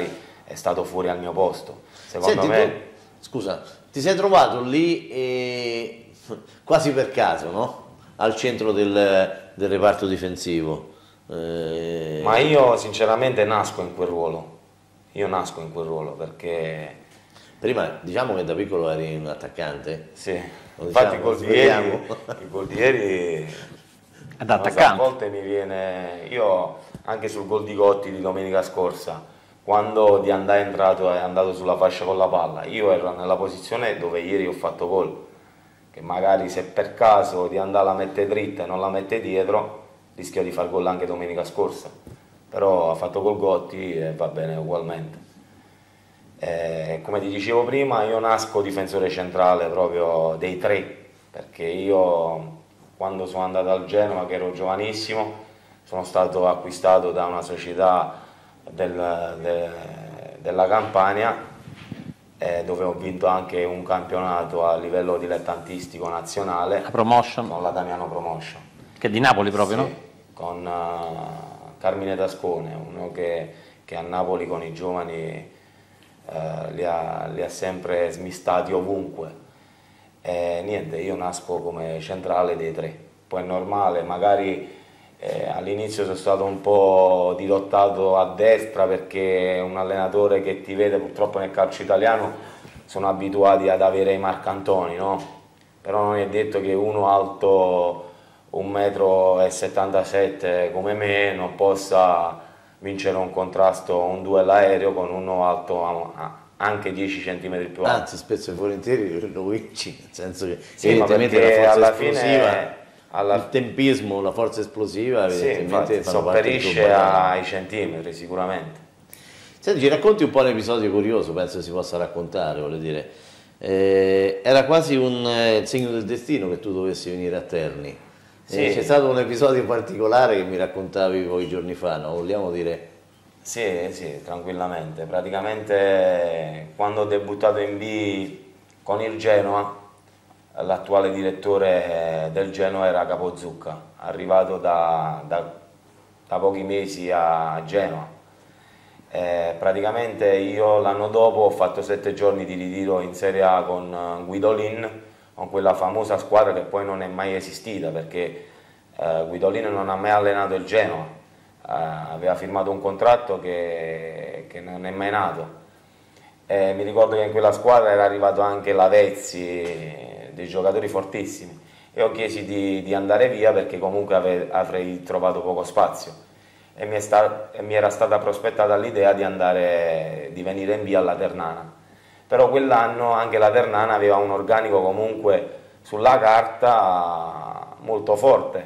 è stato fuori al mio posto. Secondo Senti, me... Scusa, ti sei trovato lì quasi per caso, no? Al centro del reparto difensivo. Ma io sinceramente nasco in quel ruolo. Io nasco in quel ruolo perché... Prima diciamo che da piccolo eri un attaccante. Sì, infatti il gol di ieri da attaccante. A volte mi viene... Io anche sul gol di Gotti di domenica scorsa, quando Diandà è andato sulla fascia con la palla, io ero nella posizione dove ieri ho fatto gol, che magari se per caso Diandà la mette dritta e non la mette dietro, rischio di far gol anche domenica scorsa, però ha fatto gol Gotti e va bene ugualmente. Come ti dicevo prima, io nasco difensore centrale proprio dei tre, perché io quando sono andato al Genoa, che ero giovanissimo, sono stato acquistato da una società della Campania, dove ho vinto anche un campionato a livello dilettantistico nazionale. La Promotion? Con la Damiano Promotion. Che è di Napoli proprio, sì, no? Con Carmine Tascone, uno che a Napoli con i giovani li ha sempre smistati ovunque. Niente, io nasco come centrale dei tre. Poi è normale, magari all'inizio sono stato un po' dirottato a destra perché un allenatore che ti vede, purtroppo nel calcio italiano sono abituati ad avere i marcantoni, no? Però non è detto che uno alto 1,77 m come me non possa vincere un contrasto, un duello aereo con uno alto anche 10 cm più alto. Anzi, spesso e volentieri lo vinci, nel senso che sì, evidentemente la forza alla esplosiva, fine il tempismo, la forza esplosiva evidentemente sì, fanno parte del tuo sopperisce bagage. ai centimetri sicuramente. Senti, ci racconti un po' un episodio curioso, penso si possa raccontare, voglio dire. Era quasi un segno del destino che tu dovessi venire a Terni. Sì. C'è stato un episodio particolare che mi raccontavi pochi giorni fa, no? Vogliamo dire? Sì, tranquillamente. Praticamente quando ho debuttato in B con il Genoa, l'attuale direttore del Genoa era Capozzucca, arrivato da pochi mesi a Genoa. Praticamente io l'anno dopo ho fatto 7 giorni di ritiro in Serie A con Guidolin, con quella famosa squadra che poi non è mai esistita perché Guidolin non ha mai allenato il Genoa, aveva firmato un contratto che non è mai nato. Mi ricordo che in quella squadra era arrivato anche Lavezzi, dei giocatori fortissimi, e ho chiesto di andare via perché comunque avrei trovato poco spazio e mi era stata prospettata l'idea di venire in B alla Ternana. Però quell'anno anche la Ternana aveva un organico comunque sulla carta molto forte,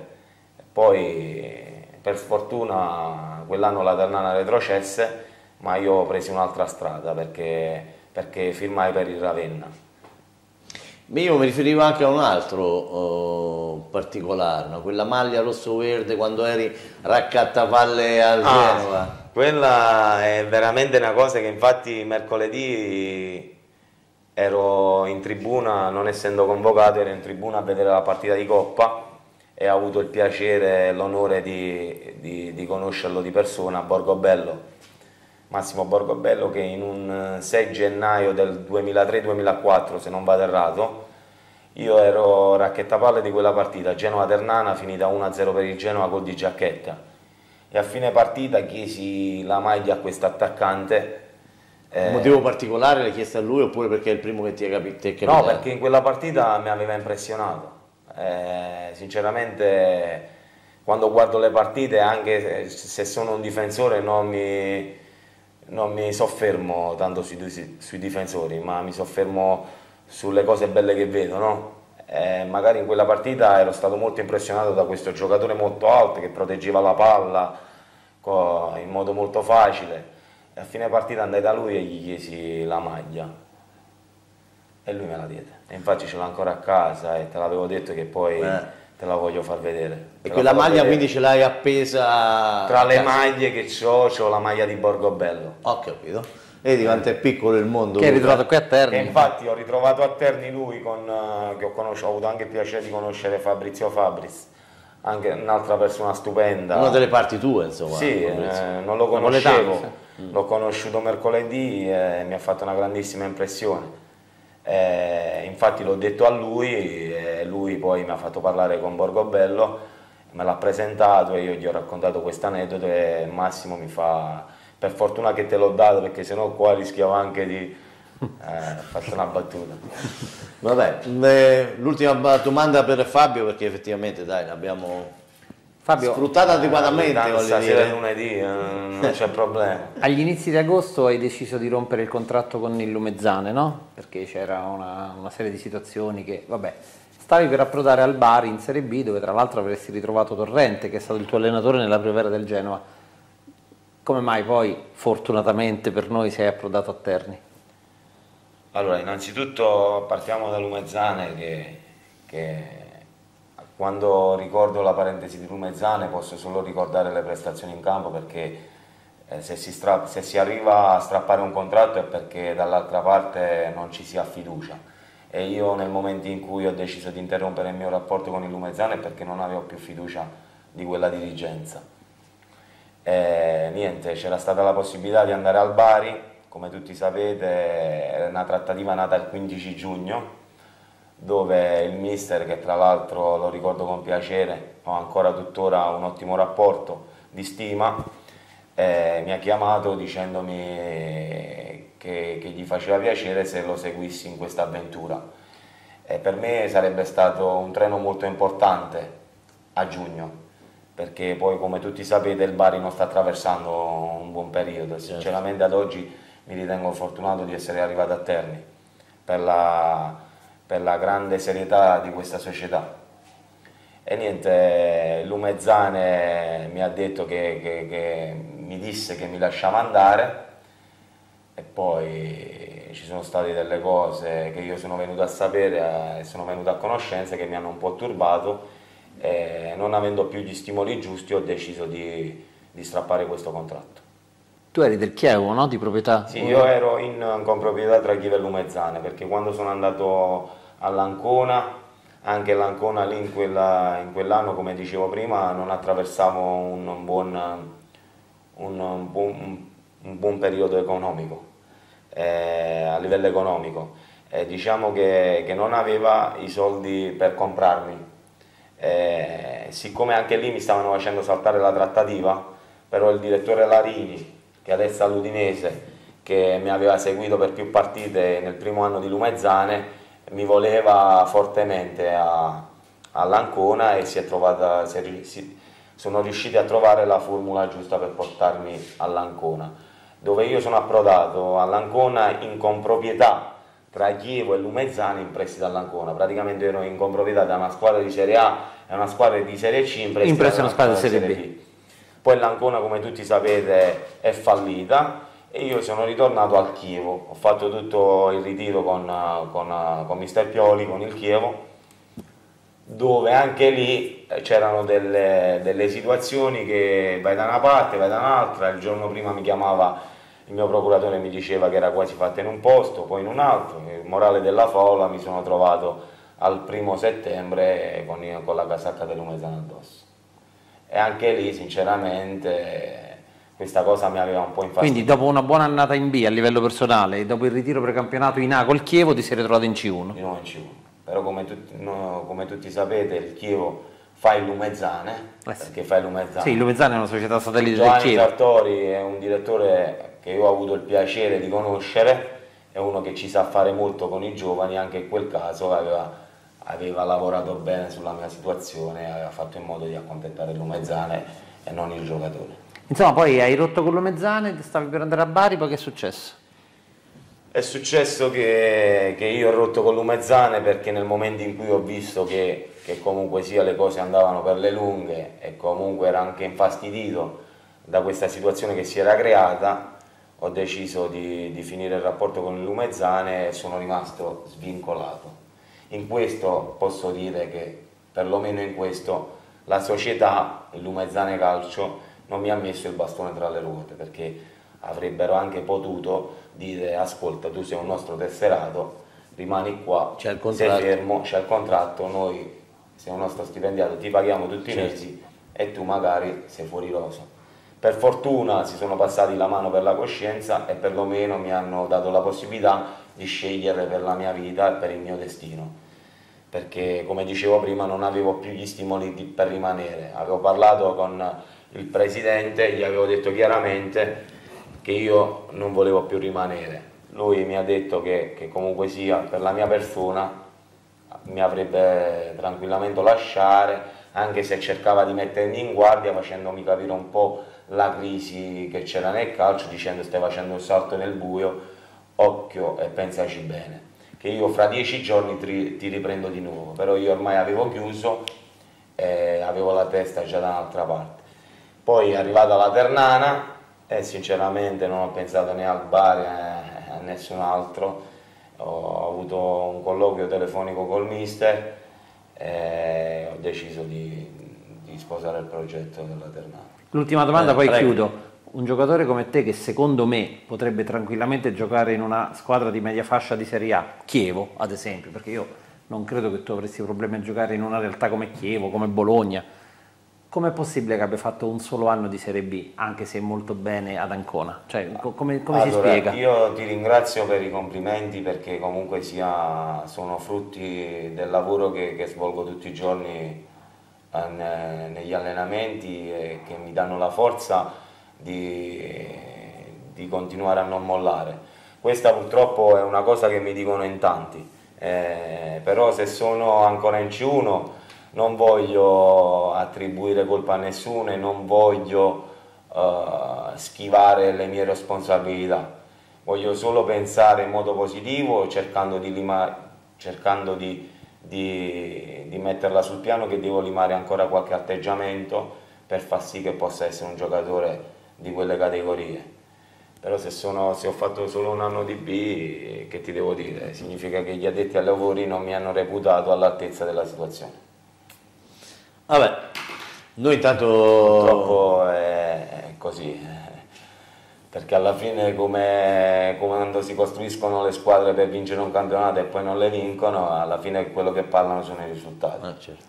poi per sfortuna quell'anno la Ternana retrocesse, ma io ho preso un'altra strada perché firmai per il Ravenna. Io mi riferivo anche a un altro particolare, no? Quella maglia rosso-verde quando eri raccattapalle al Genova. Quella è veramente una cosa che infatti mercoledì ero in tribuna, non essendo convocato, ero in tribuna a vedere la partita di Coppa e ho avuto il piacere e l'onore di conoscerlo di persona, Borgobello, Massimo Borgobello, che in un 6 gennaio del 2003-2004, se non vado errato, io ero racchettapalle di quella partita, Genoa-Ternana, finita 1-0 per il Genoa, gol di Giacchetta, e a fine partita chiesi la maglia a questo attaccante. Un motivo particolare l'hai chiesto a lui oppure perché è il primo che ti è capitato? No, perché in quella partita mi aveva impressionato. Sinceramente quando guardo le partite, anche se sono un difensore, non mi soffermo tanto sui difensori, ma mi soffermo sulle cose belle che vedo, no? Magari in quella partita ero stato molto impressionato da questo giocatore molto alto che proteggeva la palla in modo molto facile. E a fine partita andai da lui e gli chiesi la maglia e lui me la diede, e infatti ce l'ho ancora a casa e te l'avevo detto che poi te la voglio far vedere. E quella maglia quindi ce l'hai appesa? Tra le maglie che c'ho la maglia di Borgobello. Ho capito. Vedi quanto è piccolo il mondo. Che hai ritrovato qui a Terni. E infatti ho ritrovato a Terni lui che ho avuto anche il piacere di conoscere, Fabrizio Fabris, anche un'altra persona stupenda. Una delle parti tue, insomma. Sì, non lo conoscevo. l'ho conosciuto mercoledì e mi ha fatto una grandissima impressione. Infatti l'ho detto a lui e lui poi mi ha fatto parlare con Borgobello, me l'ha presentato e io gli ho raccontato questo aneddoto e Massimo mi fa: per fortuna che te l'ho dato, perché sennò qua rischiavo anche di faccio una battuta. Vabbè, l'ultima domanda per Fabio, perché effettivamente dai, l'abbiamo sfruttata adeguatamente. Stasera è lunedì, non c'è problema. Agli inizi di agosto hai deciso di rompere il contratto con il Lumezzane, no? Perché c'era una serie di situazioni che, vabbè, stavi per approdare al Bari in Serie B, dove tra l'altro avresti ritrovato Torrente, che è stato il tuo allenatore nella primavera del Genoa. Come mai poi, fortunatamente per noi, sei approdato a Terni? Allora, innanzitutto partiamo da Lumezzane, che quando ricordo la parentesi di Lumezzane posso solo ricordare le prestazioni in campo, perché se si arriva a strappare un contratto è perché dall'altra parte non ci si ha fiducia, e io nel momento in cui ho deciso di interrompere il mio rapporto con il Lumezzane è perché non avevo più fiducia di quella dirigenza. Niente, c'era stata la possibilità di andare al Bari, come tutti sapete è una trattativa nata il 15 giugno, dove il mister, che tra l'altro lo ricordo con piacere, ho ancora tuttora un ottimo rapporto di stima, mi ha chiamato dicendomi che gli faceva piacere se lo seguissi in questa avventura. Per me sarebbe stato un treno molto importante a giugno, perché poi, come tutti sapete, il Bari non sta attraversando un buon periodo. Sinceramente ad oggi mi ritengo fortunato di essere arrivato a Terni per la grande serietà di questa società. E niente, Lumezzane mi ha detto che mi disse che mi lasciava andare, e poi ci sono state delle cose che io sono venuto a sapere e sono venuto a conoscenza che mi hanno un po' turbato, e non avendo più gli stimoli giusti ho deciso di strappare questo contratto. Tu eri del Chievo, no? Di proprietà? Sì, io ero in comproprietà tra Chievo e Lumezzane, perché quando sono andato all'Ancona, anche l'Ancona lì in quell'anno, come dicevo prima, non attraversavo un buon periodo economico, a livello economico. Diciamo che non aveva i soldi per comprarmi. Siccome anche lì mi stavano facendo saltare la trattativa, però il direttore Larini, che adesso è all'Udinese, che mi aveva seguito per più partite nel primo anno di Lumezzane, mi voleva fortemente all'Ancona e sono riusciti a trovare la formula giusta per portarmi all'Ancona, dove io sono approdato all'Ancona in comproprietà tra Chievo e Lumezzane in prestito all'Ancona. Praticamente ero in comproprietà da una squadra di Serie A e una squadra di Serie C in prestito a una squadra di Serie B. Poi l'Ancona, come tutti sapete, è fallita e io sono ritornato al Chievo. Ho fatto tutto il ritiro con Mister Pioli, con il Chievo, dove anche lì c'erano delle situazioni che vai da una parte, vai da un'altra. Il giorno prima mi chiamava il mio procuratore e mi diceva che era quasi fatta in un posto, poi in un altro. Il morale della favola, mi sono trovato al 1° settembre con la casacca del Lumezzane addosso. E anche lì, sinceramente, questa cosa mi aveva un po' infastidito. Quindi dopo una buona annata in B a livello personale e dopo il ritiro precampionato in A col Chievo ti sei ritrovato in C1? Di nuovo in C1, però come tutti sapete il Chievo fa il Lumezzane, perché fa il Lumezzane. Sì, il Lumezzane è una società satellite del Giovanni Chievo. Sartori è un direttore che io ho avuto il piacere di conoscere, è uno che ci sa fare molto con i giovani, anche in quel caso aveva lavorato bene sulla mia situazione, aveva fatto in modo di accontentare il Lumezzane e non il giocatore. Insomma, poi hai rotto con Lumezzane, stavi per andare a Bari, poi che è successo? È successo che io ho rotto con Lumezzane perché nel momento in cui ho visto che comunque sia le cose andavano per le lunghe e comunque era anche infastidito da questa situazione che si era creata, ho deciso di finire il rapporto con il Lumezzane e sono rimasto svincolato. In questo posso dire che, perlomeno in questo, la società, il Lumezzane Calcio, non mi ha messo il bastone tra le ruote, perché avrebbero anche potuto dire: ascolta, tu sei un nostro tesserato, rimani qua, sei fermo, c'è il contratto, noi sei un nostro stipendiato, ti paghiamo tutti i mesi e tu magari sei fuori rosa. Per fortuna si sono passati la mano per la coscienza e perlomeno mi hanno dato la possibilità di scegliere per la mia vita e per il mio destino, perché come dicevo prima non avevo più gli stimoli per rimanere. Avevo parlato con il presidente, gli avevo detto chiaramente che io non volevo più rimanere. Lui mi ha detto che comunque sia per la mia persona mi avrebbe tranquillamente lasciare, anche se cercava di mettermi in guardia facendomi capire un po' la crisi che c'era nel calcio, dicendo stai facendo un salto nel buio, occhio e pensaci bene, che io fra 10 giorni ti riprendo di nuovo. Però io ormai avevo chiuso e avevo la testa già da un'altra parte. Poi è arrivata la Ternana e sinceramente non ho pensato né al Bari né a nessun altro. Ho avuto un colloquio telefonico col mister e ho deciso di sposare il progetto della Ternana. L'ultima domanda, poi prego. chiudo. Un giocatore come te, che secondo me potrebbe tranquillamente giocare in una squadra di media fascia di Serie A, Chievo ad esempio, perché io non credo che tu avresti problemi a giocare in una realtà come Chievo, come Bologna, com'è possibile che abbia fatto un solo anno di Serie B, anche se molto bene ad Ancona? Cioè, come si spiega? Io ti ringrazio per i complimenti, perché comunque sono frutti del lavoro che svolgo tutti i giorni negli allenamenti e che mi danno la forza di continuare a non mollare. Questa purtroppo è una cosa che mi dicono in tanti, però se sono ancora in C1 non voglio attribuire colpa a nessuno e non voglio schivare le mie responsabilità. Voglio solo pensare in modo positivo, cercando di metterla sul piano, che devo limare ancora qualche atteggiamento per far sì che possa essere un giocatore di quelle categorie. Però se ho fatto solo un anno di B, che ti devo dire? Significa che gli addetti ai lavori non mi hanno reputato all'altezza della situazione. Vabbè, noi intanto... Purtroppo è così, perché alla fine come quando si costruiscono le squadre per vincere un campionato e poi non le vincono, alla fine quello che parlano sono i risultati. Certo.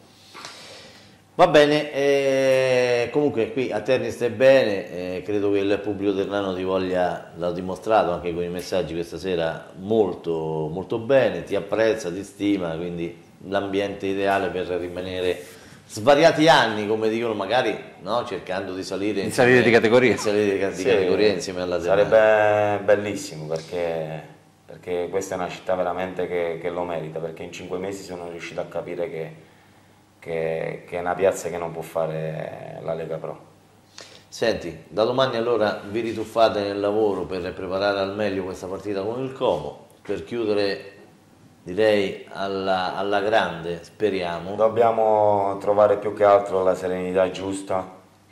Va bene, comunque qui a Terni stai bene, credo che il pubblico ternano ti voglia, l'ha dimostrato anche con i messaggi questa sera, molto, molto bene, ti apprezza, ti stima, quindi l'ambiente ideale per rimanere svariati anni, come dicono, magari no, cercando di salire di categoria, categoria insieme alla Ternana. Sarebbe bellissimo, perché questa è una città veramente che lo merita, perché in 5 mesi sono riuscito a capire che è una piazza che non può fare la Lega Pro. Senti, da domani allora vi rituffate nel lavoro per preparare al meglio questa partita con il Como, per chiudere direi alla grande, speriamo. Dobbiamo trovare più che altro la serenità giusta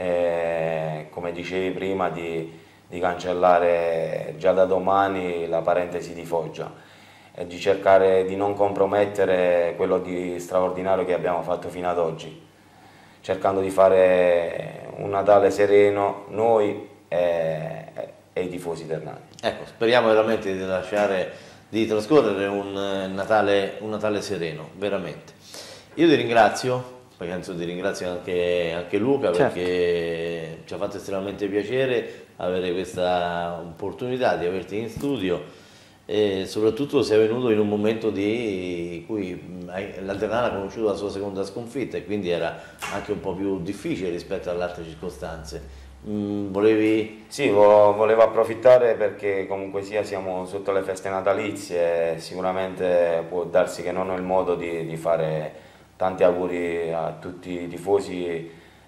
e, come dicevi prima, di cancellare già da domani la parentesi di Foggia e di cercare di non compromettere quello di straordinario che abbiamo fatto fino ad oggi, cercando di fare un Natale sereno noi e i tifosi ternani. Ecco, speriamo veramente di trascorrere un Natale sereno, veramente. Io ti ringrazio, penso ti ringrazio anche Luca, certo, perché ci ha fatto estremamente piacere avere questa opportunità di averti in studio. E soprattutto sei venuto in un momento in cui la Ternana ha conosciuto la sua seconda sconfitta e quindi era anche un po' più difficile rispetto alle altre circostanze. Volevi... Sì, volevo approfittare perché comunque sia siamo sotto le feste natalizie e sicuramente può darsi che non ho il modo di fare tanti auguri a tutti i tifosi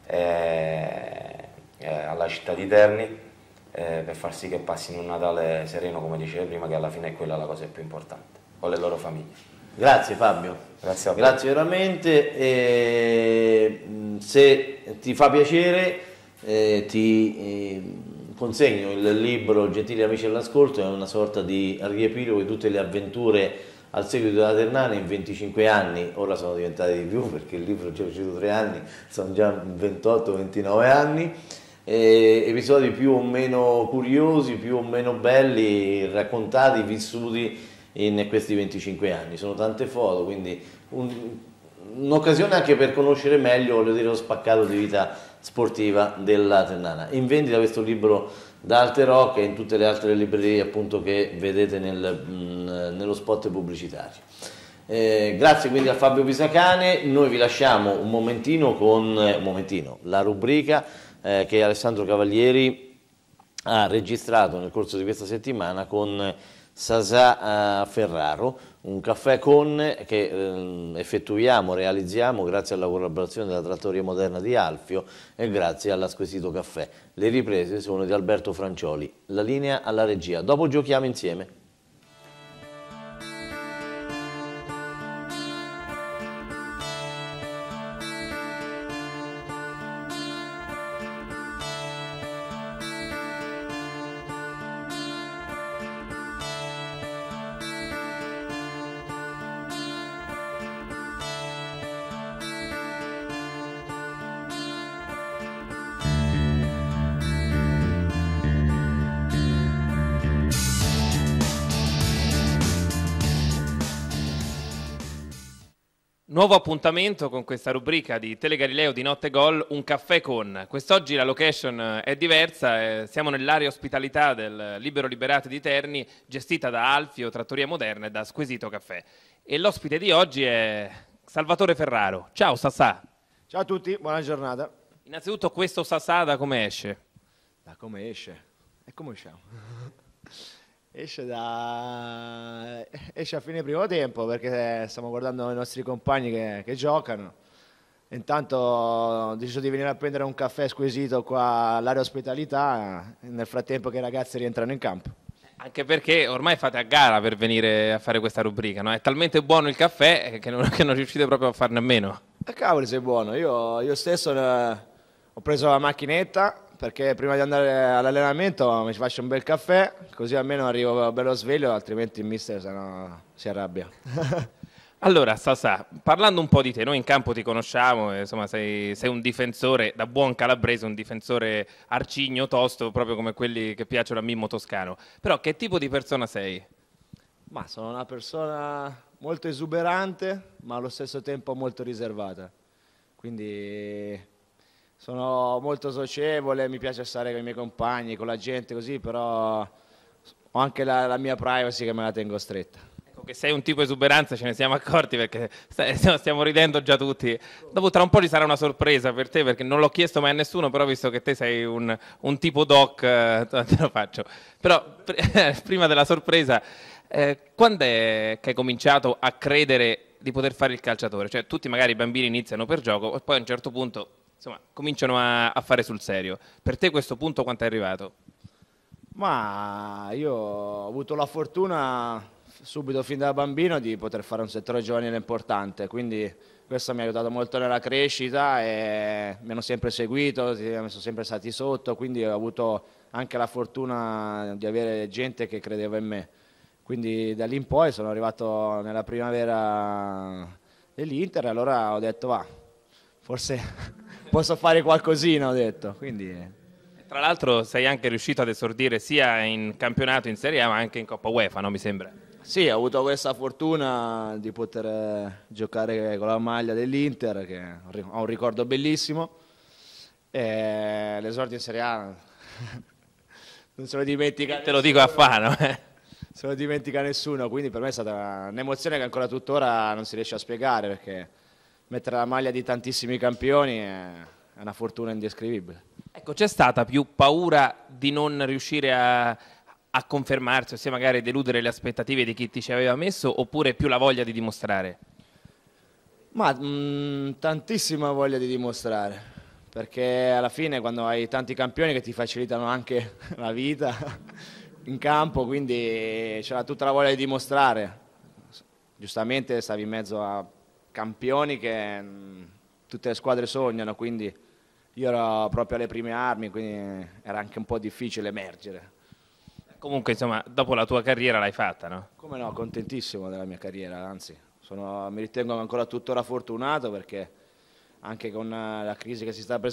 e alla città di Terni, per far sì che passino un Natale sereno, come dicevo prima, che alla fine è quella la cosa più importante, con le loro famiglie. Grazie Fabio, grazie a voi. Grazie veramente, se ti fa piacere ti consegno il libro Gentili amici all'ascolto, è una sorta di riepilogo di tutte le avventure al seguito della Ternana in 25 anni, ora sono diventati di più perché il libro è già uscito 3 anni, sono già 28-29 anni. Episodi più o meno curiosi, più o meno belli, raccontati, vissuti in questi 25 anni. Sono tante foto, quindi un'occasione anche per conoscere meglio, voglio dire, lo spaccato di vita sportiva della Ternana. In vendita questo libro da Alte Rock e in tutte le altre librerie appunto che vedete nello spot pubblicitario. Grazie quindi a Fabio Pisacane, noi vi lasciamo un momentino con la rubrica che Alessandro Cavalieri ha registrato nel corso di questa settimana con Sasà Ferraro, un caffè con che realizziamo grazie alla collaborazione della Trattoria Moderna di Alfio e grazie alla Squisito Caffè. Le riprese sono di Alberto Francioli, la linea alla regia. Dopo giochiamo insieme. Nuovo appuntamento con questa rubrica di Telegalileo di Notte Gol, un caffè con. Quest'oggi la location è diversa, siamo nell'area ospitalità del Libero Liberati di Terni, gestita da Alfio, Trattoria Moderna e da Squisito Caffè. E l'ospite di oggi è Salvatore Ferraro. Ciao Sassà. Ciao a tutti, buona giornata. Innanzitutto questo Sassà da come esce? Da come esce? E come usciamo? Esce a fine primo tempo perché stiamo guardando i nostri compagni che giocano. Intanto ho deciso di venire a prendere un caffè Squisito qua all'area ospitalità nel frattempo che i ragazzi rientrano in campo. Anche perché ormai fate a gara per venire a fare questa rubrica, no? È talmente buono il caffè che non riuscite proprio a farne a meno. Cavolo, sei buono. Io stesso ho preso la macchinetta perché prima di andare all'allenamento mi faccio un bel caffè, così almeno arrivo bello sveglio, altrimenti il mister si arrabbia. Allora, Sassà, parlando un po' di te, noi in campo ti conosciamo, insomma sei un difensore, da buon calabrese, un difensore arcigno, tosto, proprio come quelli che piacciono a Mimmo Toscano. Però che tipo di persona sei? Ma sono una persona molto esuberante, ma allo stesso tempo molto riservata. Quindi sono molto socievole, mi piace stare con i miei compagni, con la gente così, però ho anche la mia privacy che me la tengo stretta. Ecco, che sei un tipo esuberante ce ne siamo accorti perché stiamo ridendo già tutti. Dopo tra un po' ci sarà una sorpresa per te perché non l'ho chiesto mai a nessuno, però visto che te sei un tipo doc, te lo faccio. Però prima della sorpresa, quando è che hai cominciato a credere di poter fare il calciatore? Cioè tutti magari i bambini iniziano per gioco e poi a un certo punto insomma, cominciano a fare sul serio. Per te questo punto quanto è arrivato? Ma io ho avuto la fortuna subito fin da bambino di poter fare un settore giovanile importante, quindi questo mi ha aiutato molto nella crescita e mi hanno sempre seguito, mi sono sempre stati sotto, quindi ho avuto anche la fortuna di avere gente che credeva in me. Quindi da lì in poi sono arrivato nella primavera dell'Inter e allora ho detto va, forse posso fare qualcosina, ho detto. Quindi tra l'altro sei anche riuscito ad esordire sia in campionato, in Serie A, ma anche in Coppa UEFA, no? Mi sembra. Sì, ho avuto questa fortuna di poter giocare con la maglia dell'Inter, che ho un ricordo bellissimo. E l'esordio in Serie A non se lo dimentica. Te lo dico a Fano. Se lo dimentica nessuno, quindi per me è stata un'emozione che ancora tuttora non si riesce a spiegare, perché mettere la maglia di tantissimi campioni è una fortuna indescrivibile. Ecco, c'è stata più paura di non riuscire a confermarsi, ossia magari deludere le aspettative di chi ti ci aveva messo, oppure più la voglia di dimostrare? Ma tantissima voglia di dimostrare, perché alla fine quando hai tanti campioni che ti facilitano anche la vita in campo, quindi c'era tutta la voglia di dimostrare. Giustamente stavi in mezzo a campioni che tutte le squadre sognano, quindi io ero proprio alle prime armi, quindi era anche un po' difficile emergere. Comunque, insomma, dopo la tua carriera l'hai fatta, no? Come no, contentissimo della mia carriera, anzi, mi ritengo ancora tuttora fortunato perché anche con la crisi che si sta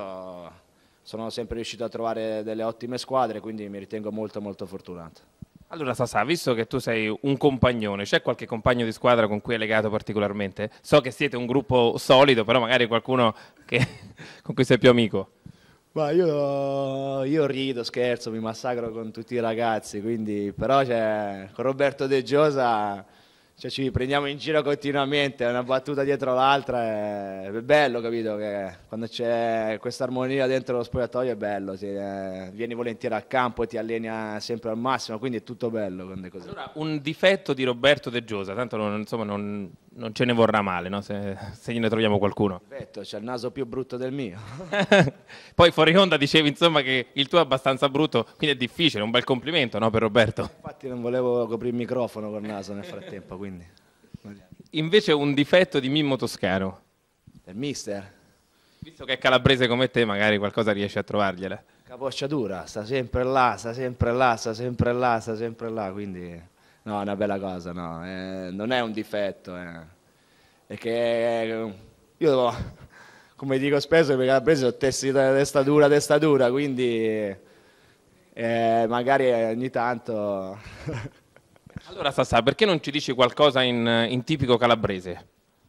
presentando sono sempre riuscito a trovare delle ottime squadre, quindi mi ritengo molto molto fortunato. Allora Sasà, visto che tu sei un compagnone, c'è qualche compagno di squadra con cui hai legato particolarmente? So che siete un gruppo solido, però magari qualcuno con cui sei più amico. Ma io rido, scherzo, mi massacro con tutti i ragazzi, quindi, però con Roberto De Giosa ci prendiamo in giro continuamente, una battuta dietro l'altra, è bello, capito? Che quando c'è questa armonia dentro lo spogliatoio è bello, vieni volentieri al campo e ti alleni sempre al massimo, quindi è tutto bello quando è così. Allora, un difetto di Roberto De Giosa, tanto non ce ne vorrà male, no? se gliene troviamo qualcuno. Perfetto, c'è il naso più brutto del mio. Poi fuori onda dicevi insomma che il tuo è abbastanza brutto, quindi è difficile, un bel complimento, no, per Roberto? Infatti non volevo coprire il microfono col naso nel frattempo, quindi... Invece un difetto di Mimmo Toscano. Del mister? Visto che è calabrese come te, magari qualcosa riesci a trovargliela. Capocciatura, sta sempre là, sta sempre là, sta sempre là, sta sempre là, quindi... No, è una bella cosa, no, non è un difetto, è che io, come dico spesso, i calabresi sono testa dura, quindi magari ogni tanto... Allora Sassà, perché non ci dici qualcosa in tipico calabrese?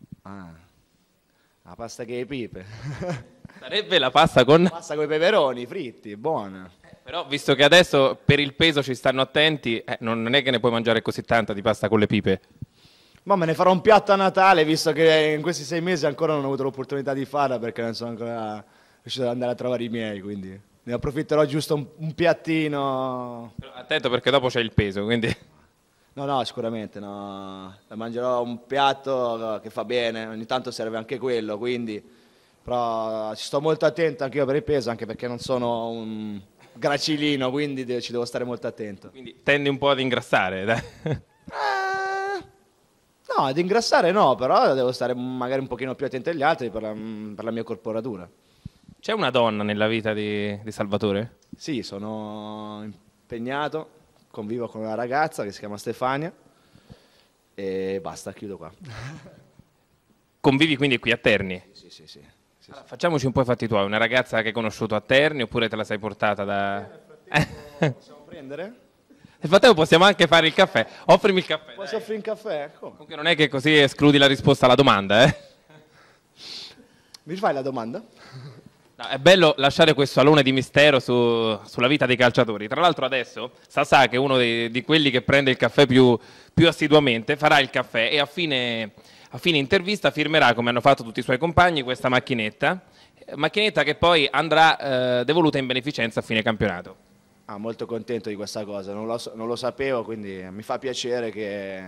La pasta che i pipe. Sarebbe la pasta con... La pasta con i peperoni fritti, buona. Però visto che adesso per il peso ci stanno attenti, non è che ne puoi mangiare così tanta di pasta con le pipe. Ma me ne farò un piatto a Natale, visto che in questi 6 mesi ancora non ho avuto l'opportunità di farla perché non sono ancora riuscito ad andare a trovare i miei, quindi ne approfitterò giusto un piattino. Attento perché dopo c'è il peso, quindi... No, sicuramente no. Mangerò un piatto che fa bene, ogni tanto serve anche quello, quindi... Però ci sto molto attento anche io per il peso, anche perché non sono un gracilino, quindi ci devo stare molto attento. Quindi tendi un po' ad ingrassare, dai. No, ad ingrassare no, però devo stare magari un pochino più attento agli altri per la mia corporatura. C'è una donna nella vita di Salvatore? Sì, sono impegnato, convivo con una ragazza che si chiama Stefania e basta, chiudo qua. Convivi quindi qui a Terni? Sì. Allora, facciamoci un po' i fatti tuoi, una ragazza che hai conosciuto a Terni oppure te la sei portata da... Possiamo prendere? Nel frattempo possiamo anche fare il caffè, offrimi il caffè. Posso offrire un caffè? Come? Comunque non è che così escludi la risposta alla domanda, Mi fai la domanda? No, è bello lasciare questo alone di mistero sulla vita dei calciatori. Tra l'altro adesso Sasà, che è uno di quelli che prende il caffè più assiduamente, farà il caffè e a fine intervista firmerà, come hanno fatto tutti i suoi compagni, questa macchinetta che poi andrà devoluta in beneficenza a fine campionato. Molto contento di questa cosa, non lo sapevo, quindi mi fa piacere che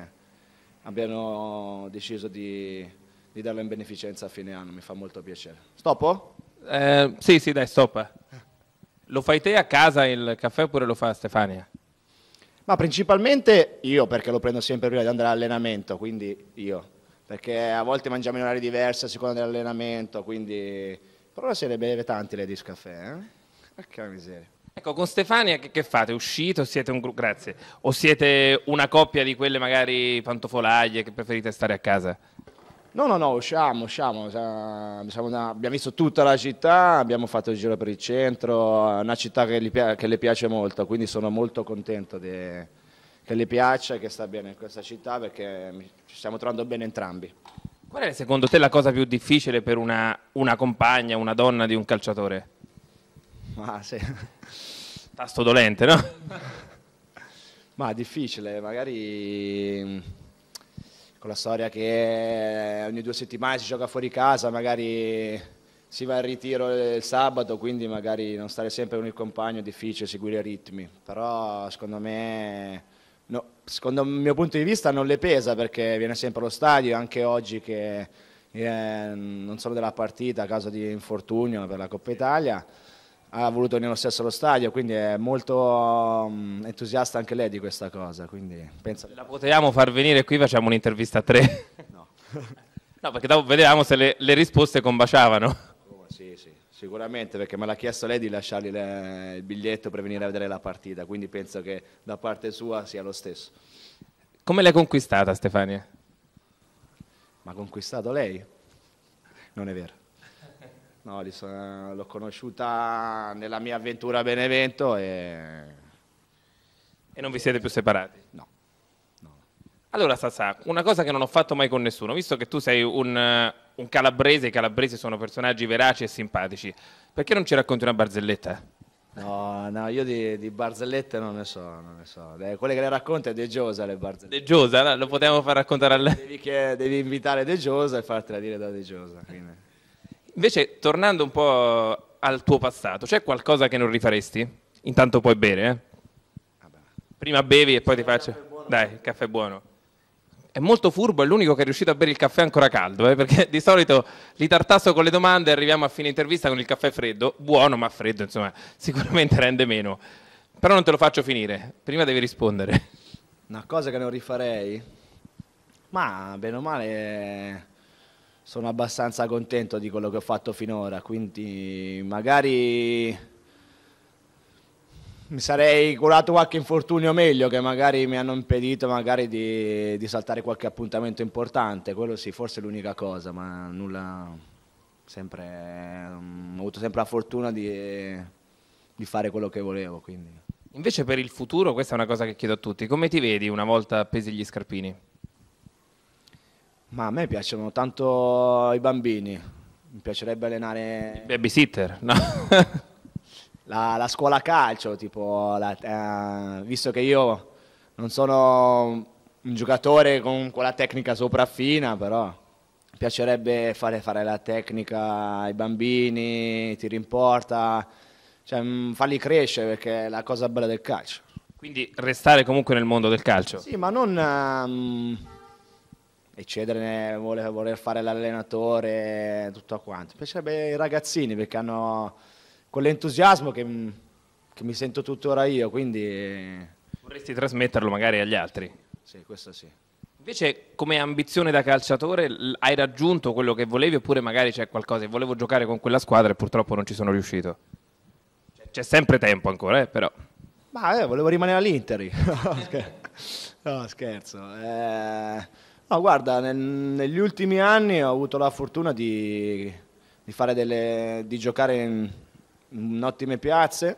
abbiano deciso di darla in beneficenza a fine anno, mi fa molto piacere. Stoppo? Sì, dai, stop. Lo fai te a casa il caffè oppure lo fa Stefania? Ma principalmente io, perché lo prendo sempre prima di andare all'allenamento, quindi io. Perché a volte mangiamo in orari diversi a seconda dell'allenamento, quindi... Però la sera beve tanti lei di caffè, Che miseria. Ecco, con Stefania che fate? Uscite o siete un gruppo? Grazie. O siete una coppia di quelle magari pantofolaglie che preferite stare a casa? No, usciamo. Abbiamo visto tutta la città, abbiamo fatto il giro per il centro, è una città che le piace molto, quindi sono molto contento che le piaccia e che sta bene in questa città perché ci stiamo trovando bene entrambi. Qual è secondo te la cosa più difficile per una compagna, una donna di un calciatore? Ma sì. Tasto dolente, no? Ma difficile, magari con la storia che ogni 2 settimane si gioca fuori casa, magari si va al ritiro il sabato, quindi magari non stare sempre con il compagno è difficile seguire i ritmi, però secondo me... No, secondo il mio punto di vista non le pesa perché viene sempre allo stadio, anche oggi che non sono della partita a causa di infortunio per la Coppa Italia, ha voluto venire lo stesso allo stadio, quindi è molto entusiasta anche lei di questa cosa. Quindi penso... La potevamo far venire qui, facciamo un'intervista a 3. No, perché dopo vedevamo se le risposte combaciavano. Sì, sicuramente, perché me l'ha chiesto lei di lasciargli il biglietto per venire a vedere la partita, quindi penso che da parte sua sia lo stesso. Come l'hai conquistata, Stefania? Ma ha conquistato lei? Non è vero. No, l'ho conosciuta nella mia avventura a Benevento e E non vi siete più separati? No. Allora Sassà, una cosa che non ho fatto mai con nessuno, visto che tu sei un calabrese, i calabresi sono personaggi veraci e simpatici, perché non ci racconti una barzelletta? No, io di barzellette non ne so. Quelle che le racconta è De Giosa, le barzellette. De Giosa, lo potevamo far raccontare a lei? Devi invitare De Giosa e fartela dire da De Giosa. Quindi. Invece, tornando un po' al tuo passato, c'è qualcosa che non rifaresti? Intanto puoi bere, eh? Prima bevi e poi ti faccio... Dai, il caffè è buono. È molto furbo, è l'unico che è riuscito a bere il caffè ancora caldo, perché di solito li tartasso con le domande e arriviamo a fine intervista con il caffè freddo, buono ma freddo, insomma, sicuramente rende meno. Però non te lo faccio finire, prima devi rispondere. Una cosa che non rifarei? Ma, bene o male, sono abbastanza contento di quello che ho fatto finora, quindi magari... Mi sarei curato qualche infortunio meglio che magari mi hanno impedito magari di saltare qualche appuntamento importante, quello sì, forse è l'unica cosa, ma nulla, ho avuto sempre la fortuna di fare quello che volevo. Quindi. Invece per il futuro, questa è una cosa che chiedo a tutti, come ti vedi una volta appesi gli scarpini? Ma a me piacciono tanto i bambini, mi piacerebbe allenare... Babysitter, no? La scuola calcio, tipo, visto che io non sono un giocatore con quella tecnica sopraffina, però mi piacerebbe fare la tecnica ai bambini, tiri in porta, cioè farli crescere, perché è la cosa bella del calcio. Quindi restare comunque nel mondo del calcio? Sì, ma non eccedere, voler fare l'allenatore, tutto quanto. Mi piacerebbe i ragazzini, perché hanno... quell'entusiasmo che mi sento tuttora io, quindi... Vorresti trasmetterlo magari agli altri? Sì, questo sì. Invece come ambizione da calciatore hai raggiunto quello che volevi, oppure magari c'è qualcosa, volevo giocare con quella squadra e purtroppo non ci sono riuscito? C'è sempre tempo ancora, però. Ma volevo rimanere all'Inter. No, scherzo. No, guarda, negli ultimi anni ho avuto la fortuna di giocare in ottime piazze.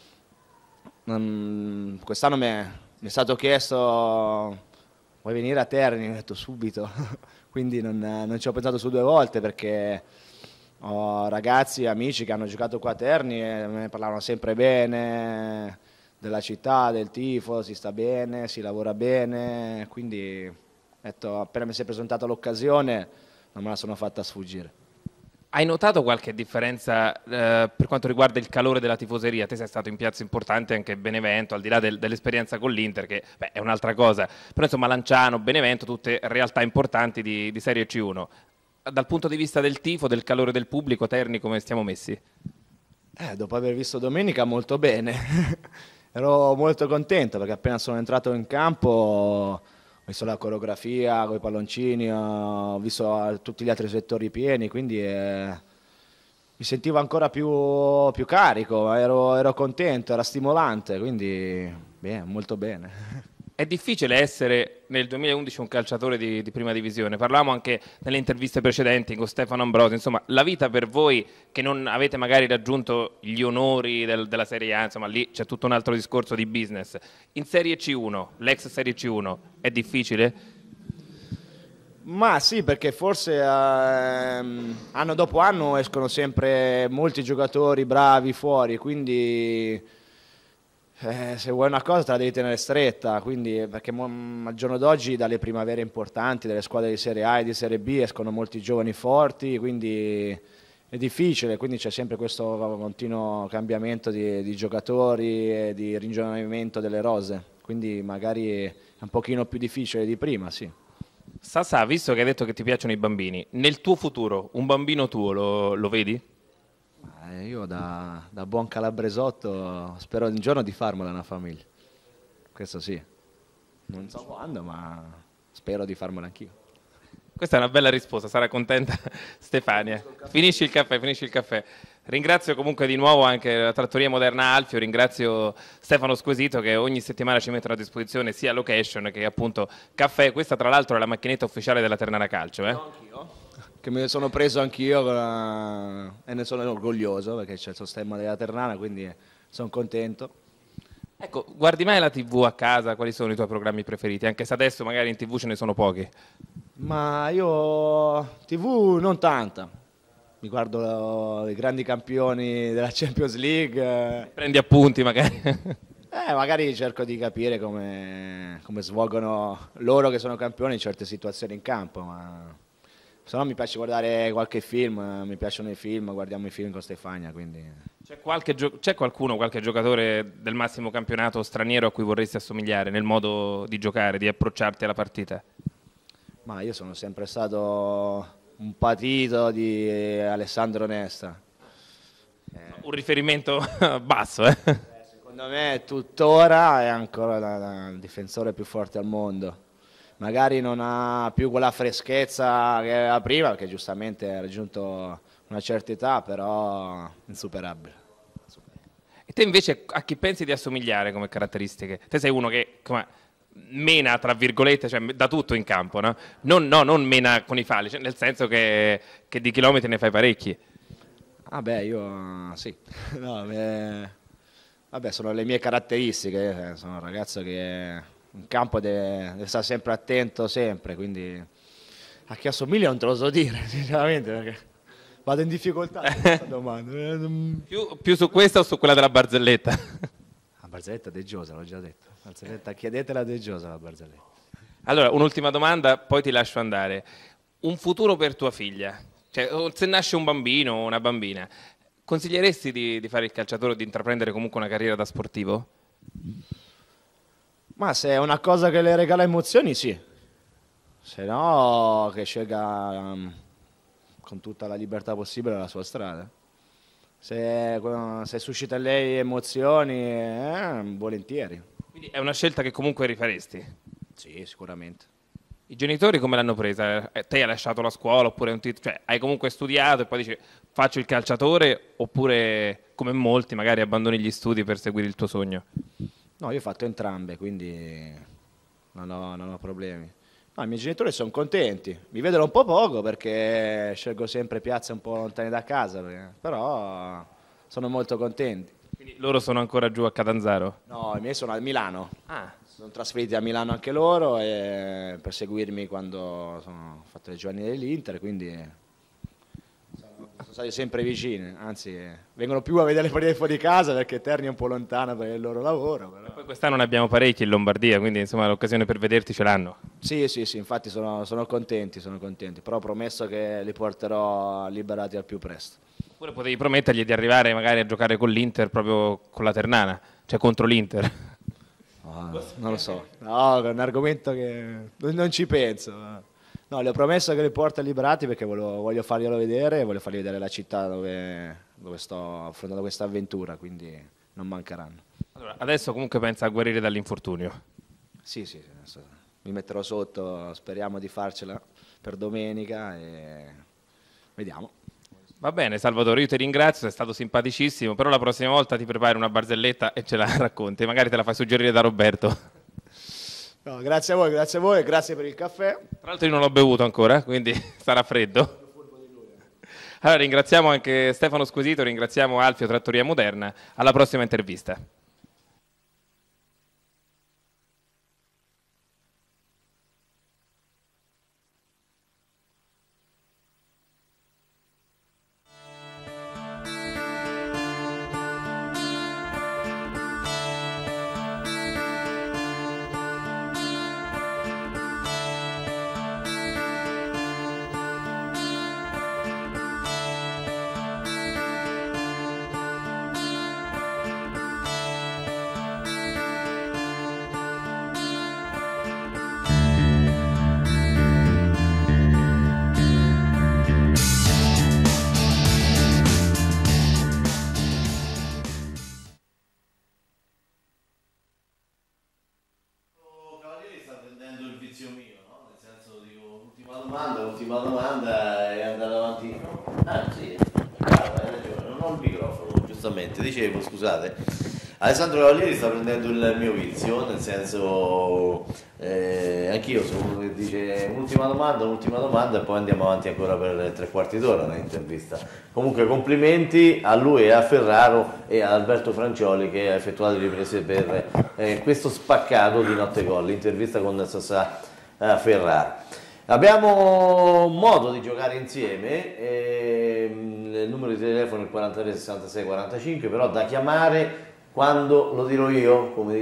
Quest'anno mi è stato chiesto: vuoi venire a Terni? Ho detto subito. Quindi non ci ho pensato su due volte, perché ho ragazzi, amici che hanno giocato qua a Terni e me ne parlavano sempre bene della città, del tifo, si sta bene, si lavora bene, quindi ho detto, appena mi si è presentata l'occasione non me la sono fatta sfuggire. Hai notato qualche differenza per quanto riguarda il calore della tifoseria? Te sei stato in piazze importanti, anche Benevento, al di là dell'esperienza con l'Inter, che è un'altra cosa, però insomma Lanciano, Benevento, tutte realtà importanti di Serie C1. Dal punto di vista del tifo, del calore del pubblico, Terni come stiamo messi? Dopo aver visto domenica molto bene, ero molto contento, perché appena sono entrato in campo ho visto la coreografia con i palloncini, ho visto tutti gli altri settori pieni, quindi mi sentivo ancora più carico, ero contento, era stimolante, quindi molto bene. È difficile essere nel 2011 un calciatore di prima divisione, parlavamo anche nelle interviste precedenti con Stefano Ambrosi, insomma la vita per voi che non avete magari raggiunto gli onori della Serie A, insomma lì c'è tutto un altro discorso di business. In Serie C1, l'ex Serie C1, è difficile? Ma sì, perché forse anno dopo anno escono sempre molti giocatori bravi fuori, quindi... se vuoi una cosa te la devi tenere stretta, quindi, perché al giorno d'oggi dalle primavere importanti, delle squadre di Serie A e di Serie B escono molti giovani forti, quindi è difficile, quindi c'è sempre questo continuo cambiamento di giocatori e di ringiovanimento delle rose, quindi magari è un pochino più difficile di prima, sì. Sassà, visto che hai detto che ti piacciono i bambini, nel tuo futuro un bambino tuo lo vedi? Io da buon calabresotto spero un giorno di farmela una famiglia, questo sì, non so quando, ma spero di farmela anch'io. Questa è una bella risposta, sarà contenta Stefania. Finisci il caffè. Ringrazio comunque di nuovo anche la Trattoria Moderna Alfio, ringrazio Stefano Squisito che ogni settimana ci mettono a disposizione sia location che appunto caffè. Questa tra l'altro è la macchinetta ufficiale della Ternana Calcio. Anch'io? Che me ne sono preso anch'io e ne sono orgoglioso, perché c'è il sostegno della Ternana, quindi sono contento. Ecco, guardi mai la TV a casa? Quali sono i tuoi programmi preferiti? Anche se adesso magari in TV ce ne sono pochi. Ma io TV non tanta. Mi guardo i grandi campioni della Champions League. Prendi appunti magari. Magari cerco di capire come svolgono loro che sono campioni in certe situazioni in campo, ma se no mi piace guardare qualche film, mi piacciono i film, guardiamo i film con Stefania, quindi... C'è qualcuno, qualche giocatore del massimo campionato straniero a cui vorresti assomigliare nel modo di giocare, di approcciarti alla partita? Ma io sono sempre stato un patito di Alessandro Nesta. Un riferimento basso, Secondo me tuttora è ancora il difensore più forte al mondo. Magari non ha più quella freschezza che aveva prima, perché giustamente ha raggiunto una certa età, però insuperabile. E te invece a chi pensi di assomigliare come caratteristiche? Te sei uno che mena, tra virgolette, cioè da tutto in campo, no? Non mena con i falli, cioè nel senso che di chilometri ne fai parecchi. Io sì. No, vabbè, sono le mie caratteristiche, sono un ragazzo che in campo deve stare sempre attento, sempre, quindi a chi assomiglia non te lo so dire, sinceramente, perché vado in difficoltà con questa domanda. Più su questa o su quella della barzelletta? La barzelletta deggiosa, l'ho già detto. Barzelletta, chiedetela deggiosa la barzelletta. Allora, un'ultima domanda, poi ti lascio andare. Un futuro per tua figlia, cioè se nasce un bambino o una bambina, consiglieresti di fare il calciatore o di intraprendere comunque una carriera da sportivo? Ma se è una cosa che le regala emozioni, sì. Se no, che scelga con tutta la libertà possibile la sua strada. Se suscita in lei emozioni, volentieri. Quindi è una scelta che comunque rifaresti? Sì, sicuramente. I genitori come l'hanno presa? Te hai lasciato la scuola oppure cioè, hai comunque studiato e poi dici faccio il calciatore, oppure come molti magari abbandoni gli studi per seguire il tuo sogno? No, io ho fatto entrambe, quindi non ho problemi. No, i miei genitori sono contenti, mi vedono un po' poco perché scelgo sempre piazze un po' lontane da casa, però sono molto contenti. Quindi loro sono ancora giù a Catanzaro? No, i miei sono a Milano. Sono trasferiti a Milano anche loro per seguirmi quando ho fatto le giovanili dell'Inter, quindi sono stati sempre vicini, anzi vengono più a vedere le partite fuori casa perché Terni è un po' lontana per il loro lavoro. Però... E poi quest'anno ne abbiamo parecchi in Lombardia, quindi insomma l'occasione per vederti ce l'hanno. Sì, infatti sono contenti, però ho promesso che li porterò liberati al più presto. Oppure potevi promettergli di arrivare magari a giocare con l'Inter proprio con la Ternana, cioè contro l'Inter. Non lo so, no, è un argomento che non ci penso. No, le ho promesso che li porto liberati perché voglio farglielo vedere e voglio fargli vedere la città dove sto affrontando questa avventura, quindi non mancheranno. Allora, adesso comunque pensa a guarire dall'infortunio? Sì, adesso mi metterò sotto, speriamo di farcela per domenica e vediamo. Va bene Salvatore, io ti ringrazio, sei stato simpaticissimo, però la prossima volta ti prepari una barzelletta e ce la racconti, magari te la fai suggerire da Roberto. No, grazie a voi e grazie per il caffè. Tra l'altro io non l'ho bevuto ancora, quindi sarà freddo. Allora ringraziamo anche Stefano Squisito, ringraziamo Alfio Trattoria Moderna, alla prossima intervista. L'ultima domanda è andare avanti. Sì, bravo, hai ragione, non ho il microfono, giustamente. Dicevo, scusate, Alessandro Cavalieri sta prendendo il mio vizio, nel senso anch'io sono uno che dice un'ultima domanda e poi andiamo avanti ancora per 3/4 d'ora nell'intervista. Comunque complimenti a lui e a Ferraro e ad Alberto Francioli che ha effettuato le riprese per questo spaccato di Notte Gol, l'intervista con Sassà Ferraro. Abbiamo modo di giocare insieme, il numero di telefono è il 43 66 45, però da chiamare quando lo dirò io, come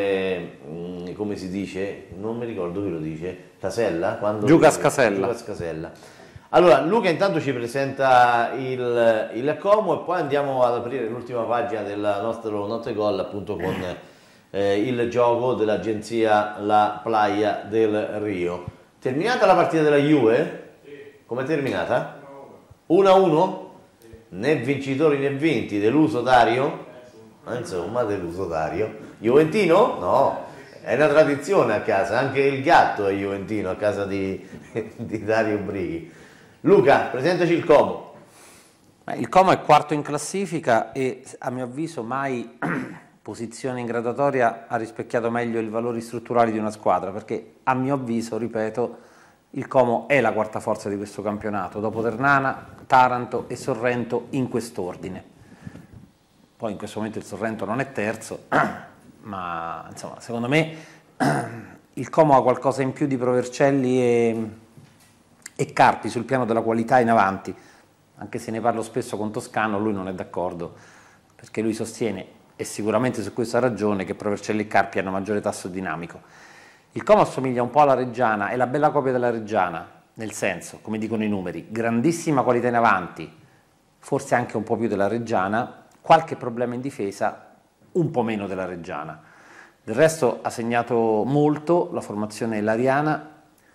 si dice, non mi ricordo chi lo dice, Casella? Giucas Casella. Allora, Luca intanto ci presenta il Como e poi andiamo ad aprire l'ultima pagina del nostro Notte Gol appunto con il gioco dell'agenzia La Playa del Rio. Terminata la partita della Juve? Sì. Com'è terminata? 1-1? Sì. Né vincitori né vinti, deluso Dario? Insomma, deluso Dario. Juventino? No, è una tradizione a casa, anche il gatto è juventino a casa di Dario Brighi. Luca, presentaci il Como. Il Como è quarto in classifica e a mio avviso mai posizione in graduatoria ha rispecchiato meglio i valori strutturali di una squadra, perché a mio avviso, ripeto, il Como è la quarta forza di questo campionato, dopo Ternana, Taranto e Sorrento in quest'ordine. Poi in questo momento il Sorrento non è terzo, ma insomma, secondo me il Como ha qualcosa in più di Provercelli e Carpi sul piano della qualità in avanti, anche se ne parlo spesso con Toscano, lui non è d'accordo, perché lui sostiene, e sicuramente su questo ha ragione, che Provercelli e Carpi hanno maggiore tasso dinamico. Il Como assomiglia un po' alla Reggiana, è la bella copia della Reggiana, nel senso, come dicono i numeri, grandissima qualità in avanti, forse anche un po' più della Reggiana, qualche problema in difesa, un po' meno della Reggiana. Del resto ha segnato molto la formazione lariana,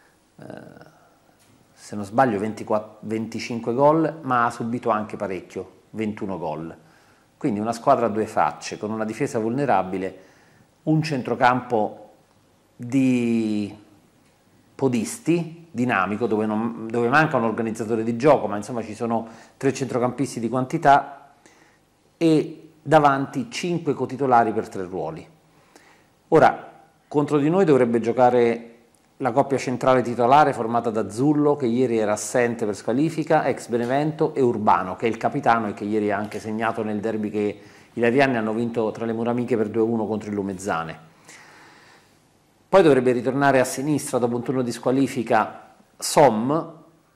se non sbaglio 25 gol, ma ha subito anche parecchio, 21 gol. Quindi una squadra a due facce, con una difesa vulnerabile, un centrocampo di podisti, dinamico, dove manca un organizzatore di gioco, ma insomma ci sono 3 centrocampisti di quantità, e davanti 5 cotitolari per 3 ruoli. Ora, contro di noi dovrebbe giocare la coppia centrale titolare formata da Zullo, che ieri era assente per squalifica, ex Benevento, e Urbano, che è il capitano e che ieri ha anche segnato nel derby che i lariani hanno vinto tra le Muramiche per 2-1 contro il Lumezzane. Poi dovrebbe ritornare a sinistra dopo un turno di squalifica Som,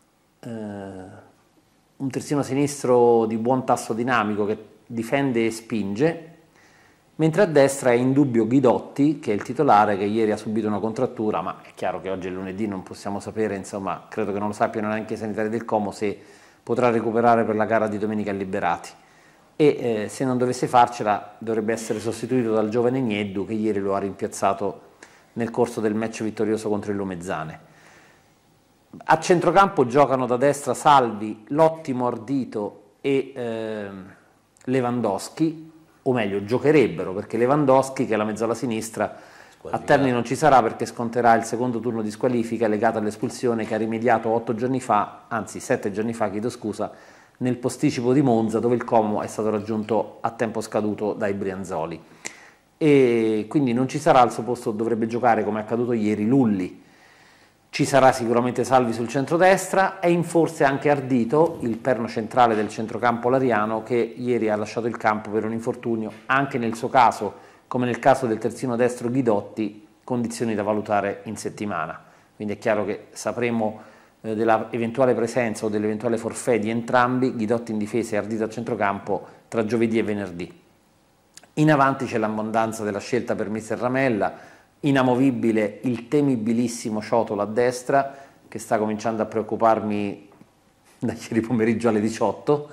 un terzino sinistro di buon tasso dinamico che difende e spinge, mentre a destra è in dubbio Ghidotti, che è il titolare, che ieri ha subito una contrattura, ma è chiaro che oggi è lunedì, non possiamo sapere, insomma, credo che non lo sappiano neanche i sanitari del Como, se potrà recuperare per la gara di domenica a Liberati. E se non dovesse farcela dovrebbe essere sostituito dal giovane Nieddu, che ieri lo ha rimpiazzato nel corso del match vittorioso contro il Lumezzane. A centrocampo giocano da destra Salvi, l'ottimo Ardito e Lewandowski, o meglio giocherebbero, perché Lewandowski, che è la mezzola sinistra, a Terni non ci sarà perché sconterà il secondo turno di squalifica legato all'espulsione che ha rimediato 7 giorni fa, chiedo scusa, nel posticipo di Monza, dove il Como è stato raggiunto a tempo scaduto dai Brianzoli. E quindi non ci sarà, al suo posto dovrebbe giocare, come è accaduto ieri, Lulli. Ci sarà sicuramente Salvi sul centrodestra e in forse anche Ardito, il perno centrale del centrocampo lariano, che ieri ha lasciato il campo per un infortunio, anche nel suo caso, come nel caso del terzino destro Ghidotti, condizioni da valutare in settimana. Quindi è chiaro che sapremo dell'eventuale presenza o dell'eventuale forfait di entrambi, Ghidotti in difesa e Ardito a centrocampo, tra giovedì e venerdì. In avanti c'è l'abbondanza della scelta per mister Ramella, inamovibile il temibilissimo Ciotola a destra, che sta cominciando a preoccuparmi da ieri pomeriggio alle 18.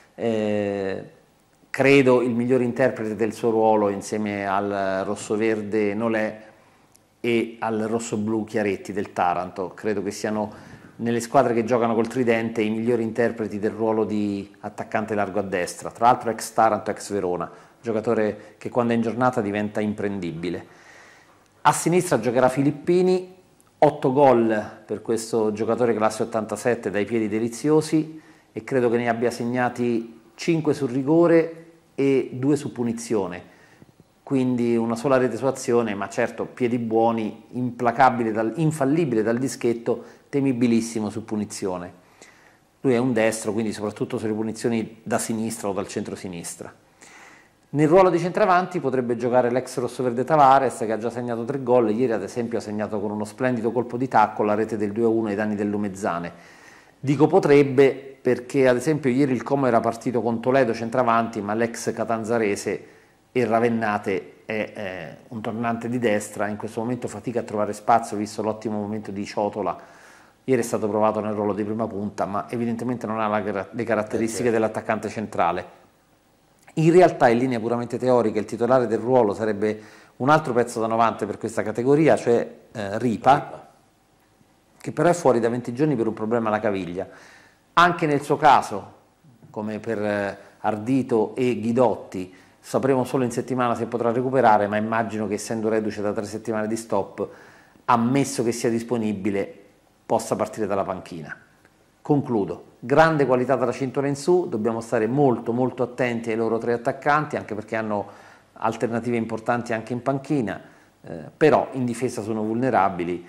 Credo il miglior interprete del suo ruolo insieme al rossoverde Nolè e al rossoblu Chiaretti del Taranto. Credo che siano nelle squadre che giocano col tridente i migliori interpreti del ruolo di attaccante largo a destra. Tra l'altro ex Taranto, ex Verona, giocatore che quando è in giornata diventa imprendibile. A sinistra giocherà Filippini, 8 gol per questo giocatore classe 87 dai piedi deliziosi, e credo che ne abbia segnati 5 sul rigore e 2 su punizione. quindi una sola rete su azione, ma certo piedi buoni, infallibile dal dischetto, temibilissimo su punizione. Lui è un destro, quindi soprattutto sulle punizioni da sinistra o dal centro-sinistra. Nel ruolo di centravanti potrebbe giocare l'ex rossoverde Tavares, che ha già segnato 3 gol, ieri ad esempio ha segnato con uno splendido colpo di tacco la rete del 2-1 ai danni del Lumezzane. Dico potrebbe perché ad esempio ieri il Como era partito con Toledo centravanti, ma l'ex catanzarese e Ravennate è un tornante di destra, in questo momento fatica a trovare spazio visto l'ottimo momento di Ciotola. Ieri è stato provato nel ruolo di prima punta, ma evidentemente non ha le caratteristiche dell'attaccante centrale. In realtà, in linea puramente teorica, il titolare del ruolo sarebbe un altro pezzo da 90 per questa categoria, cioè Ripa, che però è fuori da 20 giorni per un problema alla caviglia. Anche nel suo caso, come per Ardito e Ghidotti, sapremo solo in settimana se potrà recuperare, ma immagino che essendo reduce da 3 settimane di stop, ammesso che sia disponibile, possa partire dalla panchina. Concludo, grande qualità dalla cintura in su, dobbiamo stare molto attenti ai loro 3 attaccanti, anche perché hanno alternative importanti anche in panchina, però in difesa sono vulnerabili.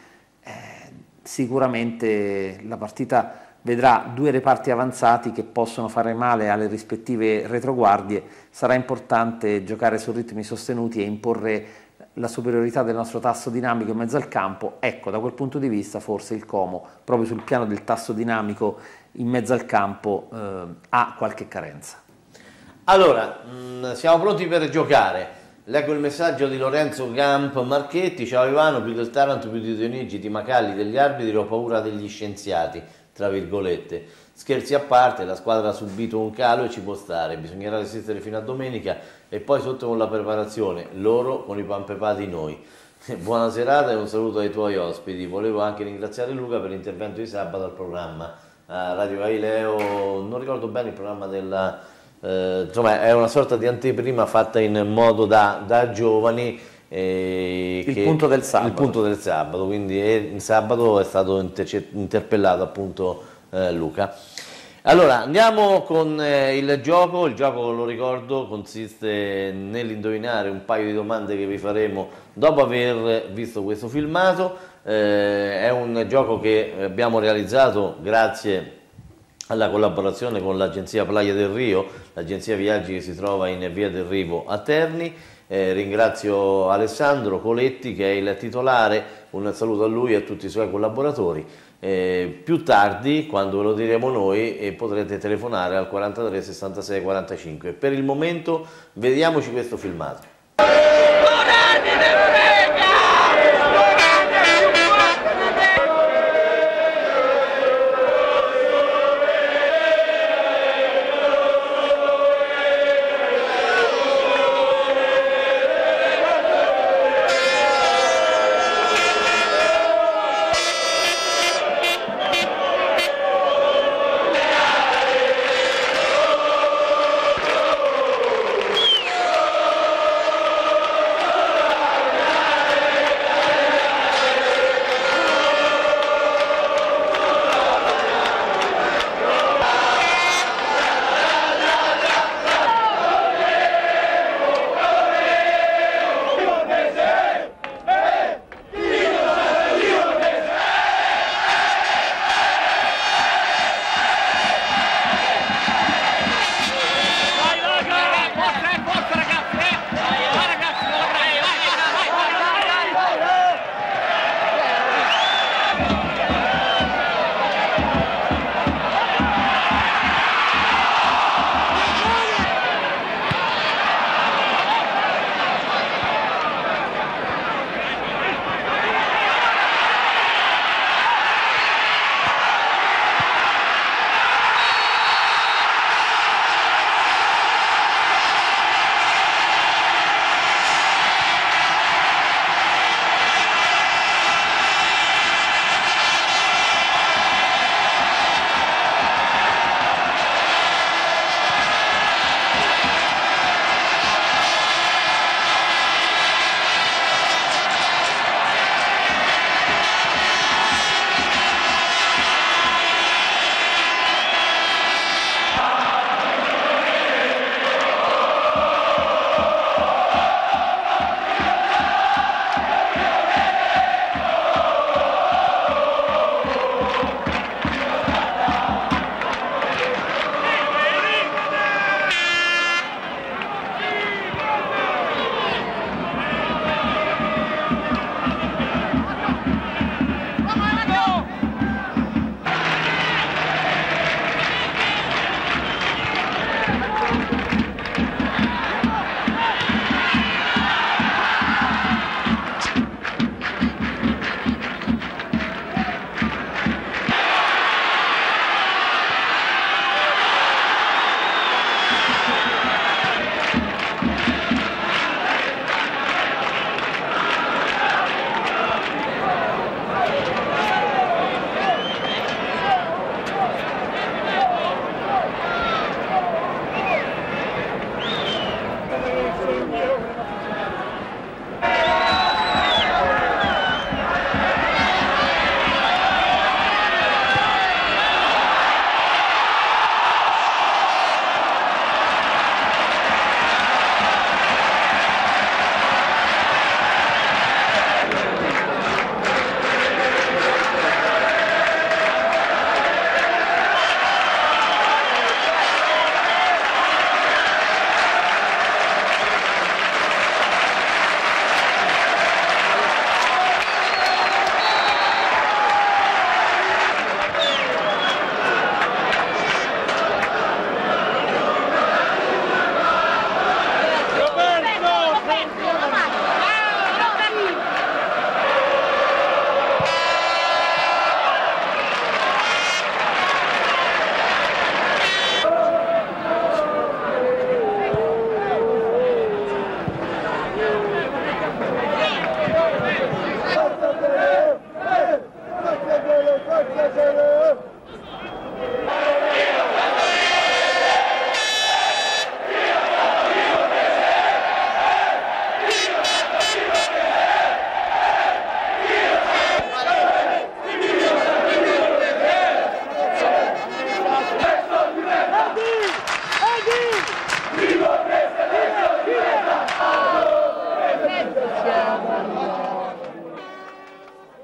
Sicuramente la partita vedrà 2 reparti avanzati che possono fare male alle rispettive retroguardie, sarà importante giocare su ritmi sostenuti e imporre la superiorità del nostro tasso dinamico in mezzo al campo. Ecco, da quel punto di vista forse il Como, proprio sul piano del tasso dinamico in mezzo al campo, ha qualche carenza. Allora, siamo pronti per giocare. Leggo il messaggio di Lorenzo Camp Marchetti. Ciao Ivano, più del Taranto, più di Dionigi, di Macalli, degli arbitri, ho paura degli scienziati, tra virgolette. Scherzi a parte, la squadra ha subito un calo e ci può stare, bisognerà resistere fino a domenica e poi sotto con la preparazione, loro con i pampepati noi. Buona serata e un saluto ai tuoi ospiti. Volevo anche ringraziare Luca per l'intervento di sabato al programma Radio Galileo, non ricordo bene il programma della... insomma è una sorta di anteprima fatta in modo da giovani. Il punto del sabato. Il punto del sabato, quindi il sabato è stato interpellato appunto Luca. Allora andiamo con il gioco lo ricordo consiste nell'indovinare un paio di domande che vi faremo dopo aver visto questo filmato. È un gioco che abbiamo realizzato grazie alla collaborazione con l'agenzia Playa del Rio, l'agenzia viaggi che si trova in via del Rivo a Terni. Ringrazio Alessandro Coletti che è il titolare, un saluto a lui e a tutti i suoi collaboratori. Più tardi, quando ve lo diremo noi, potrete telefonare al 43 66 45. Per il momento vediamoci questo filmato.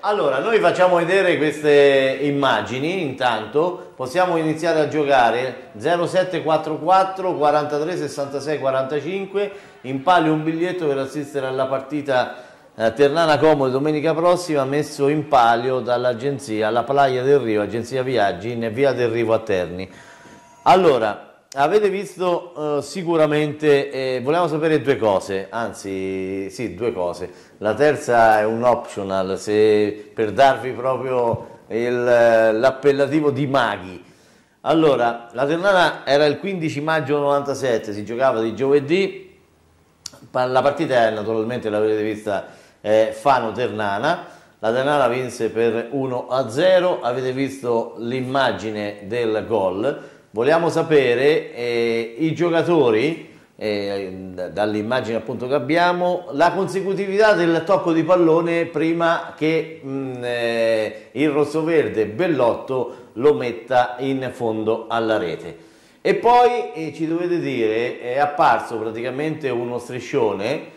Allora, noi facciamo vedere queste immagini, intanto possiamo iniziare a giocare. 0744 43 66 45, in palio un biglietto per assistere alla partita Ternana Como domenica prossima, messo in palio dall'agenzia La Playa del Rio, agenzia viaggi in via del Rivo a Terni. Allora, avete visto sicuramente, volevamo sapere due cose, anzi sì, due cose. La terza è un optional, per darvi proprio l'appellativo di maghi. Allora, la Ternana era il 15 maggio 97, si giocava di giovedì, la partita è, naturalmente l'avete vista, Fano-Ternana. La Ternana vinse per 1-0, avete visto l'immagine del gol. Vogliamo sapere i giocatori, dall'immagine appunto che abbiamo, la consecutività del tocco di pallone prima che il rossoverde Bellotto lo metta in fondo alla rete. E poi ci dovete dire, è apparso praticamente uno striscione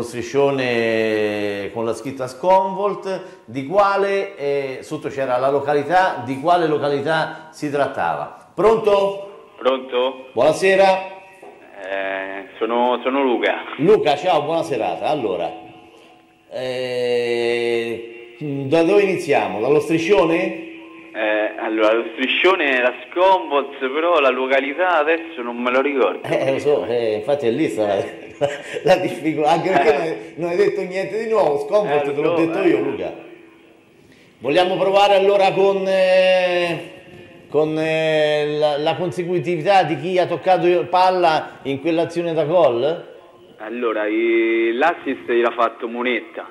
con la scritta Sconvolt, di quale, sotto c'era la località, di quale località si trattava. Pronto? Pronto? Buonasera. Sono Luca. Luca, ciao, buona serata. Allora, da dove iniziamo? Dallo striscione? Allora, lo striscione era Sconvolt, però la località adesso non me lo ricordo. Lo so, infatti è lì sta la difficoltà, anche perché non hai detto niente di nuovo. Sconvolt te l'ho detto io, Luca. Vogliamo provare allora con la consecutività di chi ha toccato palla in quell'azione da gol? Allora, l'assist l'ha fatto Monetta,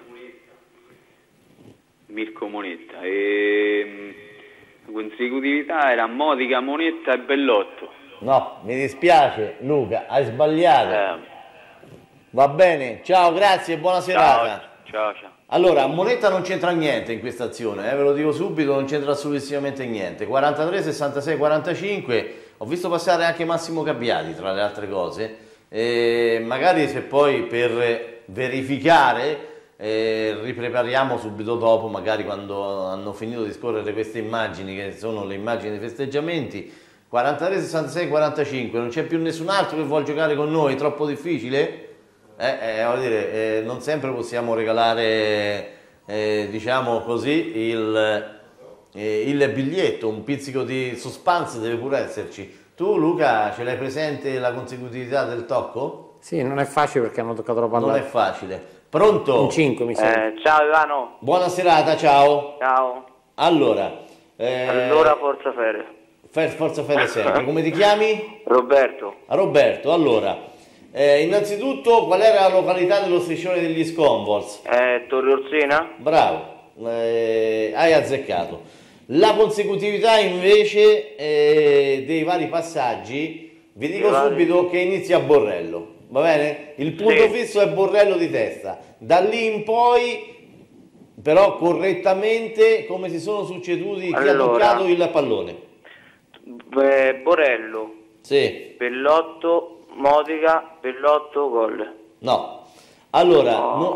Mirko Monetta, e la consecutività era Modica, Monetta e Bellotto. No, mi dispiace Luca, hai sbagliato. Va bene, ciao, grazie e buona serata. Ciao. Allora, Monetta non c'entra niente in questa azione, ve lo dico subito, non c'entra assolutissimamente niente. 43, 66, 45, ho visto passare anche Massimo Gabbiati tra le altre cose, magari se poi per verificare riprepariamo subito dopo, magari quando hanno finito di scorrere queste immagini, che sono le immagini dei festeggiamenti. 43, 66, 45, non c'è più nessun altro che vuole giocare con noi, troppo difficile? Voglio dire, non sempre possiamo regalare, diciamo così, il biglietto, un pizzico di suspense deve pure esserci. Tu Luca, ce l'hai presente la consecutività del tocco? Sì, non è facile perché hanno toccato la palla. Non è facile. Pronto? In 5 mi sembra. Ciao Ivano. Buona serata, ciao. Ciao. Allora, Forza Fere. Forza Fere sempre. Come ti chiami? Roberto. Roberto, allora. Innanzitutto, qual era la località dello striscione degli Sconvolts? Torre Orsena. Bravo, hai azzeccato. La consecutività invece dei vari passaggi, vi dico subito che inizia a Borrello, va bene? Il punto fisso è Borrello di testa, da lì in poi però correttamente come si sono succeduti chi ha toccato il pallone. Borrello. Sì. Bellotto. Modica, Bellotto, gol. No, allora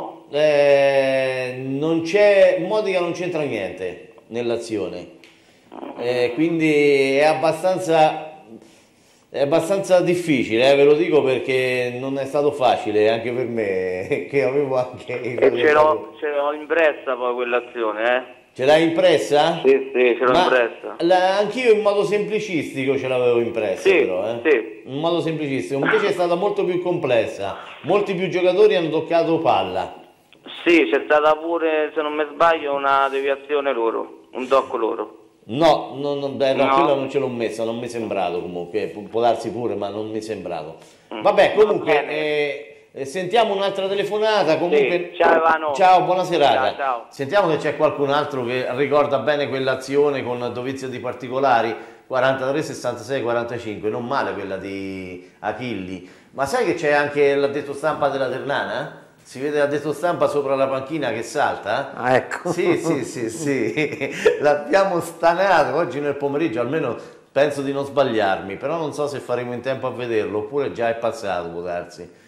non c'è, Modica non c'entra niente nell'azione, quindi è abbastanza difficile, ve lo dico perché non è stato facile anche per me, che avevo anche ce l'ho impressa poi quell'azione, Ce l'hai impressa? Sì, ce l'ho impressa. Anch'io in modo semplicistico ce l'avevo impressa, però. Sì. In modo semplicistico. Invece è stata molto più complessa. Molti più giocatori hanno toccato palla. Sì, c'è stata pure, se non mi sbaglio, una deviazione loro, un tocco loro. No, quella non ce l'ho messa, non mi è sembrato comunque. Può darsi pure, ma non mi è sembrato. Vabbè, comunque... sentiamo un'altra telefonata. Comunque, ciao Ivano. Ciao, buona serata. Ciao. Sentiamo se c'è qualcun altro che ricorda bene quell'azione con dovizia di particolari. 43, 66, 45, non male quella di Achilli. Ma sai che c'è anche l'addetto stampa della Ternana? Si vede l'addetto stampa sopra la panchina che salta? Ah, ecco. Sì. L'abbiamo stanato oggi nel pomeriggio, almeno penso di non sbagliarmi, però non so se faremo in tempo a vederlo, oppure già è passato, può darsi.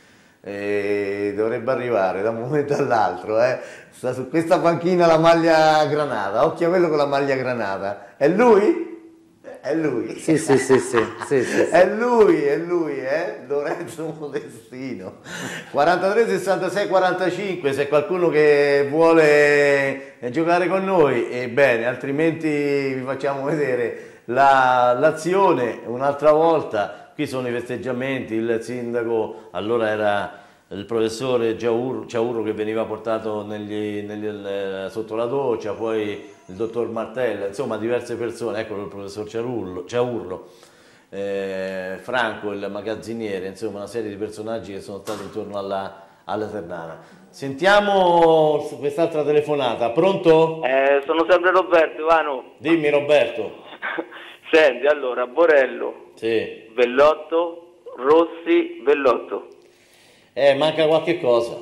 dovrebbe arrivare da un momento all'altro, sta su questa panchina la maglia granata, occhio a quello con la maglia granata, è lui? È lui? Sì. È lui, Lorenzo Modestino. 43 66 45, se qualcuno che vuole giocare con noi, bene, altrimenti vi facciamo vedere l'azione un'altra volta. Qui sono i festeggiamenti, il sindaco, allora era il professore Ciaurro che veniva portato sotto la doccia, poi il dottor Martella, insomma diverse persone, eccolo il professor Ciaurro, Franco il magazziniere, insomma una serie di personaggi che sono stati intorno alla Ternana. Sentiamo quest'altra telefonata, pronto? Sono sempre Roberto, Ivano. Dimmi Roberto. Senti, allora, Borello, sì. Bellotto, Rossi, Bellotto. Manca qualcosa.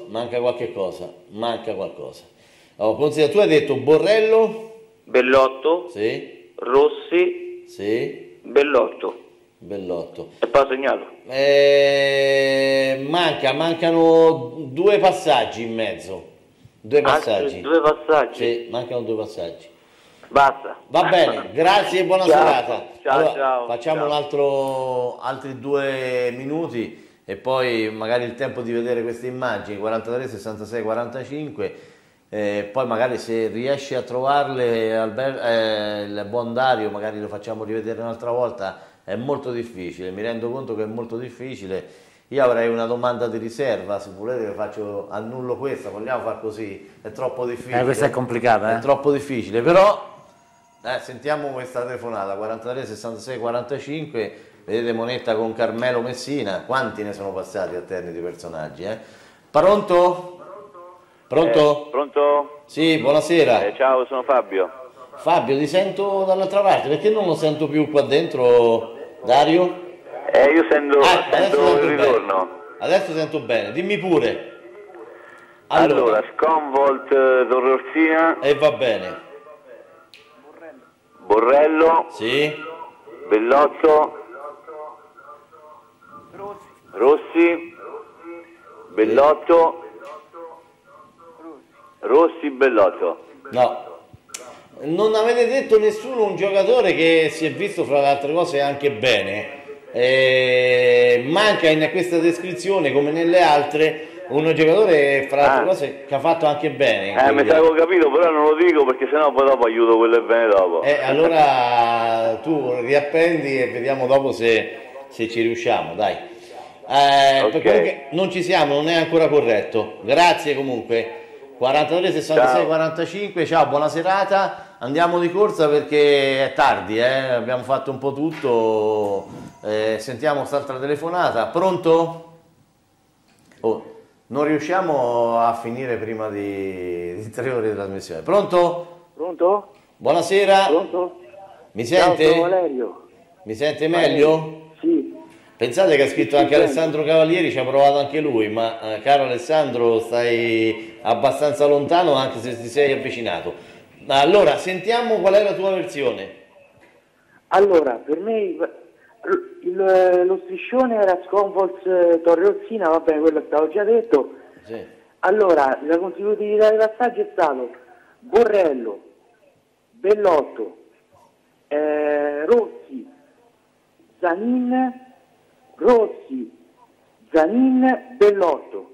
Oh, considera, tu hai detto Borrello, Bellotto, sì. Rossi, sì. Bellotto. E poi segnato. Mancano 2 passaggi in mezzo. 2 passaggi. 2 passaggi? Sì, mancano 2 passaggi. Basta. Va bene, grazie e buona serata. Ciao. Facciamo altri 2 minuti e poi magari il tempo di vedere queste immagini, 43, 66, 45, poi magari se riesci a trovarle il buon Dario magari lo facciamo rivedere un'altra volta, è molto difficile, mi rendo conto che è molto difficile. Io avrei una domanda di riserva, se volete annullo questa, vogliamo far così, è troppo difficile. Questa è complicata, È troppo difficile, però sentiamo questa telefonata, 43 66 45, vedete Monetta con Carmelo Messina, quanti ne sono passati a Terni di personaggi, Pronto? Pronto? Pronto? Sì, buonasera. Ciao, sono Fabio. Fabio, ti sento dall'altra parte, perché non lo sento più qua dentro, Dario? Io sento il ritorno. Adesso sento bene, dimmi pure. Allora Sconvolt, Torre Orsina. E va bene. Borrello, sì. Bellotto, Rossi, Bellotto, Rossi, Bellotto. No, non avete detto nessuno un giocatore che si è visto fra le altre cose anche bene, manca in questa descrizione come nelle altre un giocatore fra le altre cose che ha fatto anche bene. Mi avevo capito, però non lo dico perché sennò poi dopo aiuto quello che viene dopo. Allora tu riappendi e vediamo dopo se ci riusciamo, dai. Comunque non ci siamo, non è ancora corretto. Grazie comunque. 43 66 45, ciao, buona serata. Andiamo di corsa perché è tardi, abbiamo fatto un po' tutto. Sentiamo quest'altra telefonata. Pronto? Non riusciamo a finire prima di 3 ore di trasmissione. Pronto? Pronto? Buonasera. Pronto? Mi sente? Ciao, sono Valerio. Mi sente meglio? Sì. Pensate che ha scritto anche Alessandro Cavalieri, ci ha provato anche lui, ma caro Alessandro stai abbastanza lontano anche se ti sei avvicinato. Allora, sentiamo qual è la tua versione. Allora, per me lo striscione era Sconvolt Torre Orsina, va bene, quello stavo già detto. Sì. Allora, la consecutività dei passaggi è stato Borrello, Bellotto, Rossi, Zanin, Bellotto.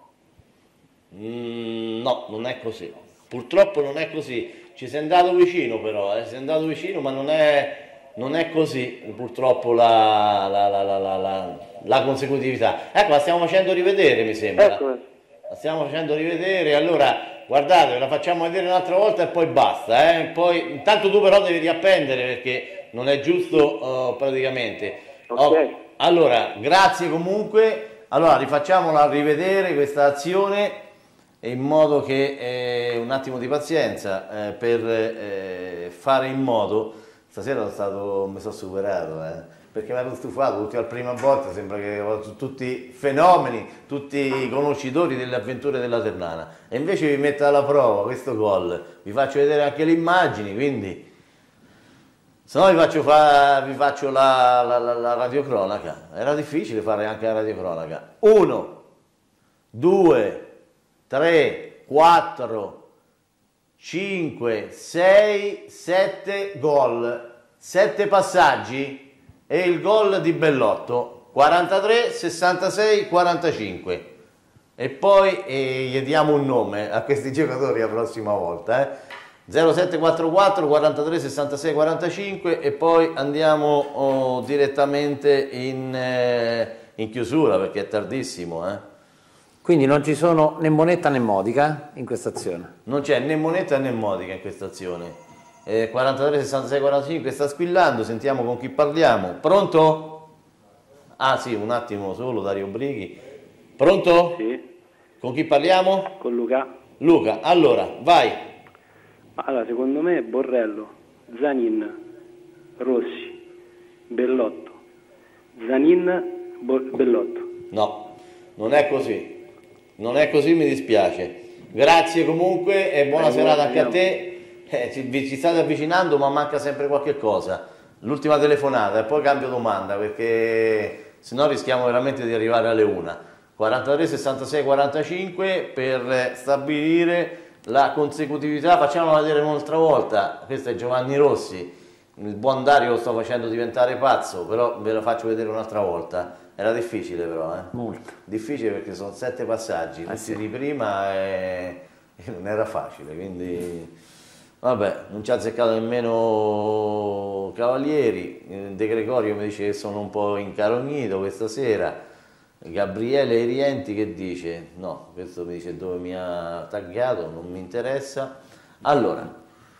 No, non è così. Purtroppo non è così. Ci sei andato vicino però, sei andato vicino, ma non è così purtroppo la consecutività. Ecco, la stiamo facendo rivedere, mi sembra. Ecco. La stiamo facendo rivedere, allora guardate, la facciamo vedere un'altra volta e poi basta. Poi, intanto tu però devi riappendere perché non è giusto praticamente. Ok. Allora, grazie comunque. Allora, rifacciamola rivedere questa azione in modo che un attimo di pazienza per fare in modo. Stasera mi sono superato perché mi ero stufato, tutti al prima volta sembra che tutti fenomeni, tutti conoscitori delle avventure della Ternana, e invece vi metto alla prova questo gol, vi faccio vedere anche le immagini, quindi se no vi faccio la radiocronaca. Era difficile fare anche la radiocronaca. 1, 2, 3, 4, 5, 6, 7 gol, 7 passaggi e il gol di Bellotto, 43, 66, 45. E poi gli diamo un nome a questi giocatori la prossima volta. 0744 43 66 45 e poi andiamo direttamente in chiusura perché è tardissimo. Quindi non ci sono né Monetta né Modica in questa azione? Non c'è né Monetta né Modica in questa azione. 43 66 45 sta squillando, sentiamo con chi parliamo. Pronto? Ah sì, un attimo solo, Dario Brighi. Pronto? Sì. Con chi parliamo? Con Luca. Luca, allora, vai. Allora, secondo me Borrello, Zanin, Rossi, Bellotto. Zanin, Bellotto. No, non è così. Non è così, mi dispiace. Grazie comunque e buona serata anche a te. Ci state avvicinando ma manca sempre qualche cosa. L'ultima telefonata e poi cambio domanda perché sennò rischiamo veramente di arrivare alle 1. 43 66 45 per stabilire la consecutività. Facciamola vedere un'altra volta. Questo è Giovanni Rossi. Il buon Dario lo sto facendo diventare pazzo, però ve lo faccio vedere un'altra volta. Era difficile però, Molto. Difficile perché sono 7 passaggi, messi di prima e non era facile, quindi vabbè, non ci ha azzeccato nemmeno Cavalieri. De Gregorio mi dice che sono un po' incarognito questa sera. Gabriele Rienti che dice, no, questo mi dice dove mi ha taggato, non mi interessa. Allora,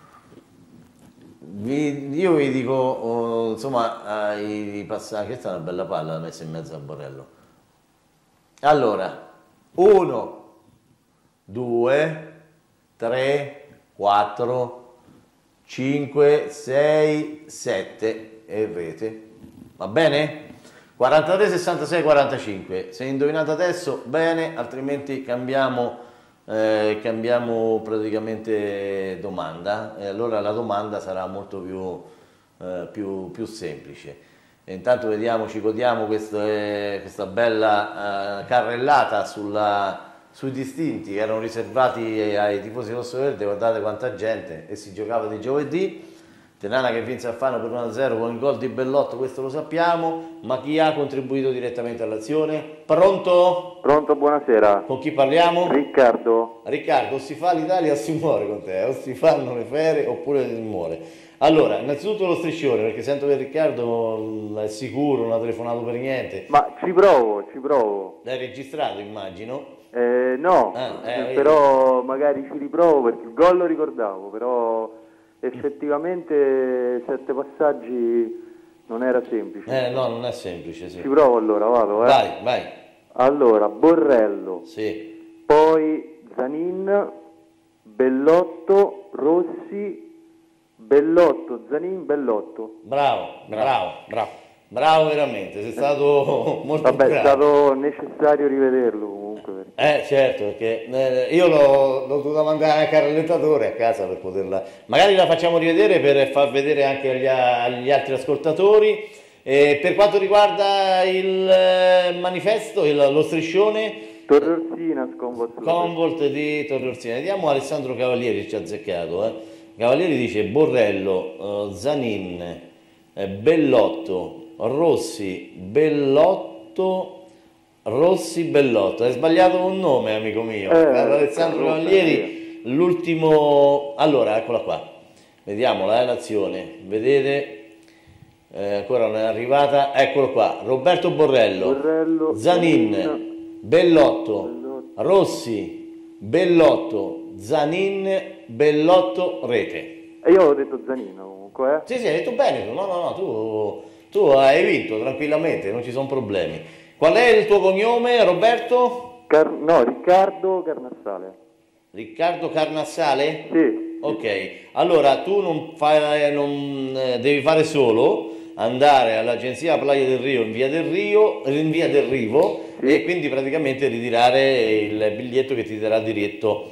io vi dico, insomma, i passaggi, questa è una bella palla messa in mezzo a Borrello. Allora, 1, 2, 3, 4, 5, 6, 7 e rete. Va bene? 43, 66, 45. Se indovinate adesso, bene, altrimenti cambiamo praticamente domanda. E allora la domanda sarà molto più semplice. E intanto vediamo, ci godiamo questa bella carrellata sui distinti che erano riservati ai tifosi rossoverde. Guardate quanta gente, e si giocava di giovedì. Ternana che vinse a Fano per 1-0 con il gol di Bellotto, questo lo sappiamo, ma chi ha contribuito direttamente all'azione? Pronto? Pronto, buonasera. Con chi parliamo? Riccardo. Riccardo, o si fa l'Italia o si muore con te, o si fanno le ferie oppure si muore. Allora, innanzitutto lo striscione, perché sento che Riccardo è sicuro, non ha telefonato per niente. Ma ci provo. L'hai registrato, immagino? No, però magari ci riprovo perché il gol lo ricordavo, però effettivamente 7 passaggi non era semplice. No, non è semplice, sì. Ci provo allora, vado. Vai. Allora, Borrello. Sì. Poi Zanin, Bellotto, Rossi, Bellotto, Zanin, Bellotto. Bravo veramente, sei stato molto bravo. È stato necessario rivederlo comunque. Certo, perché io l'ho dovuta mandare anche al rallentatore a casa per poterla... Magari la facciamo rivedere per far vedere anche agli altri ascoltatori. Per quanto riguarda il manifesto, lo striscione... Torre Convolt di Torre Orsina. Vediamo Alessandro Cavalieri, ci ha azzeccato. Cavalieri dice Borrello, Zanin, Bellotto, Rossi, Bellotto... Hai sbagliato un nome, amico mio. Alessandro Cavalieri, l'ultimo... Allora, eccola qua. Vediamola, l'azione. Vedete? Ancora non è arrivata. Eccolo qua. Roberto Borrello, Zanin, Bellotto, Rossi, Bellotto, Zanin, Bellotto, rete. E io avevo detto Zanino comunque. Sì, hai detto bene. No, tu hai vinto tranquillamente, non ci sono problemi. Qual è il tuo cognome, Roberto? Riccardo Carnassale. Riccardo Carnassale? Sì. Ok, allora tu non devi fare solo andare all'agenzia Playa del Rio in via del Rivo e quindi praticamente ritirare il biglietto che ti darà diritto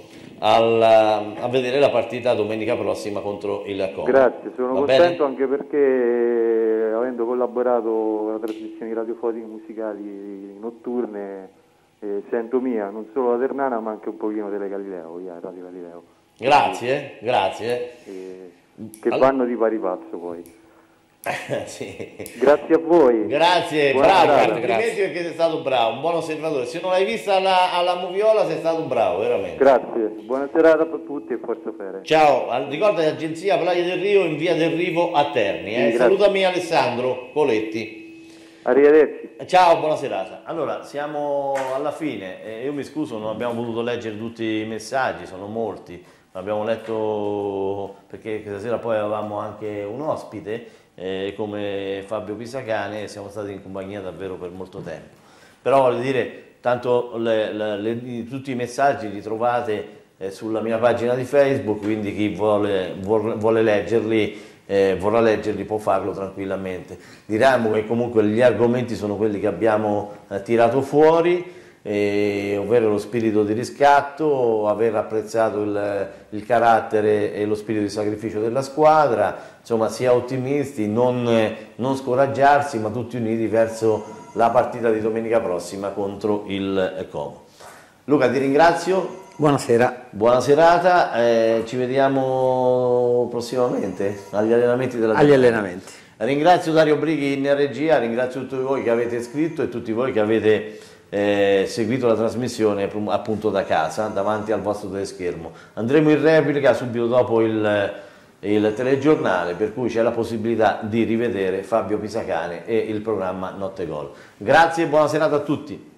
a vedere la partita domenica prossima contro il Como. Grazie, sono contento anche perché avendo collaborato con la trasmissione radiofoniche musicali notturne sento mia non solo la Ternana ma anche un pochino delle Galileo, Radio Galileo. Grazie, grazie. Che vanno di pari passo poi. Sì. Grazie a voi. Grazie, Buona bravo, serata. complimenti perché sei stato bravo, un buon osservatore. Se non l'hai vista alla Moviola sei stato bravo, veramente. Grazie, buona serata a tutti e forza Fere. Ciao, ricordati agenzia Playa del Rio in via del Rivo a Terni. Sì, salutami Alessandro Coletti. Arrivederci. Ciao, buona serata. Allora, siamo alla fine. Io mi scuso, non abbiamo potuto leggere tutti i messaggi, sono molti. Abbiamo letto perché questa sera poi avevamo anche un ospite come Fabio Pisacane, siamo stati in compagnia davvero per molto tempo. Però voglio dire, tanto tutti i messaggi li trovate sulla mia pagina di Facebook, quindi chi vuole leggerli, vorrà leggerli può farlo tranquillamente. Diciamo che comunque gli argomenti sono quelli che abbiamo tirato fuori, ovvero lo spirito di riscatto, aver apprezzato il carattere e lo spirito di sacrificio della squadra, insomma sia ottimisti, non scoraggiarsi, ma tutti uniti verso la partita di domenica prossima contro il Como. Luca, ti ringrazio. Buonasera. Buona serata, ci vediamo prossimamente agli allenamenti della giornata. allenamenti. Ringrazio Dario Brighi in regia, ringrazio tutti voi che avete scritto e tutti voi che avete seguito la trasmissione appunto da casa, davanti al vostro teleschermo. Andremo in replica subito dopo il telegiornale, per cui c'è la possibilità di rivedere Fabio Pisacane e il programma Notte Gol. Grazie e buona serata a tutti.